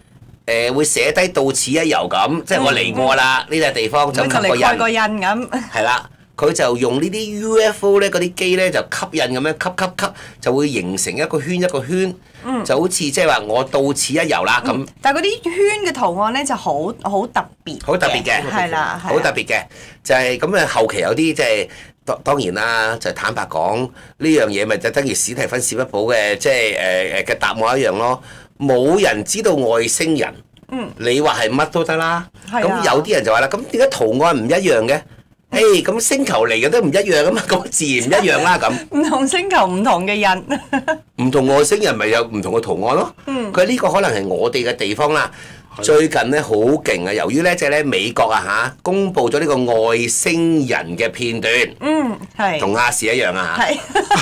會寫低到此一遊咁，即係我嚟過啦，呢笪地方就就嚟蓋個印咁。 係啦。佢就用呢啲 UFO 咧，嗰啲機咧就吸引咁樣吸，就會形成一個圈一個圈，就好似即係話我到此一遊啦咁。 但係嗰啲圈嘅圖案咧就好特別， 好特別嘅， 係啦， 好特別嘅，就係咁啊！後期有啲即係當然啦，就坦白講呢樣嘢咪就等於史提芬史匹堡嘅即係嘅答案一樣咯。冇人知道外星人，你話係乜都得啦。咁有啲人就話啦，咁點解圖案唔一樣嘅？咁星球嚟嘅都唔一樣啊嘛，咁自然唔一樣啦咁。 唔同星球唔同嘅人， 唔同外星人咪有唔同嘅圖案咯。佢呢個可能係我哋嘅地方啦。最近咧好勁啊！由於咧即係咧美國啊公佈咗呢個外星人嘅片段， 係同亞視一樣啊係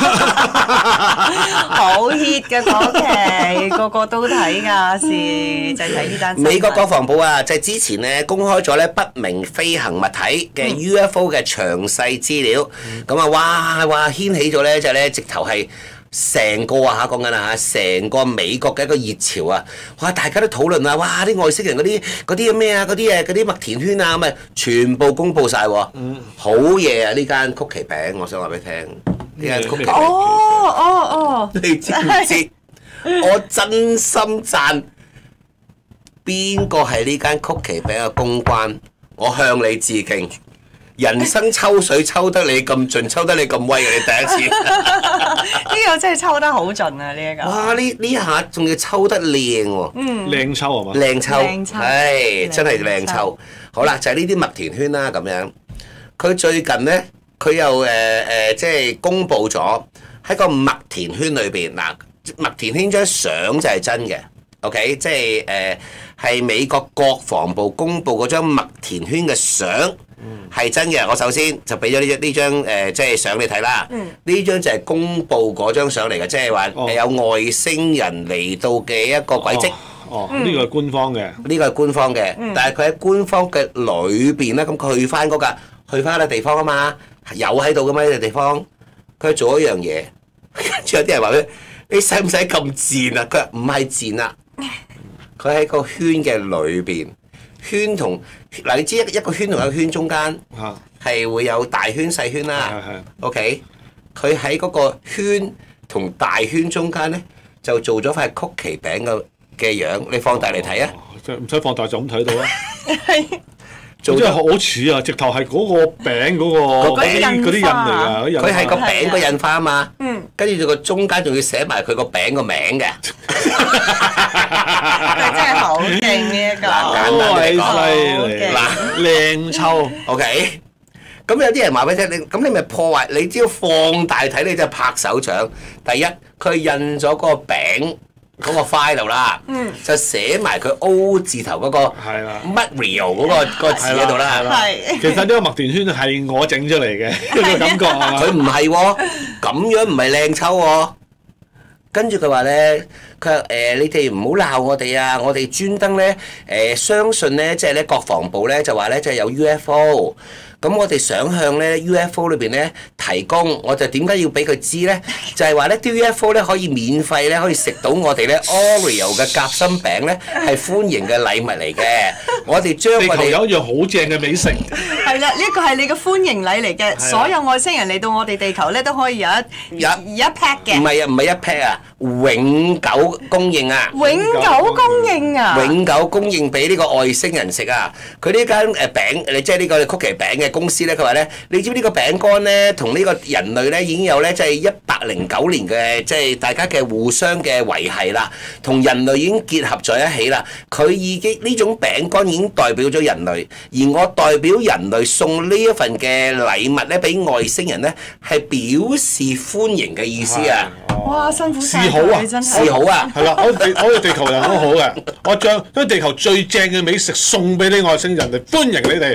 好 hit 嘅嗰期，個個都睇亞視，就係睇呢單。 美國國防部啊，就係之前咧公開咗咧不明飛行物體嘅 UFO 嘅詳細資料，咁哇掀起咗咧就係咧直頭係。成個講緊成個美國嘅一個熱潮啊！哇，大家都討論啊！哇，啲外星人嗰啲咩啊，嗰啲麥田圈啊，咁啊，全部公佈晒喎。好嘢啊！呢間曲奇餅，我想話俾你聽，呢間曲奇餅。 哦， 你知唔知？我真心讚邊個係呢間曲奇餅嘅公關？我向你致敬。人生抽水抽得你咁盡，抽得你咁威嘅，你第一次。 呢個真係抽得好盡啊！呢一個。 哇！呢下仲要抽得靚喎。 靚抽係嘛？ 靚抽，係真係靚抽。好啦，就係呢啲麥田圈啦咁樣。佢最近咧，佢又即係公佈咗喺個麥田圈裏邊嗱，麥田圈張相就係真嘅。OK， 即係係美國國防部公佈嗰張麥田圈嘅相。係真嘅，我首先就俾咗呢張即係相你睇啦。呢張就係公佈嗰張相嚟嘅，即係話有外星人嚟到嘅一個軌跡。 呢個係官方嘅。 呢個係官方嘅，但係佢喺官方嘅裏邊咧，咁佢去翻嗰個地方啊嘛，有喺度噶嘛呢個地方。佢做一樣嘢，跟住有啲人話佢：你使唔使咁賤啊？佢話唔係賤啊，佢喺個圈嘅裏邊。圈同嗱，你知一個圈同一個圈中間係會有大圈細圈啦。OK，佢喺嗰個圈同大圈中間咧，就做咗塊曲奇餅嘅樣。你放大嚟睇啊！ 唔使放大就咁睇到啦。 做真係好似啊！直頭係嗰個餅嗰啲印嚟㗎。 佢係個餅個印花啊嘛。跟住個中間仲要寫埋佢個餅個名嘅。 真係好勁呢一個。 簡單嚟講， 嗱，靚抽。 OK。咁有啲人話俾你聽，咁你咪破壞？你只要放大睇，你就拍手掌。第一，佢印咗個餅。嗰個 file 度啦，就寫埋佢 O 字頭嗰個 Mario 嗰個字喺度啦。 其實呢個麥田圈係我整出嚟嘅，個感覺啊。 佢唔係喎，咁樣唔係靚抽喎。跟住佢話咧，佢話你哋唔好鬧我哋啊！我哋專登咧相信咧，即係咧國防部咧就話咧，即係有 UFO。咁我哋想向咧 UFO 裏邊咧提供，我就點解要俾佢知咧？就係話咧啲 UFO 咧可以免費咧可以食到我哋咧 Oreo 嘅夾心餅咧，係歡迎嘅禮物嚟嘅。我哋將我哋有一樣好正嘅美食。 係啦，呢個係你嘅歡迎禮嚟嘅。所有外星人嚟到我哋地球咧，都可以有一 pack 嘅。 唔係啊，唔係一 pack 啊，永久供應啊。 永久供應啊！ 永久供應俾呢個外星人食啊！佢呢間餅，你即係呢個曲奇餅嘅公司咧，佢話咧，你知唔知呢個餅乾咧，同呢個人類咧已經有咧，即係109年嘅即係大家嘅互相嘅維繫啦，同人類已經結合在一起啦。佢已經呢種餅乾已經代表咗人類，而我代表人類送呢一份嘅禮物咧，俾外星人咧，係表示歡迎嘅意思啊！ 哇，辛苦晒佢真係。 示好啊！ 係啦，我哋地球人都好嘅，我將地球最正嘅美食送俾啲外星人嚟歡迎你哋。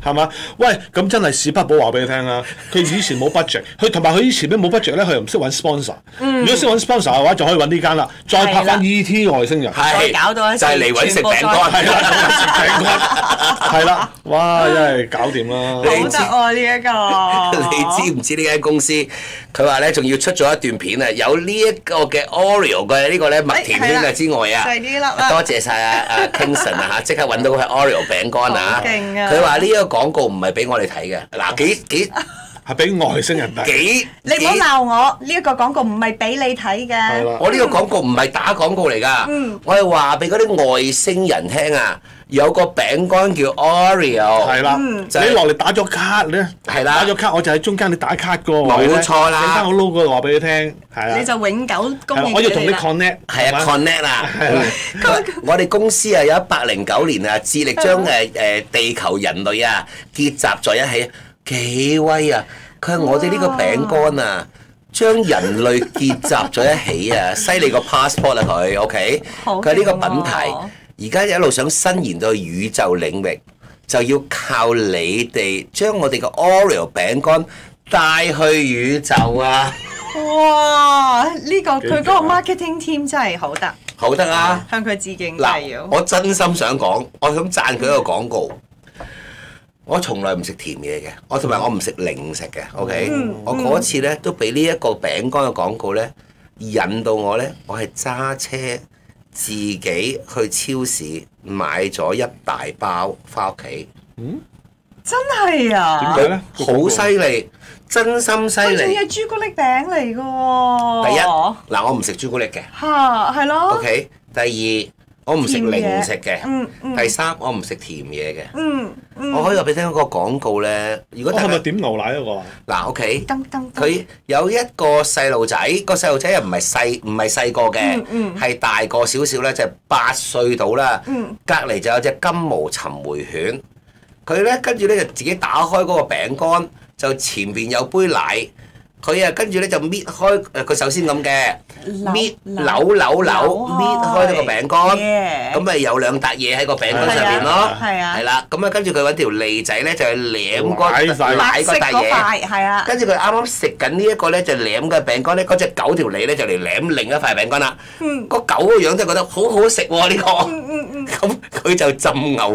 係嘛？喂，咁真係史匹堡話俾你聽啊！佢以前冇 budget， 佢同埋佢以前咧冇 budget 咧，佢又唔識揾 sponsor。如果識揾 sponsor 嘅話，就可以揾呢間啦，再拍翻 E.T. 外星人， 再搞到一就係嚟揾食餅乾， 係啦，食餅乾，係啦，哇！真係搞掂啦。 好得喎呢一個。 你知唔知呢間公司佢話咧，仲要出咗一段片啊？有呢一個嘅 Oreo 嘅呢個咧麥田圈啊之外啊， 就係呢粒啦。 多謝晒啊 Kingston 啊嚇，即刻揾到佢 Oreo 餅乾啊！ 好勁啊！ 佢話呢一個廣告唔係俾我哋睇嘅，嗱幾係俾外星人睇。 你唔好鬧我，呢一個廣告唔係俾你睇嘅。 我呢個廣告唔係打廣告嚟㗎，我係話俾嗰啲外星人聽啊！有個餅乾叫 Oreo， 係啦，你落嚟打咗卡咧， 係啦， 打咗卡我就喺中間你打卡個冇錯啦， 整翻個 logo 話俾你聽，係啊， 你就永久供應我要同你 connect， 係啊 connect 啊，我哋公司啊有109年啊，致力將地球人類啊結集在一起，幾威啊！佢係我哋呢個餅乾啊，將人類結集在一起啊，犀利個 passport 啊佢 ，OK，佢係呢個品牌。而家一路想伸延到宇宙領域，就要靠你哋將我哋嘅 Oreo 餅乾帶去宇宙啊！ 哇！呢個佢嗰個 marketing team 真係好得， 好得啊！ 向佢致敬嗱，我真心想講，我想讚佢一個廣告。我從來唔食甜嘢嘅，同埋我唔食零食嘅。OK，我嗰次咧都俾呢一個餅乾嘅廣告咧引到我咧，我係揸車。自己去超市買咗一大包翻屋企。 真係啊！ 點解咧？ 好犀利，真心犀利。 佢仲係朱古力餅嚟㗎喎。 第一，嗱我唔食朱古力嘅。 嚇，係咯。 OK，第二，我唔食零食嘅。第三，我唔食甜嘢嘅。我可以話俾你聽一個廣告咧，如果係咪點牛奶嗰個啊？ 嗱 OK，佢有一個細路仔，個細路仔又唔係細個嘅，係大個少少咧，就8歲到啦。隔離就有隻金毛尋回犬，佢咧跟住咧就自己打開嗰個餅乾，就前邊有杯奶。佢啊，跟住咧就搣開佢首先咁嘅搣扭搣開咗個餅乾，咁咪有2笪嘢喺個餅乾上邊咯，係啦，咁啊跟住佢揾條脷仔咧就去舐嗰奶嗰笪嘢， 係啊， 跟住佢啱啱食緊呢一個咧就舐嘅餅乾咧，嗰隻狗條脷咧就嚟舐另一塊餅乾啦，個狗個樣真係覺得好好食喎呢個，咁佢就浸牛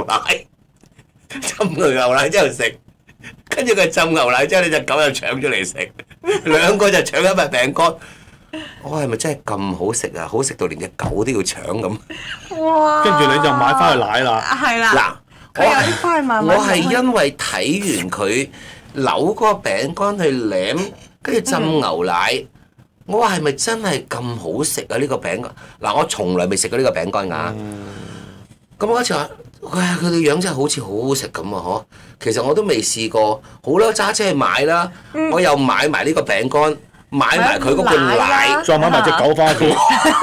奶之後食。跟住佢浸牛奶之後，呢隻狗又搶咗嚟食，2個就搶一塊餅乾。我係咪真係咁好食啊？好食到連隻狗都要搶咁。 哇！ 跟住你就買翻去奶啦。 係啦。嗱，佢有啲快慢慢。 我係因為睇完佢扭嗰個餅乾去舐，跟住浸牛奶，我話係咪真係咁好食啊？呢個餅乾嗱，我從來未食過呢個餅乾㗎。咁我嗰次話。哇！佢哋樣真係好似好好食咁啊！嗬，其實我都未試過，好啦，揸車去買啦，我又買埋呢個餅乾，買埋佢嗰個奶， 再買埋隻狗翻屋企，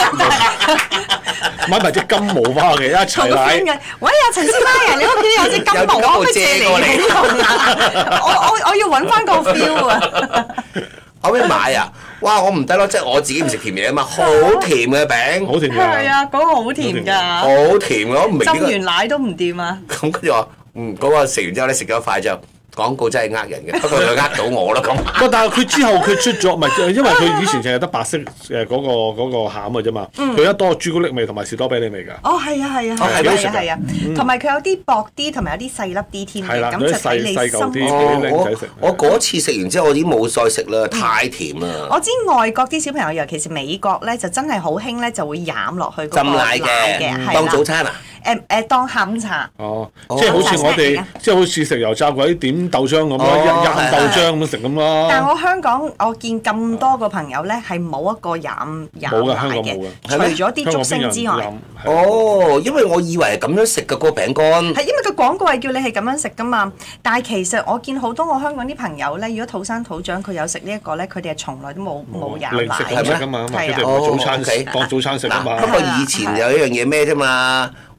買埋隻金毛翻屋企一齊奶。 喂啊，陳師奶啊，你屋企有隻金毛，我可唔可以借嚟用啊？我要揾翻個 feel 啊！ 可唔可以買啊？哇！我唔得咯，即係我自己唔食甜嘢啊嘛，好甜嘅餅， 好甜㗎， 係啊，嗰個好甜㗎， 好甜我唔明浸完奶都唔掂啊！ 咁跟住話，嗰個食完之後咧，食咗一塊之後，廣告真係呃人嘅，不過佢呃到我啦咁。 但係佢之後佢出咗，唔係因為佢以前淨係得白色嗰個餡嘅啫嘛，佢一多朱古力味同埋士多啤梨味㗎。 哦，係啊，係啊，係啊，同埋佢有啲薄啲，同埋有啲細粒啲添嘅，咁就睇你心。 我嗰次食完之後，我已經冇再食啦，太甜啦。 我知外國啲小朋友，尤其是美國咧，就真係好興咧，就會飲落去嗰個浸奶嘅，當早餐啊。 當下午茶。 哦，即係好似我哋，即係好似食油炸鬼點豆漿咁咯，一飲豆漿咁食咁咯。 但係我香港，我見咁多個朋友咧，係冇一個飲奶嘅，除咗啲竹升之外。 哦，因為我以為係咁樣食嘅個餅乾。 係因為個廣告係叫你係咁樣食㗎嘛，但係其實我見好多我香港啲朋友咧，如果土生土長佢有食呢一個咧，佢哋係從來都冇飲奶。 零食咁食㗎嘛，佢哋唔係早餐當早餐食㗎嘛。 不過以前有一樣嘢咩啫嘛。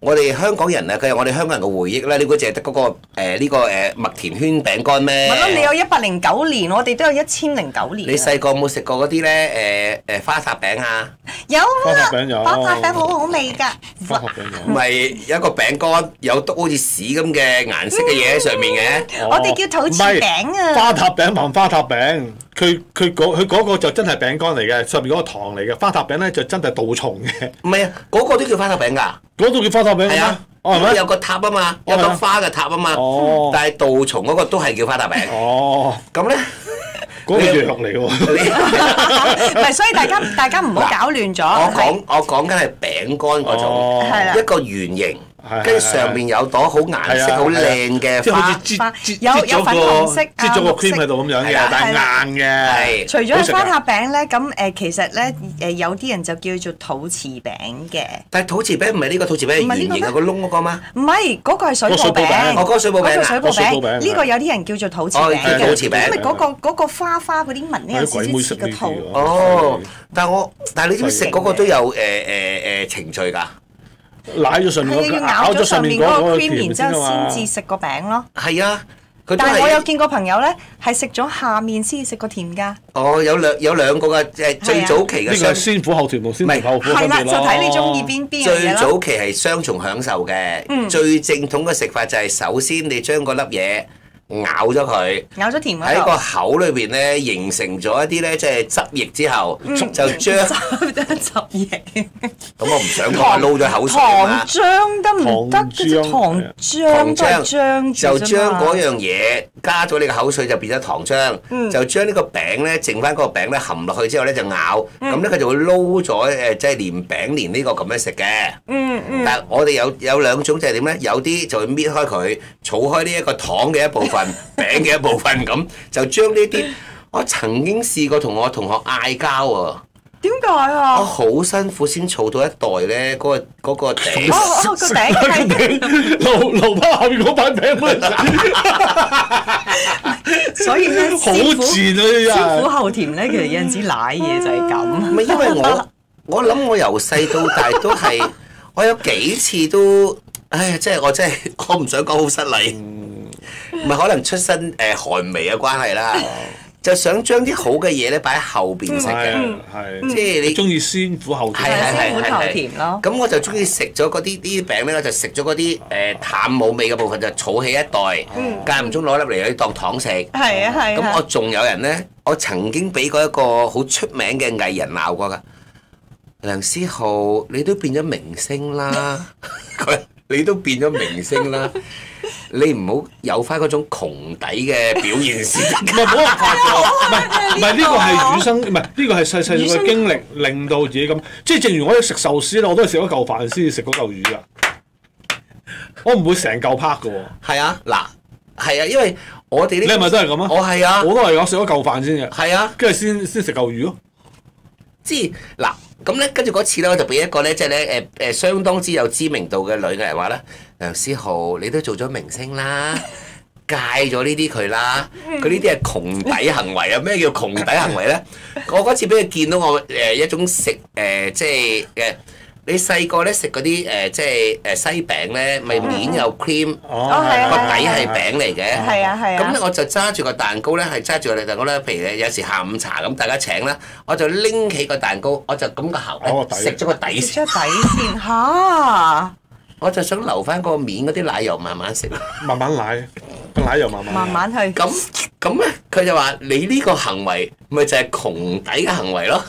我哋香港人啊，佢係我哋香港人嘅回憶啦。你估淨係得嗰個呢個麥田圈餅乾咩？ 咪咯，你有109年，我哋都有1009年。 你細個有冇食過嗰啲咧花塔餅啊？ 有花塔餅有， 花塔餅好好味㗎。 花塔餅有。 唔係有一個餅乾有篤好似屎咁嘅顏色嘅嘢喺上面嘅。 我哋叫土瓷餅啊。 花塔餅還花塔餅，佢嗰個就真係餅乾嚟嘅，上面嗰個糖嚟嘅。花塔餅咧就真係杜蟲嘅。 唔係啊，嗰個都叫花塔餅㗎。 嗰度叫花塔餅係啊， 係咪？ 有個塔啊嘛，有朵花嘅塔啊嘛。 哦。 但係杜蟲嗰個都係叫花塔餅。 哦。 咁咧？ 嗰個藥嚟喎。 唔係，所以大家唔好搞亂咗。 我講緊係餅乾嗰種，一個圓形。跟住上面有朵好顏色好靚嘅花， 有粉紅色， 擠咗個 cream 喺度咁樣嘅，但係硬嘅。 除咗花塔餅咧，咁其實咧有啲人就叫做土瓷餅嘅。 但係土瓷餅唔係呢個土瓷餅係圓形有個窿嗰個嗎？ 唔係，嗰個係水泡餅。 嗰個水泡餅。 嗰個水泡餅。呢個有啲人叫做土瓷餅嘅。 土瓷餅。 因為嗰個花嗰啲紋咧有少少似個兔。 哦，但係你知唔知食嗰個都有程序㗎？ 舐咗上面係要咬咗上面嗰個 cream，然之後先至食個餅咯。 係啊， 但係我有見過朋友咧，係食咗下面先至食個甜㗎。 哦，有兩個嘅最早期嘅。 呢個係先苦後甜同先甜後苦分別咯。 係啦，就睇你中意邊樣嘢咯。 最早期係雙重享受嘅，最正統嘅食法就係首先你將嗰粒嘢咬咗佢， 咬咗甜嗰度喺個口裏邊咧形成咗一啲咧即係汁液之後，就將汁液。 咁我唔想講撈咗口水啊！ 糖漿得唔得？糖漿都係漿就將嗰樣嘢加咗你個口水就變咗糖漿，就將呢個餅咧剩翻嗰個餅咧含落去之後咧就咬，咁咧佢就會撈咗即係連餅連呢個咁樣食嘅。但係我哋有兩種就係點咧？有啲就會搣開佢，儲開呢一個糖嘅一部分。餅嘅一部分咁，就將呢啲我曾經試過同我同學嗌交啊！ 點解啊？ 我好辛苦先儲到一袋咧，嗰個餅。 個餅係留翻下面嗰塊餅所以咧， 好賤啊！ 先苦後甜咧，其實有陣時舐嘢就係咁。 唔係因為我諗我由細到大都係，我有幾次都，唉呀！我真係我唔想講好失禮。唔係可能出身寒微嘅關係啦，就想將啲好嘅嘢咧擺喺後邊食嘅，即係你中意先苦後甜， 先苦後甜咯。 咁我就中意食咗嗰啲餅咧，我就食咗嗰啲淡冇味嘅部分，就儲起一袋，間唔中攞粒嚟去當糖食。 係啊係。 咁我仲有人咧，我曾經俾過一個好出名嘅藝人鬧過㗎，梁思浩，你都變咗明星啦，你都變咗明星啦。你唔好有翻嗰種窮底嘅表現先。 唔係冇辦法㗎，唔係呢個係與生，唔係呢個係細細個嘅經歷，令到自己咁。即係正如我哋食壽司咧，我都係食咗嚿飯先至食嗰嚿魚㗎。我唔會成嚿拍㗎喎。 係啊，嗱，係啊，因為我哋呢， 你係咪都係咁啊？ 我係啊， 我都係我食咗嚿飯先嘅。 係啊， 跟住先食嚿魚咯。 即係嗱，咁咧跟住嗰次咧，我就俾一個咧，即係咧相當之有知名度嘅女藝人話咧，梁思浩，你都做咗明星啦，戒咗呢啲佢啦，佢呢啲係窮底行為啊！咩叫窮底行為咧？我嗰次俾佢見到我一種食即係你細個咧食嗰啲即係西餅咧，咪面有 cream，個底係餅嚟嘅。 係啊係啊。 咁咧我就揸住個蛋糕咧，係揸住個蛋糕咧。譬如有時下午茶咁，大家請啦，我就拎起個蛋糕，我就咁個喉食咗個底先。 食咗底先嚇！ 我就想留翻個面嗰啲奶油慢慢食。 慢慢奶，個奶油慢慢去。 咁咧，佢就話：你呢個行為咪就係窮底嘅行為咯。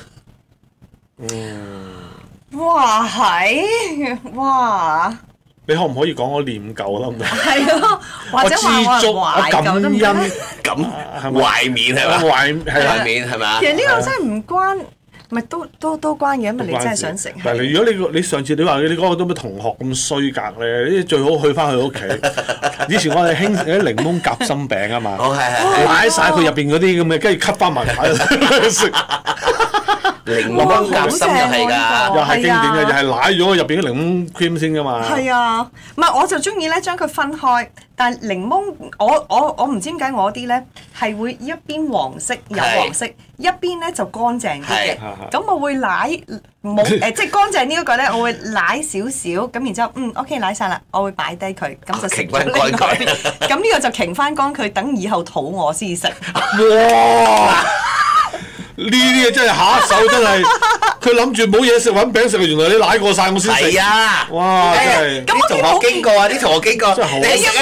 哇係，哇！ 你可唔可以講我念舊啦？ 係咯，或者話我感恩咁懷緬係嘛？懷緬係嘛？ 其實呢個真係唔關，咪都關嘅，因為你真係想食。 但係如果你上次你話你嗰個都咩同學咁衰格咧，你最好去翻佢屋企。以前我哋興啲檸檬夾心餅啊嘛，擺晒佢入邊嗰啲咁嘅，跟住吸翻埋食。檸檬夾心又係㗎，又係經典嘅，又係奶咗入邊啲檸檬 cream 先㗎嘛。 係啊，唔係我就中意咧將佢分開，但係檸檬我唔知點解我啲咧係會一邊黃色有黃色，一邊咧就乾淨啲嘅。咁我會舐冇即係乾淨呢一個咧，我會舐少少，咁然之後OK 舐晒啦，我會擺低佢，咁就食咗另外一邊。咁呢個就擎翻乾佢，等以後肚餓先食。 哇！呢啲嘢真係下一手真係，佢諗住冇嘢食揾餅食，原來你舐過晒我先食。 係啊！ 哇！真係啲同學經過啊，啲同學經過， 真係好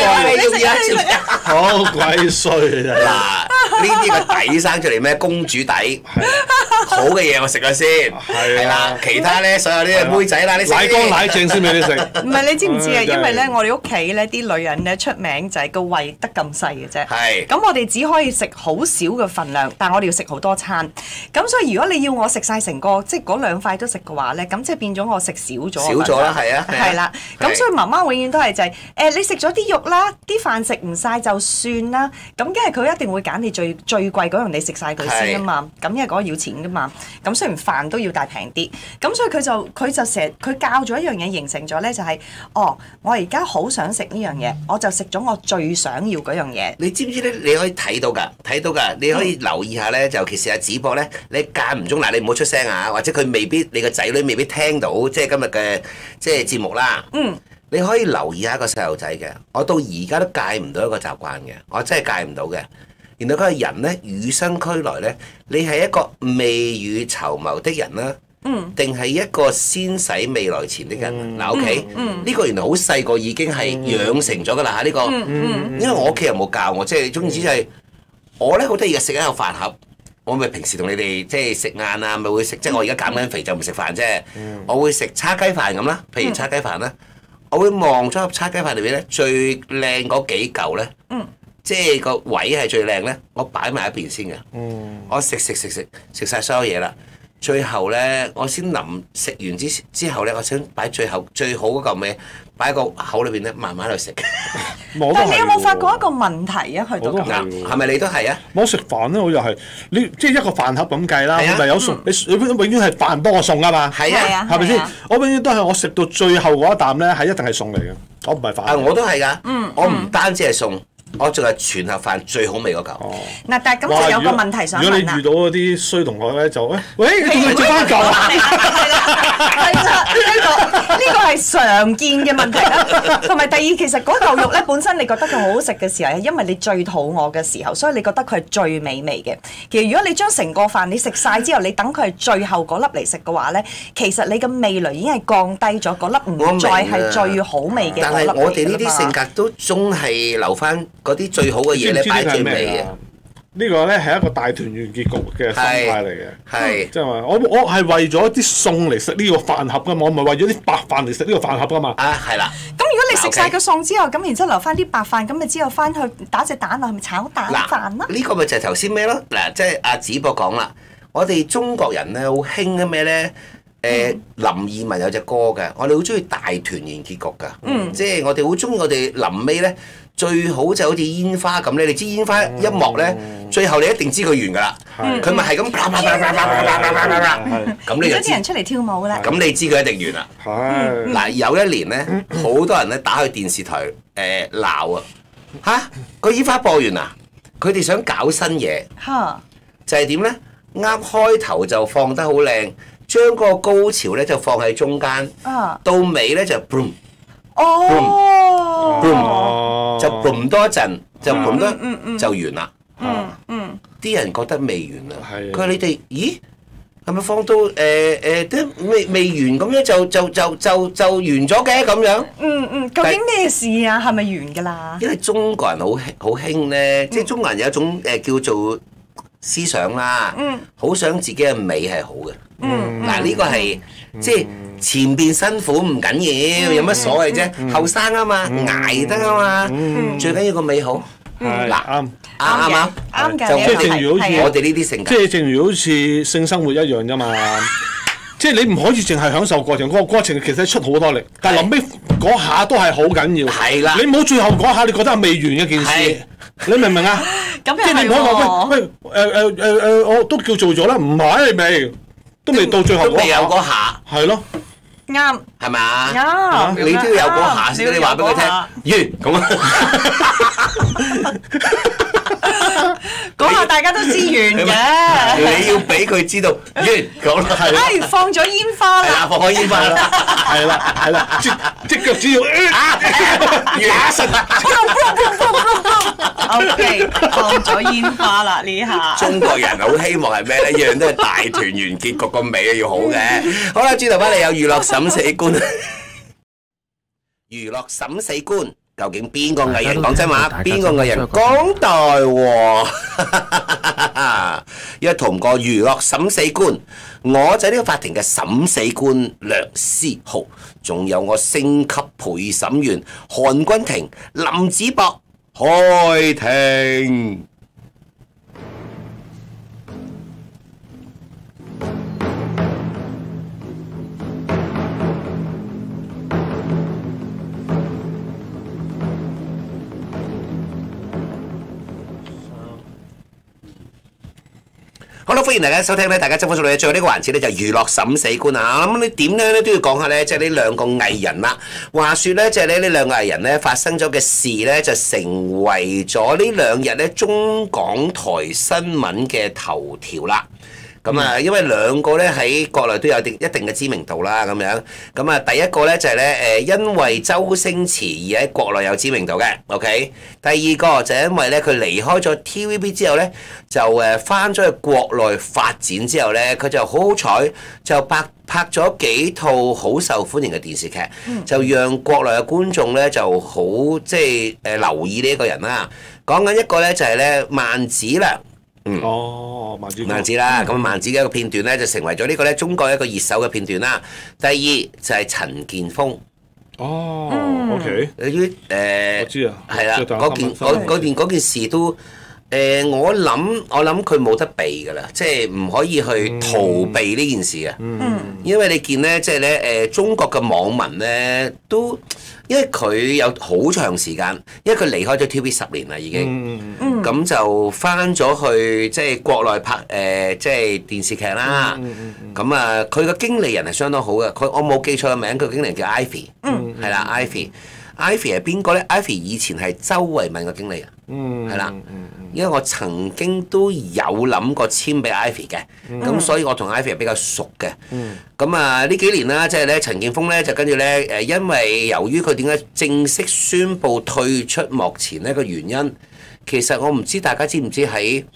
好鬼衰啊！ 嗱，呢啲個底生出嚟咩？公主底，好嘅嘢我食咗先，係啦。其他咧，所有啲妹仔啦，你奶乾奶正先俾你食。 唔係你知唔知啊？因為咧，我哋屋企咧啲女人咧出名就係個胃得咁細嘅啫。 係。 咁我哋只可以食好少嘅份量，但係我哋要食好多餐。咁所以如果你要我食晒成個，即係嗰2塊都食嘅話咧，咁即係變咗我食少咗。 少咗啦，係啊。 係啦。咁所以媽媽永遠都係就係你食咗啲肉啦，啲飯食唔晒就算啦。咁跟住佢一定會揀你最貴嗰樣，你食晒佢先啊嘛。咁因為嗰個要錢噶嘛。咁雖然飯都要大平啲，咁所以佢就成日佢教咗一樣嘢，形成咗咧就係我而家好想食呢樣嘢，我就食咗我最想要嗰樣嘢。 你知唔知咧？你可以睇到㗎，你可以留意下咧，尤其是阿子博咧，你間唔中嗱，你唔好出聲啊，或者佢未必你個仔女未必聽到，即係今日嘅即係節目啦。你可以留意下一個細路仔嘅，我到而家都戒唔到一個習慣嘅，我真係戒唔到嘅。原來嗰個人咧，與生俱來咧，你係一個未雨綢繆的人啦，定係一個先使未來錢的人嗱？OK，呢個原來好細個已經係養成咗㗎啦嚇，呢個，因為我屋企人冇教我，即係總言之就係我咧好得意嘅食一個飯盒，我咪平時同你哋即係食晏啊，咪會食，即係我而家減緊肥就唔食飯啫，我會食叉雞飯咁啦，譬如叉雞飯啦，我會望咗盒叉雞飯裏邊咧最靚嗰幾嚿咧。即係個位係最靚咧，我擺埋一邊先嘅。我食晒所有嘢啦，最後咧我先臨食完之後咧，我想擺最好嗰嚿味擺喺個口裏邊咧，慢慢去食。 但係你有冇發覺一個問題啊？去到咁樣，係咪你都係啊？ 我食飯咧，我又係你即係一個飯盒咁計啦，咪有餸，你永遠係飯多過餸啊嘛。 係啊， 係咪先？我永遠都係我食到最後嗰一啖咧，係一定係餸嚟嘅，我唔係飯。 我都係㗎，我唔單止係餸。我仲係全盒飯最好味嗰嚿。 嗱，但係咁就有個問題想問啦。 如果你遇到嗰啲衰同學咧，就喂，你仲食翻嚿啊？ 係啦，呢個係常見嘅問題啦。同埋第二，其實嗰嚿肉咧本身你覺得佢好好食嘅時候，係因為你最肚餓嘅時候，所以你覺得佢係最美味嘅。其實如果你將成個飯你食晒之後，你等佢係最後嗰粒嚟食嘅話咧，其實你嘅味蕾已經係降低咗，嗰粒唔再係最好味嘅嗰粒嚟㗎嘛。 但係我哋呢啲性格都總係留翻嗰啲最好嘅嘢咧擺最尾嘅。 呢個咧係一個大團圓結局嘅心態嚟嘅， 係即係話我係為咗啲餸嚟食呢個飯盒㗎嘛，我唔係為咗啲白飯嚟食呢個飯盒㗎嘛。 啊，係啦。 咁如果你食晒個餸之後，咁然之後留翻啲白飯，咁咪之後翻去打隻蛋落去，咪炒蛋飯咯。 呢個咪就係頭先咩咯？嗱，即係阿子博講啦，我哋中國人咧好興嘅咩咧？林二汶有隻歌嘅，我哋好中意大團圓結局㗎，即係我哋好中意我哋臨尾咧。最好就好似煙花咁咧，你知煙花一幕咧，最後你一定知佢完㗎啦。佢咪係咁啪啪啪啪啪啪啪啪啪啪，咁你就知。 啲人出嚟跳舞啦。 咁你知佢一定完啦。嗱，有一年咧，好多人咧打去電視台鬧啊，嚇個煙花播完啦，佢哋想搞新嘢，就係點咧？啱開頭就放得好靚，將個高潮咧就放喺中間，到尾咧就 boom。就 boom 多一陣，就 boom 多就完啦。啲人覺得未完啦。佢話你哋，咦，係咪放到都未完咁樣就完咗嘅咁樣？ 究竟咩事啊？係咪完㗎啦？ 因為中國人好興咧，即係中國人有一種叫做思想啦，好想自己嘅美係好嘅。嗱，呢個係即係。前邊辛苦唔緊要，有乜所謂啫？後生啊嘛，捱得啊嘛，最緊要個美好。嗱，啱嘅， 即係正如好似我哋呢啲性格， 即係正如好似性生活一樣啫嘛。即係你唔可以淨係享受過程，嗰個過程其實出好多力，但係臨尾嗰下都係好緊要。 係啦， 你唔好最後嗰下你覺得係未完嘅件事，你明唔明啊？ 即係你唔好話喂我都叫做咗啦，唔係你未，都未到最後都未有嗰下， 係咯。 啱， 係咪啊？ 啱， 你都要有嗰下先，你話俾佢聽，完咁啊！ 大家都知完嘅。 你要俾佢知道完講啦， 哎，放咗煙花係啦， 啦， 放開煙花啦， 係啦，即腳趾要打實。 OK， 放咗煙花啦呢下。 中國人好希望係咩咧？一樣都係大團圓結局，個尾要好嘅。好啦，轉頭翻嚟有娛樂審死官，娛樂審死官究竟邊個藝人講真話，邊個藝人講大話？因為逃唔過娛樂審死官，我就係呢個法庭嘅審死官梁思豪，仲有我星級陪審員韓君婷、林子博。開庭。好啦，歡迎大家收聽咧，大家爭分數嘅最後呢個環節咧就娛樂審死官啊！咁你點樣咧都要講下咧，即係呢兩個藝人啦。話說咧，即係呢兩個藝人咧發生咗嘅事咧，就成為咗呢兩日咧中港台新聞嘅頭條啦。咁啊，因為兩個咧喺國內都有一定嘅知名度啦，咁樣。咁啊，第一個咧就係咧因為周星馳而喺國內有知名度嘅，OK。第二個就係因為咧佢離開咗 TVB 之後咧，就翻咗去國內發展之後咧，佢就好彩就拍咗幾套好受歡迎嘅電視劇，就讓國內嘅觀眾咧就好即係留意呢一個人啦。講緊一個咧就係咧萬梓良。萬梓啦，咁萬梓嘅一個片段咧就成為咗呢個咧中國一個熱搜嘅片段啦。第二就係陳鍵鋒。 OK。我知啊。 係啦，嗰件事都我諗佢冇得避㗎啦，即係唔可以去逃避呢件事嘅。因為你見咧，即係咧中國嘅網民咧都。因為佢有好長時間，因為佢離開咗 TV 10年啦已經，咁就翻咗去即係國內拍即係電視劇啦。咁啊，佢個經理人係相當好嘅，我冇記錯個名，佢經理人叫 Ivy，係啦 Ivy。Ivy 係邊個咧 ？Ivy 以前係周慧敏嘅經理人，係啦。因為我曾經都有諗過簽俾 Ivy 嘅，咁所以我同 Ivy 係比較熟嘅。咁啊呢幾年啦，即係咧陳鍵鋒咧就跟住咧因為由於佢點解正式宣布退出幕前呢個原因，其實我唔知大家知唔知喺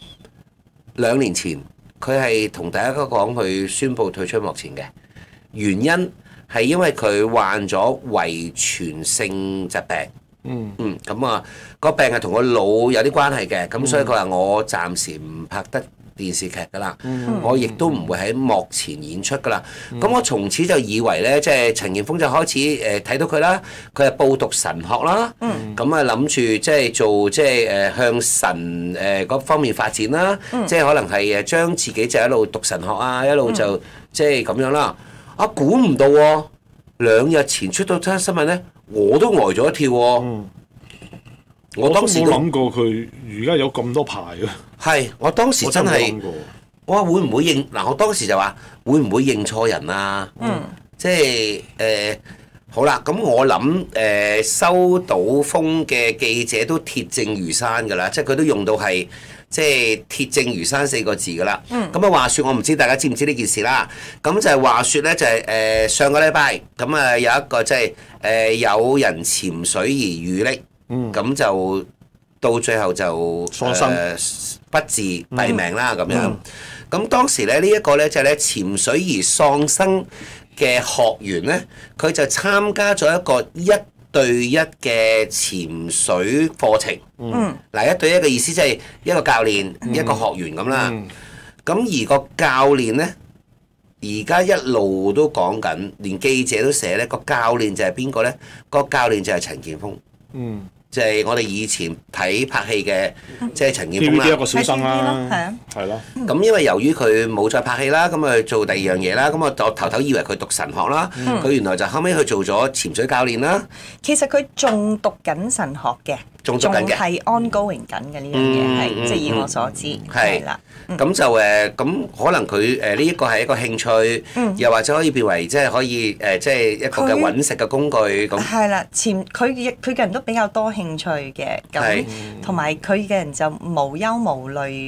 2年前佢係同大家講佢宣布退出幕前嘅原因。係因為佢患咗遺傳性疾病，咁啊個病係同個腦有啲關係嘅，咁所以佢話我暫時唔拍得電視劇㗎啦，我亦都唔會喺幕前演出㗎啦。咁我從此就以為咧，即係陳鍵鋒就開始睇到佢啦，佢係報讀神學啦，咁啊諗住即係做即係向神嗰方面發展啦，即係可能係將自己就一路讀神學啊，一路就即係咁樣啦。估唔到喎！2日前出到單新聞咧，我都呆咗一跳喎。我當時冇諗過佢而家有咁多牌啊！ 係，我當時真係，我話會唔會認嗱？我當時就話會唔會認錯人啊？即係好啦，咁我諗收到風嘅記者都鐵證如山㗎啦，即係佢都用到係。即係鐵證如山4個字㗎啦。咁啊話説，我唔知大家知唔知呢件事啦。咁就係話説咧，就係上個禮拜咁啊有一個即係有人潛水而遇溺，咁就到最後就喪生不治斃命啦咁樣。咁當時咧呢一個咧就係咧潛水而喪生嘅學員咧，佢就參加咗一個1對1嘅潛水課程。嗱，1對1嘅意思即係一個教練、一個學員咁啦。咁而個教練咧，而家一路都講緊，連記者都寫咧，個教練就係邊個咧？個教練就係陳鍵鋒。就係我哋以前睇拍戲嘅，即係陳鍵鋒啦。 TVB 一個小生啦，係咯。 咁因為由於佢冇再拍戲啦，咁啊做第2樣嘢啦，咁我頭以為佢讀神學啦，佢原來就後尾去做咗潛水教練啦。 其實佢仲讀緊神學嘅，仲係 ongoing 緊嘅呢樣嘢，係即係以我所知係啦。咁就咁可能佢呢一個係一個興趣，又或者可以變為即係可以即係一個嘅揾食嘅工具咁。係啦， 佢嘅人都比較多興趣嘅，咁同埋佢嘅人就無憂無慮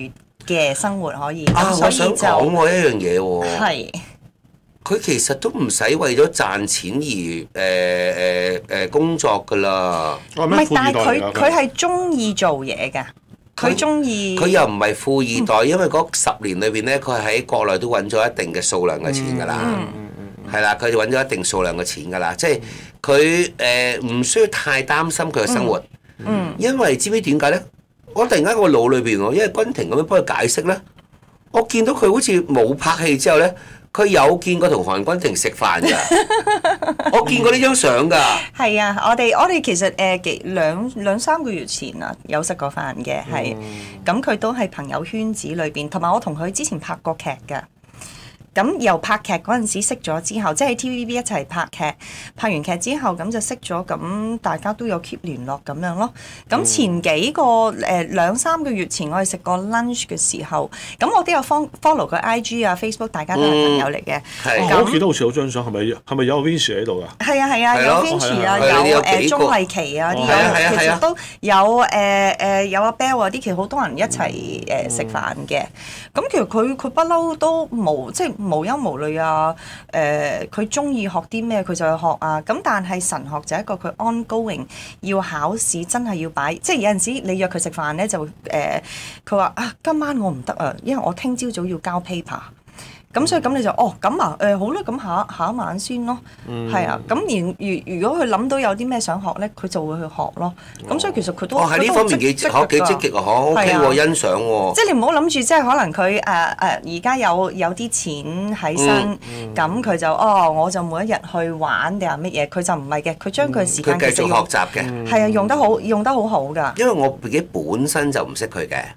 嘅生活可以。 啊，我想講喎一樣嘢喎。 係。 佢其實都唔使為咗賺錢而工作㗎啦。 唔係，但係佢係中意做嘢㗎。佢中意。佢又唔係富二代，因為嗰10年裏邊咧，佢喺國內都揾咗一定嘅數量嘅錢㗎啦。係啦，佢就揾咗一定數量嘅錢㗎啦。即係佢唔需要太擔心佢嘅生活。因為知唔知點解咧？我突然間個腦裏邊喎，因為君婷咁樣幫佢解釋咧，我見到佢好似冇拍戲之後咧。佢有見過同韓君婷食飯㗎，我見過呢張相㗎。 係啊，我哋其實兩三個月前啊，有食過飯嘅，係。咁佢都係朋友圈子裏邊，同埋我同佢之前拍過劇㗎。咁由拍劇嗰陣時識咗之後，即係喺 TVB 一齊拍劇，拍完劇之後咁就識咗，咁大家都有 keep 聯絡咁樣咯。咁前幾個2-3個月前，我哋食過 lunch 嘅時候，咁我都有 follow 佢 IG 啊 Facebook， 大家都係朋友嚟嘅。 我記得好似有張相，係咪有 Vincy 喺度㗎？ 係啊，有 Vincy 啊，有鐘麗琪啊啲有，其實都有阿 Bell 啊啲，其實好多人一齊食飯嘅。咁其實佢不嬲都冇即係無憂無慮啊！佢中意學啲咩佢就去學啊！咁但係神學就係一個佢 ongoing 要考試，真係要擺，即係有陣時你約佢食飯咧就佢話啊今晚我唔得啊，因為我聽朝早要交 paper。咁所以咁你就咁啊好啦，咁下一晚先咯，係啊。咁如果佢諗到有啲咩想學咧，佢就會去學咯。咁所以其實佢都喺呢方面幾積極啊，OK 喎，欣賞喎。 即係你唔好諗住，即係可能佢而家有啲錢喺身，咁佢就我就每一日去玩定係乜嘢，佢就唔係嘅，佢將佢時間佢繼續學習嘅， 係啊，用得好好㗎。 因為我自己本身就唔識佢嘅，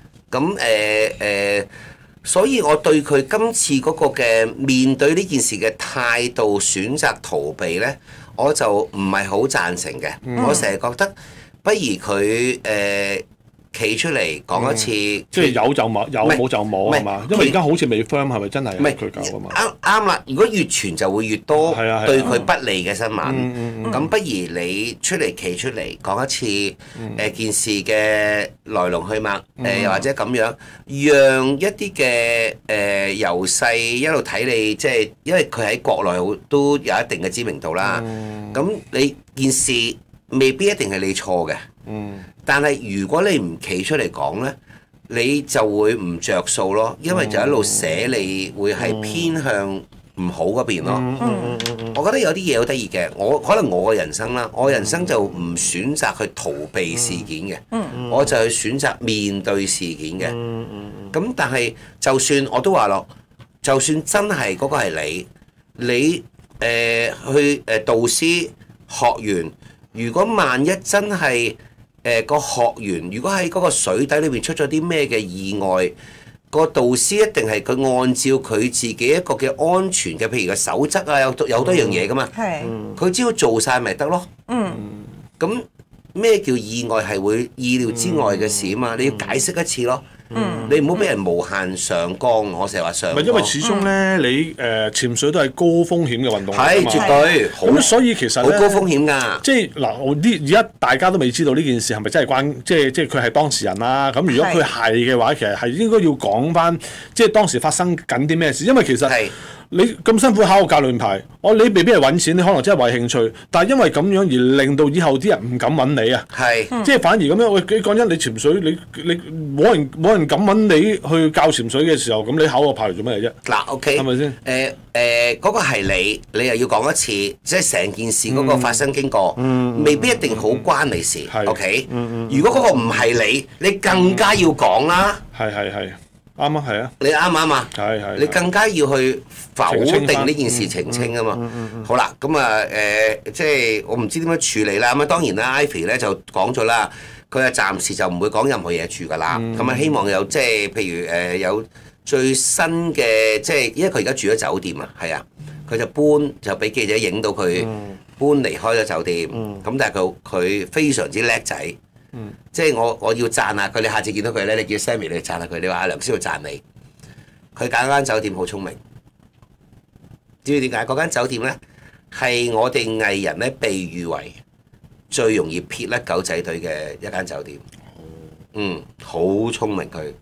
咁所以我對佢今次嗰個嘅面對呢件事嘅態度選擇逃避呢，我就唔係好贊成嘅。我成日覺得，不如佢企出嚟講一次， 即係有就冇，有冇就冇係嘛？因為而家好似未 firm 係咪真係佢搞啊嘛？ 啱啦！如果越傳就會越多對佢不利嘅新聞。咁不如你出嚟企出嚟講一次件事嘅來龍去脈，又或者咁樣，讓一啲嘅由細一路睇你，即係因為佢喺國內都有一定嘅知名度啦。咁你件事未必一定係你錯嘅。但係如果你唔企出嚟講呢，你就會唔着數咯，因為就一路寫你會係偏向唔好嗰邊咯。我覺得有啲嘢好得意嘅，可能我嘅人生啦，我人生就唔選擇去逃避事件嘅，我就去選擇面對事件嘅。咁但係就算我都話咯，就算真係嗰個係你去導師學完，如果萬一真係個學員如果喺嗰個水底裏邊出咗啲咩嘅意外，個導師一定係佢按照佢自己一個嘅安全嘅，譬如個守則啊，有好多樣嘢噶嘛。佢只要做晒咪得咯。咁咩叫意外係會意料之外嘅事啊嘛？你要解釋一次咯。你唔好俾人無限上綱，我成日話上綱。 因為始終咧，你潛水都係高風險嘅運動嚟㗎嘛。 係絕對。 咁所以其實好高風險㗎。 即係嗱，而家大家都未知道呢件事係咪真係關，即係佢係當事人啦。咁如果佢係嘅話，其實係應該要講翻，即係當時發生緊啲咩事。因為其實你咁辛苦考個教練牌，你未必係揾錢，你可能真係為興趣。但係因為咁樣而令到以後啲人唔敢揾你啊。即係反而咁樣，喂，講真，你潛水你冇人敢揾你去教潛水嘅時候，咁你考個牌嚟做咩啫？ 嗱，OK， 係咪先？ 嗰個係你又要講一次，即係成件事嗰個發生經過，未必一定好關你事。OK，如果嗰個唔係你更加要講啦。係啱啊，係啊。 你啱唔啱啊？ 係。 你更加要去否定呢件事澄清啊嘛。好啦，咁啊即係我唔知點樣處理啦。咁啊當然啦 ，Ivy 咧就講咗啦，佢啊暫時就唔會講任何嘢住㗎啦。咁啊希望有即係譬如有最新嘅即係，因為佢而家住咗酒店啊，係啊，佢就俾記者影到佢搬離開咗酒店。咁但係佢非常之叻仔。即係我要讚下佢，你下次見到佢咧，你叫 Sammy 你讚下佢，你話阿梁師傅讚你。佢揀間酒店好聰明，知唔知點解？嗰間酒店咧係我哋藝人咧被譽為最容易撇甩狗仔隊嘅一間酒店。好聰明佢。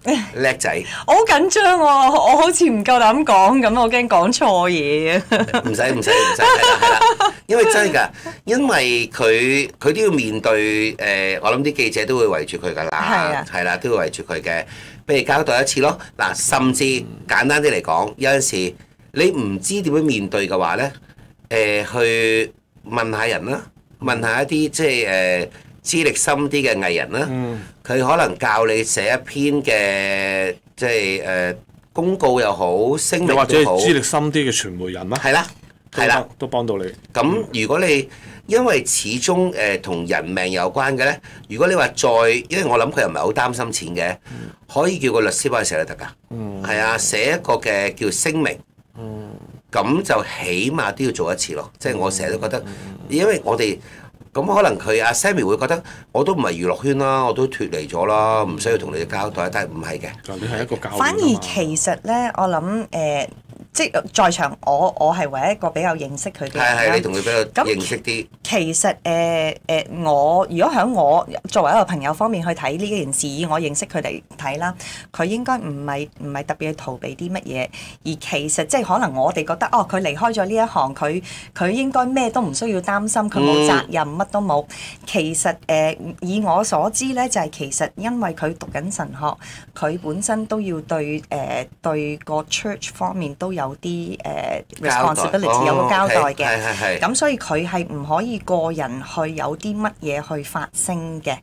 叻仔。 我好緊張喎，我好似唔夠膽講咁，我驚講錯嘢啊！ 唔使，係啦，因為真係㗎，因為佢都要面對我諗啲記者都會圍住佢㗎啦，係啦，都會圍住佢嘅，俾你交代一次咯。嗱，甚至簡單啲嚟講，有陣時你唔知點樣面對嘅話咧，去問下人啦，問下一啲即係資歷深啲嘅藝人啦，佢可能教你寫一篇嘅即係公告又好，聲明都好， 或者資歷深啲嘅傳媒人啦， 係啦， 都幫到你。 咁如果你因為始終同人命有關嘅咧，如果你話再，因為我諗佢又唔係好擔心錢嘅，可以叫個律師幫佢寫都得㗎。係啊，寫一個嘅叫聲明。咁就起碼都要做一次咯。即係我成日都覺得，因為我哋咁可能佢阿 Sammy 會覺得我都唔係娛樂圈啦，我都脫離咗啦，唔需要同你哋交代，但係唔係嘅。 你係一個教練。 反而其實咧，我諗即係在場，我係唯一一個比較認識佢嘅人啦。 係，你同佢比較認識啲。 其實我如果喺我作為一個朋友方面去睇呢件事，以我認識佢哋睇啦，佢應該唔係特別去逃避啲乜嘢，而其實即係可能我哋覺得哦，佢離開咗呢一行，佢應該咩都唔需要擔心，佢冇責任，乜都冇。其實以我所知咧，就係其實因為佢讀緊神學，佢本身都要對個 church 方面都有啲responsibility 有個交代嘅，咁所以佢係唔可以個人去有啲乜嘢去發聲嘅。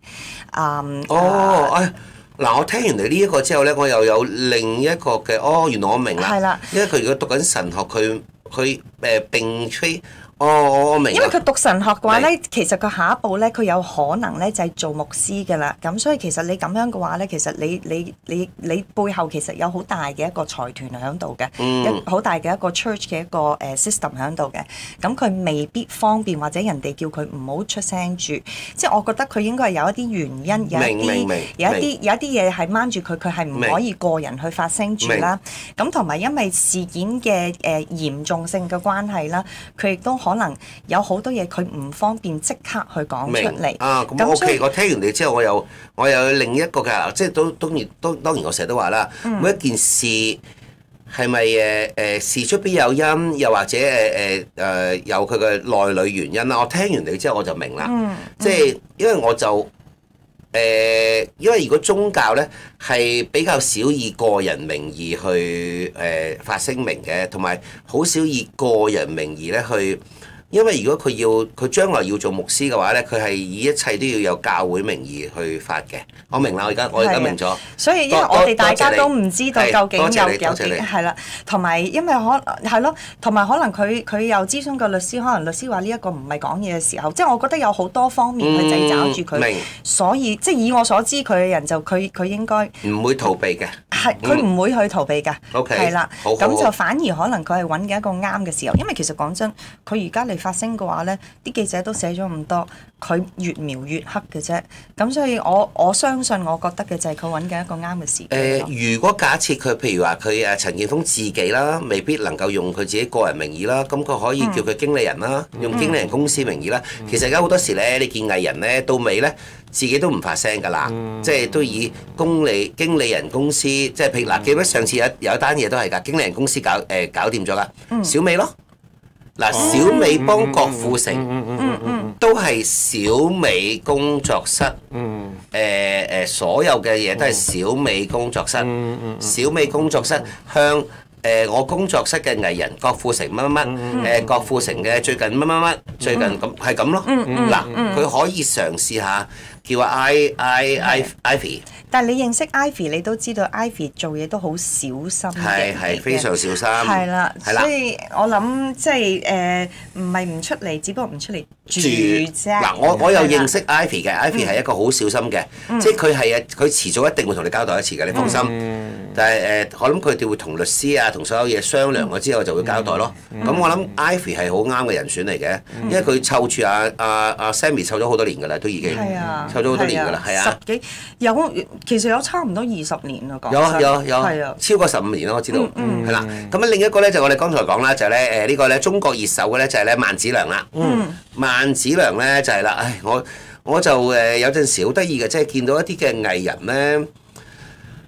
嗱，我聽完你呢一個之後咧，我又有另一個嘅，原來我明啦。 係啦， 因為佢如果讀緊神學，佢並非。我明。因為佢讀神學嘅話咧，其實佢下一步咧，佢有可能咧就係做牧師㗎啦。咁所以其實你咁樣嘅話咧，其實你背後其實有好大嘅一個財團喺度嘅，好大嘅一個 church 嘅一個system 喺度嘅。咁佢未必方便，或者人哋叫佢唔好出聲住。即係我覺得佢應該係有一啲原因，有一啲嘢係掹住佢，佢係唔可以個人去發聲住啦。咁同埋因為事件嘅嚴重性嘅關係啦，佢亦都可能有好多嘢佢唔方便即刻去講出嚟。 咁 OK，我聽完你之後，我有另一個嘅，即係當然我成日都話啦，每一件事係咪事出必有因，又或者有佢嘅內裏原因啦。我聽完你之後我就明啦，即係因為我就因為如果宗教咧係比較少以個人名義去發聲明嘅，同埋好少以個人名義咧去。因為如果佢將來要做牧師嘅話咧，佢係以一切都要有教會名義去發嘅。我明啦，我而家明咗。 所以因為我哋大家都唔知道究竟有幾係啦，同埋因為同埋可能佢又諮詢個律師，可能律師話呢一個唔係講嘢嘅時候，即係我覺得有好多方面去掣肘住佢。所以即係以我所知，佢嘅人就佢應該唔會逃避嘅。 係，佢唔會去逃避㗎。 OK， 係啦，咁就反而可能佢係揾緊一個啱嘅時候，因為其實講真，佢而家嚟發聲嘅話咧，啲記者都寫咗咁多，佢越描越黑嘅啫。咁所以我相信，我覺得嘅就係佢揾緊一個啱嘅時機。 如果假設佢譬如話佢陳鍵鋒自己啦，未必能夠用佢自己個人名義啦，咁佢可以叫佢經理人啦，用經理人公司名義啦。其實而家好多時咧，你見藝人咧到尾咧，自己都唔發聲㗎啦，即係都以經理人公司，即係譬如嗱，記得上次有單嘢都係㗎，經理人公司搞掂咗㗎，小美咯。嗱，小美幫郭富城，都係小美工作室，所有嘅嘢都係小美工作室，小美工作室向我工作室嘅藝人郭富城乜乜乜，郭富城嘅最近乜乜乜，最近咁係咁咯。嗱，佢可以嘗試下叫阿 Ivy。 但係你認識 Ivy， 你都知道 Ivy 做嘢都好小心嘅， 係非常小心。 係啦，所以我諗即係唔係唔出嚟，只不過唔出嚟住啫。 嗱，我又認識 Ivy 嘅，Ivy 係一個好小心嘅，即係佢遲早一定會同你交代一次嘅，你放心。但係我諗佢哋會同律師啊，同所有嘢商量咗之後就會交代咯。咁我諗 Ivy 係好啱嘅人選嚟嘅，因為佢湊住阿 Sammy 湊咗好多年㗎啦，都已經湊咗好多年㗎啦，係啊， 其實有差唔多20年啦，講有超過15年咯，我知道，係啦。咁另一個咧就我哋剛才講啦，就係咧呢個咧中國熱搜嘅咧就係咧萬梓良啦。萬梓良咧就係啦，我就有陣時好得意嘅，即係見到一啲嘅藝人咧，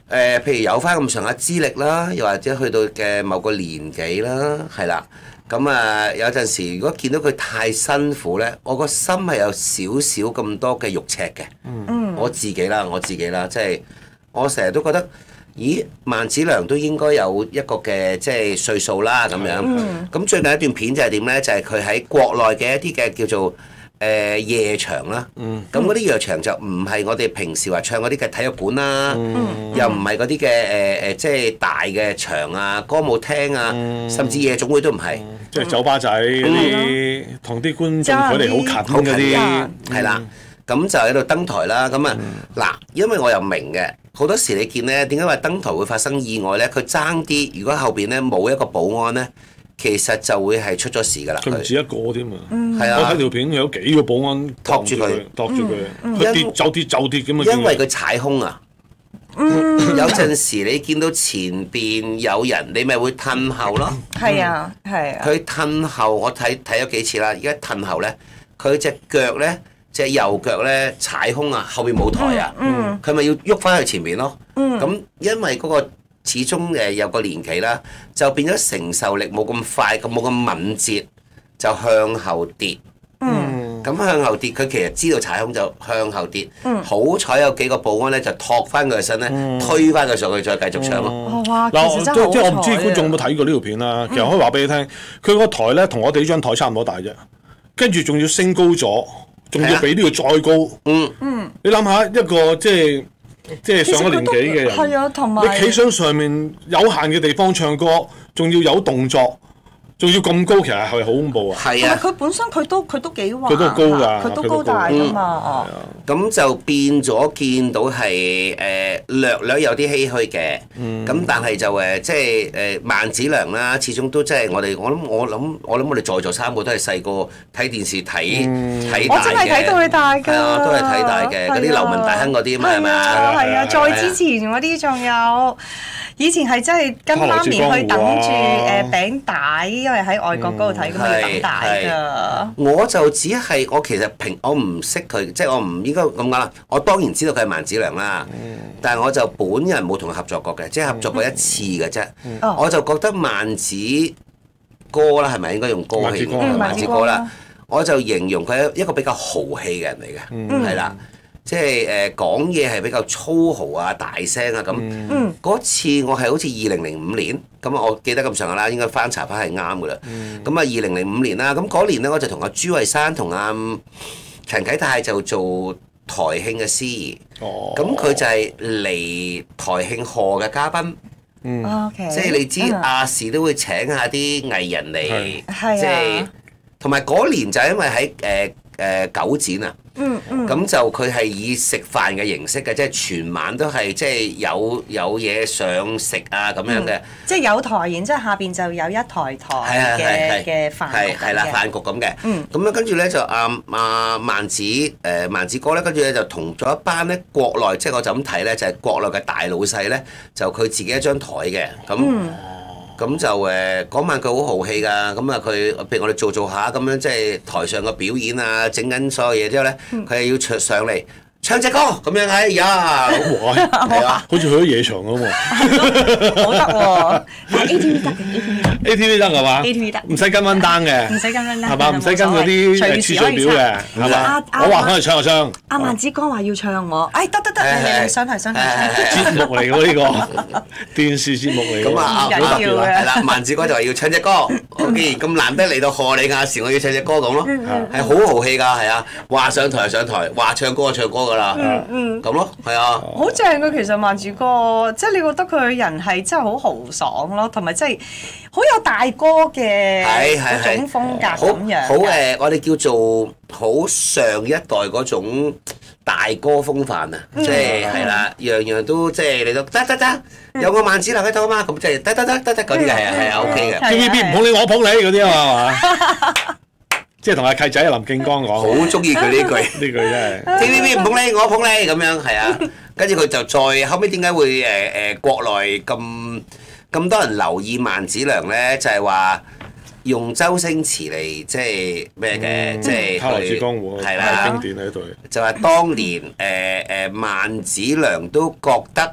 譬如有翻咁上下資歷啦，又或者去到嘅某個年紀啦，係啦。咁有陣時如果見到佢太辛苦呢，我個心係有少少咁多嘅肉赤嘅。我自己啦，即係我成日都覺得，咦，萬梓良都應該有一個嘅即係歲數啦咁樣。咁最近一段片就係點呢？就係佢喺國內嘅一啲嘅叫做夜場啦。咁嗰啲夜場就唔係我哋平時話唱嗰啲嘅體育館啦，又唔係嗰啲嘅即係大嘅場啊、歌舞廳啊，甚至夜總會都唔係。 即係酒吧仔嗰啲，同啲觀眾距離好近嗰啲， 係啦。咁就喺度登台啦。咁嗱，因為我又明嘅，好多時你見呢點解話登台會發生意外呢？佢爭啲，如果後邊呢冇一個保安呢，其實就會係出咗事㗎啦。 佢唔止一個添啊！ 係啊， 我睇條片有幾個保安托住佢， 佢跌就跌咁啊！ 因為佢踩空啊。有陣時你見到前邊有人，你咪會褪後咯。 係啊，係啊。 佢褪後，我睇咗幾次啦。而家褪後呢，佢隻腳呢，隻右腳呢踩空啊，後邊冇台啊，佢咪要喐翻去前面咯。咁因為嗰個始終有個年紀啦，就變咗承受力冇咁快，冇咁敏捷，就向後跌。咁向後跌，佢其實知道踩空就向後跌。好彩有幾個保安咧就托翻佢嘅身咧，推翻佢上去，再繼續唱咯。 哇！其實真係好彩。 即係我唔知觀眾有冇睇過呢條片啦。其實可以話俾你聽，佢個台咧同我哋呢張台差唔多大啫，跟住仲要升高咗，仲要比呢個再高。你諗下一個即係上咗年紀嘅人， 係啊，同埋你企上面有限嘅地方唱歌，仲要有動作。仲要咁高，其實係好恐怖啊！ 係啊， 佢本身佢都幾橫， 佢都高㗎， 佢都高大㗎嘛。 咁就變咗見到係略有啲唏噓嘅。咁但係就即係萬梓良啦，始終都即係我諗我哋在座三個都係細個睇電視睇大嘅。 我真係睇到佢大㗎。 係啊，都係睇大嘅嗰啲流民大亨嗰啲嘛係咪啊？ 係啊，再之前嗰啲仲有。以前係真係跟媽咪去等住餅帶，因為喺外國嗰度睇咁要等帶㗎。 我就只係我其實我唔識佢，即係我唔應該咁講啦。我當然知道佢係萬梓良啦，但係我就本人冇同佢合作過嘅，即係合作過一次嘅啫。我就覺得萬梓哥啦，係咪應該用歌氣？萬梓哥啦，我就形容佢係一個比較豪氣嘅人嚟嘅，係啦。即係講嘢係比較粗豪啊、大聲啊咁。嗰次我係好似2005年，咁我記得咁上下啦，應該翻查翻係啱㗎啦。咁啊2005年啦，咁嗰年咧我就同阿朱慧珊同阿陳啟泰就做台慶嘅司儀。咁佢就係嚟台慶賀嘅嘉賓。即係你知亞視都會請下啲藝人嚟，即係同埋嗰年就因為喺九展啊。咁就佢係以食飯嘅形式嘅，即係全晚都係即係有嘢上食啊咁樣嘅。即係有台，然之後下邊就有一台嘅飯局。 係啦，飯局咁嘅。咁樣跟住咧就萬梓哥咧，跟住咧就同咗一班咧國內，即係我就咁睇咧，就係國內嘅大老細咧，就佢自己一張台嘅咁就嗰晚佢好豪氣㗎，咁啊佢譬如我哋做下咁樣，即係台上嘅表演啊，整緊所有嘢之後咧，佢係要上嚟唱隻歌咁樣，哎呀，係啊， 好似去咗夜場咁喎， 好得喎 ，ATV 得嘅 ATV 得係嘛 ？ATV 得， 唔使跟溫單嘅， 唔使跟溫單， 係嘛？唔使跟嗰啲次序表嘅，係嘛？我話佢嚟唱就唱。 阿萬梓哥話要唱我，哎得，你上台。 節目嚟㗎呢個電視節目嚟㗎。 咁啊，好特別啦，係啦，萬梓哥就話要唱隻歌，我既然咁難得嚟到賀你亞視，我要唱隻歌咁咯，係好豪氣㗎，係啊，話上台就上台，話唱歌就唱歌㗎啦，咁咯，係啊。好正㗎，其實萬梓哥，即係你覺得佢人係真係好豪爽咯，同埋真係好有大哥嘅嗰種風格咁樣。 好我哋叫做好上一代嗰種大哥風範啊，即係啦，樣樣都即係你都得，有個萬梓良喺度啊嘛，咁即係得嗰啲係啊 OK 嘅。 TVB 唔捧你我捧你嗰啲啊嘛，即係同阿契仔林敬剛講， 好中意佢呢句， 呢句真係 TVB 唔捧你我捧你咁樣係啊，跟住佢就再後尾點解會國內咁多人留意萬梓良咧？就係話用周星馳嚟即係咩嘅，即係他來自江湖係啦，經典喺度。 就話當年萬梓良都覺得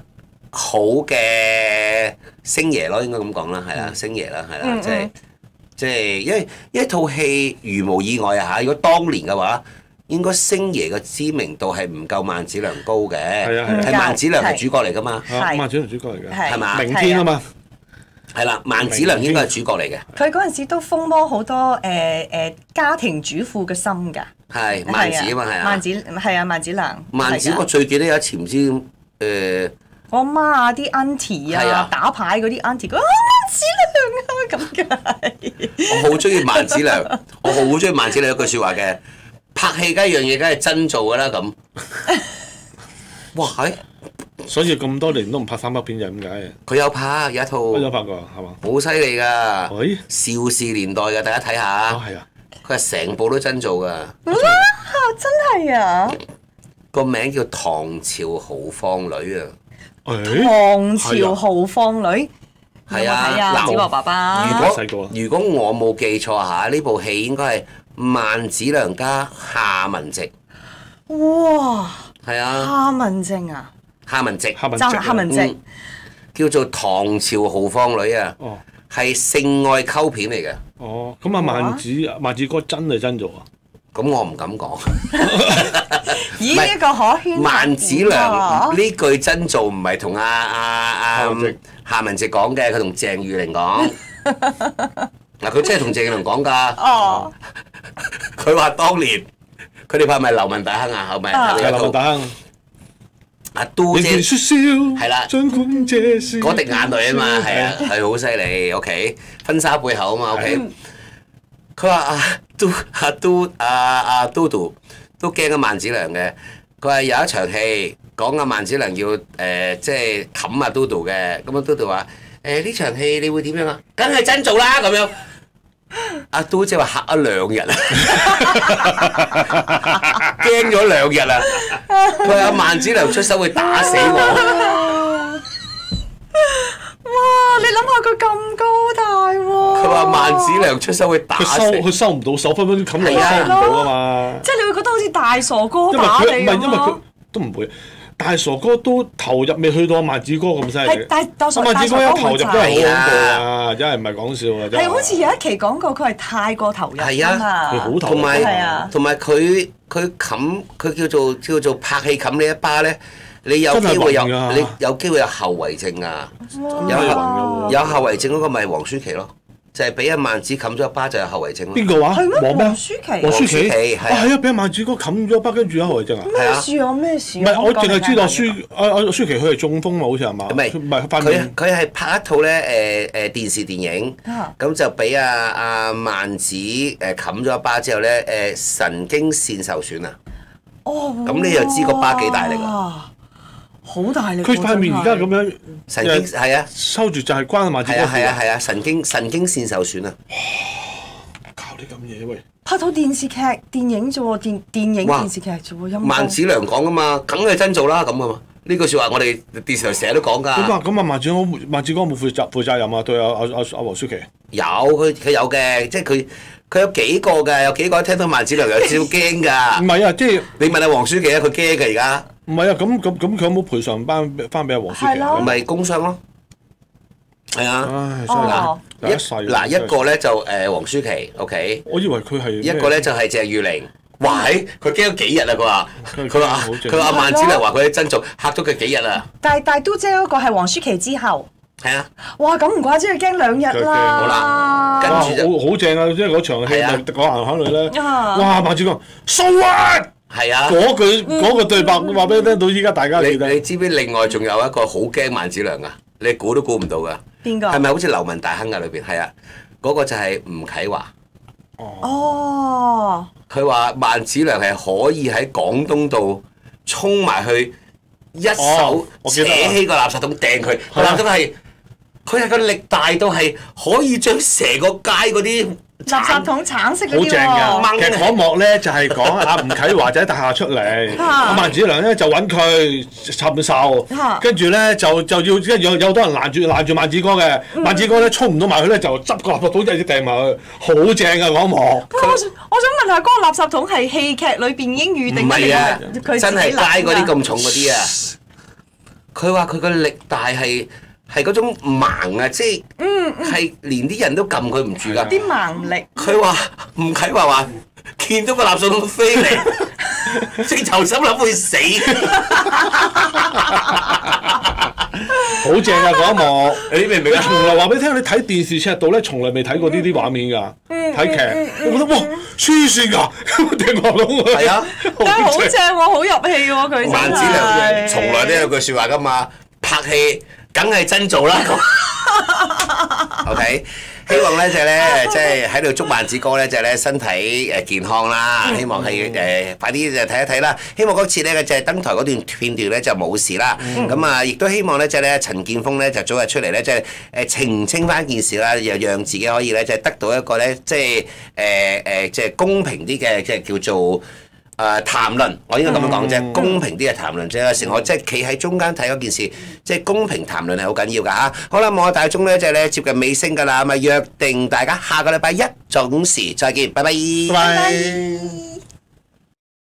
好嘅星爺咯，應該咁講啦，係啦，星爺啦，係啦，即係因為套戲如無意外啊嚇，如果當年嘅話，應該星爺嘅知名度係唔夠萬梓良高嘅，係萬梓良係主角嚟噶嘛， 萬梓良主角嚟嘅， 係嘛？ 明天啊嘛， 係啦，萬梓良應該係主角嚟嘅。 佢嗰陣時都風魔好多家庭主婦嘅心㗎。 係萬梓啊嘛，係啊。 萬梓係啊，萬梓良。 萬梓我最記得有一次唔知我媽啊，啲 auntie 啊，打牌嗰啲 auntie，佢萬梓良啊咁嘅。 我好中意萬梓良，我好中意萬梓良一句説話嘅，拍戲梗係樣嘢梗係真做㗎啦咁。哇係！ 所以咁多年都唔拍三級片就係咁解。 佢有拍有一套， 有拍過係嘛？ 好犀利㗎！ 喂， 邵氏年代嘅，大家睇下。 係啊。 佢係成部都真做㗎。 哇！真係啊！ 個名叫《唐朝豪放女》啊。 唐朝豪放女。 係啊， 嗱，子華爸爸。 如果我冇記錯嚇，呢部戲應該係萬梓良加夏文汐。 哇！ 係啊。 夏文汐啊！ 夏文汐。 夏文汐。 叫做《唐朝豪放女》啊。哦。係性愛溝片嚟嘅。 哦，咁啊萬梓哥真係真做啊！ 咁我唔敢講。 咦？呢個可圈。 萬梓良呢句真做唔係同夏文汐講嘅，佢同鄭裕玲講。嗱，佢真係同鄭裕玲講㗎。哦。佢話當年佢哋拍咪《流氓大亨》啊，係咪？ 係《流氓大亨》。 阿都姐係啦，嗰滴眼淚啊嘛，係啊，係好犀利。OK， 婚紗背後啊嘛。OK， 佢話阿嘟嘟都驚阿萬梓良嘅。佢話有一場戲講阿萬梓良要即係冚阿嘟嘟嘅。咁啊嘟嘟話呢場戲你會點樣啊？梗係真做啦咁樣。阿嘟姐話嚇咗2日啊，驚咗2日啊！佢話阿萬梓良出手會打死我。 哇！你諗下佢咁高大喎。 佢話萬梓良出手會打死。 佢收唔到手，分分鐘冚落收唔到啊嘛。 即係你會覺得好似大傻哥打你咁咯。 因為佢都唔會。大傻哥都投入未去到萬梓哥咁犀利。 係，但係萬梓哥一投入都係好恐怖啊！真係唔係講笑啊！真係。 係好似有一期講過，佢係太過投入啊嘛。 佢好投入。 同埋佢冚佢叫做拍戲冚呢一巴咧，你有機會有機會有後遺症啊！有後遺症嗰個咪黃舒淇咯。就係俾阿萬梓冚咗一巴就有後遺症咯。 邊個話？ 係咩？黃舒淇。 黃舒淇係啊！俾阿萬梓哥冚咗一巴，跟住有後遺症啊！ 咩事啊？咩事？ 唔係我淨係知道阿舒淇佢係中風嘛，好似係嘛？ 唔係佢係拍一套咧電視電影，咁就俾阿萬梓冚咗一巴之後咧神經線受損啊！哦。咁你就知個巴幾大力啊！ 好大力！ 佢塊面而家咁樣， 神經係啊， 收住就係關萬梓哥事。 係啊，神經線受損啊！ 搞啲咁嘢喂！ 拍到電視劇、電影啫喎，電影電視劇啫喎， 萬梓良講噶嘛，梗係真做啦咁啊嘛！呢句説話我哋電視台成日都講㗎。 咁啊，萬梓哥冇負責任啊？對阿黃舒淇。 有佢有嘅，即係佢有幾個㗎，有幾個聽到萬梓良有少少驚㗎。 唔係啊，即係你問阿黃舒淇啊，佢驚㗎而家。 唔係啊，咁佢有冇賠償翻俾阿黃舒淇啊？ 咪工傷咯，係啊。 唉，真係嗱一個咧就黃舒淇 ，OK。 我以為佢係一個咧就係鄭裕玲。哇！佢驚咗幾日啊！佢話萬梓良話佢真做嚇咗佢幾日啊！ 但係嘟姐嗰個係黃舒淇之後。 係啊！ 哇！咁唔怪之佢驚2日啦。 好啦，跟住就好正啊！即係嗰場戲咪講行行女咧。哇！萬梓哥，so what？ 係啊！ 嗰個對白話俾你聽到，依家大家記得。 你知唔知另外仲有一個好驚萬梓良啊？你估都估唔到㗎。 邊個？ 係咪好似流氓大亨啊？裏邊係啊，嗰個就係吳啟華。 哦。 佢話萬梓良係可以喺廣東道衝埋去，一手扯起個垃圾桶掟佢。個垃圾桶係佢係個力大到係可以將成個街嗰啲垃圾桶橙色嗰啲好正㗎。其實嗰幕咧就係講阿吳啟華就喺大廈出嚟，阿萬梓良咧就揾佢尋仇，跟住咧就要有好多人攔住萬梓哥嘅，萬梓哥咧衝唔到埋去咧就執個垃圾桶一隻掟埋去，好正啊嗰幕。 我想問下嗰個垃圾桶係戲劇裏邊已經預定嘅？ 唔係啊，真係街嗰啲咁重嗰啲啊。 佢話佢個力大係嗰種盲啊，即係連啲人都撳佢唔住㗎。 啲盲力。 佢話吳啟華話見到個垃圾桶飛嚟，直頭心諗會死。 好正啊嗰一幕， 你明唔明啊？ 從來話俾你聽，你睇電視劇度咧，從來未睇過呢啲畫面㗎。睇劇，我覺得哇黐線㗎，掟落窿係啊， 但係好正喎，好入戲喎佢真係。 萬梓良從來都有句説話㗎嘛，拍戲梗係真做啦。OK。希望咧就係咧，即係喺度祝萬梓哥咧就係咧身體健康啦。希望係快啲就睇一睇啦。希望嗰次咧就係登台嗰段片段咧就冇事啦。咁啊，亦都希望咧就係咧陳建鋒咧就早日出嚟咧，即係澄清翻件事啦，又讓自己可以咧即係得到一個咧即係即係公平啲嘅即係叫做。談論，我應該咁樣講啫，公平啲嘅談論啫。有時我即係企喺中間睇嗰件事，即係公平談論係好緊要㗎嚇。好啦，望下大鐘咧，就係咧接近尾聲㗎啦，咁啊約定大家下個禮拜一準時再見，拜拜。 拜拜。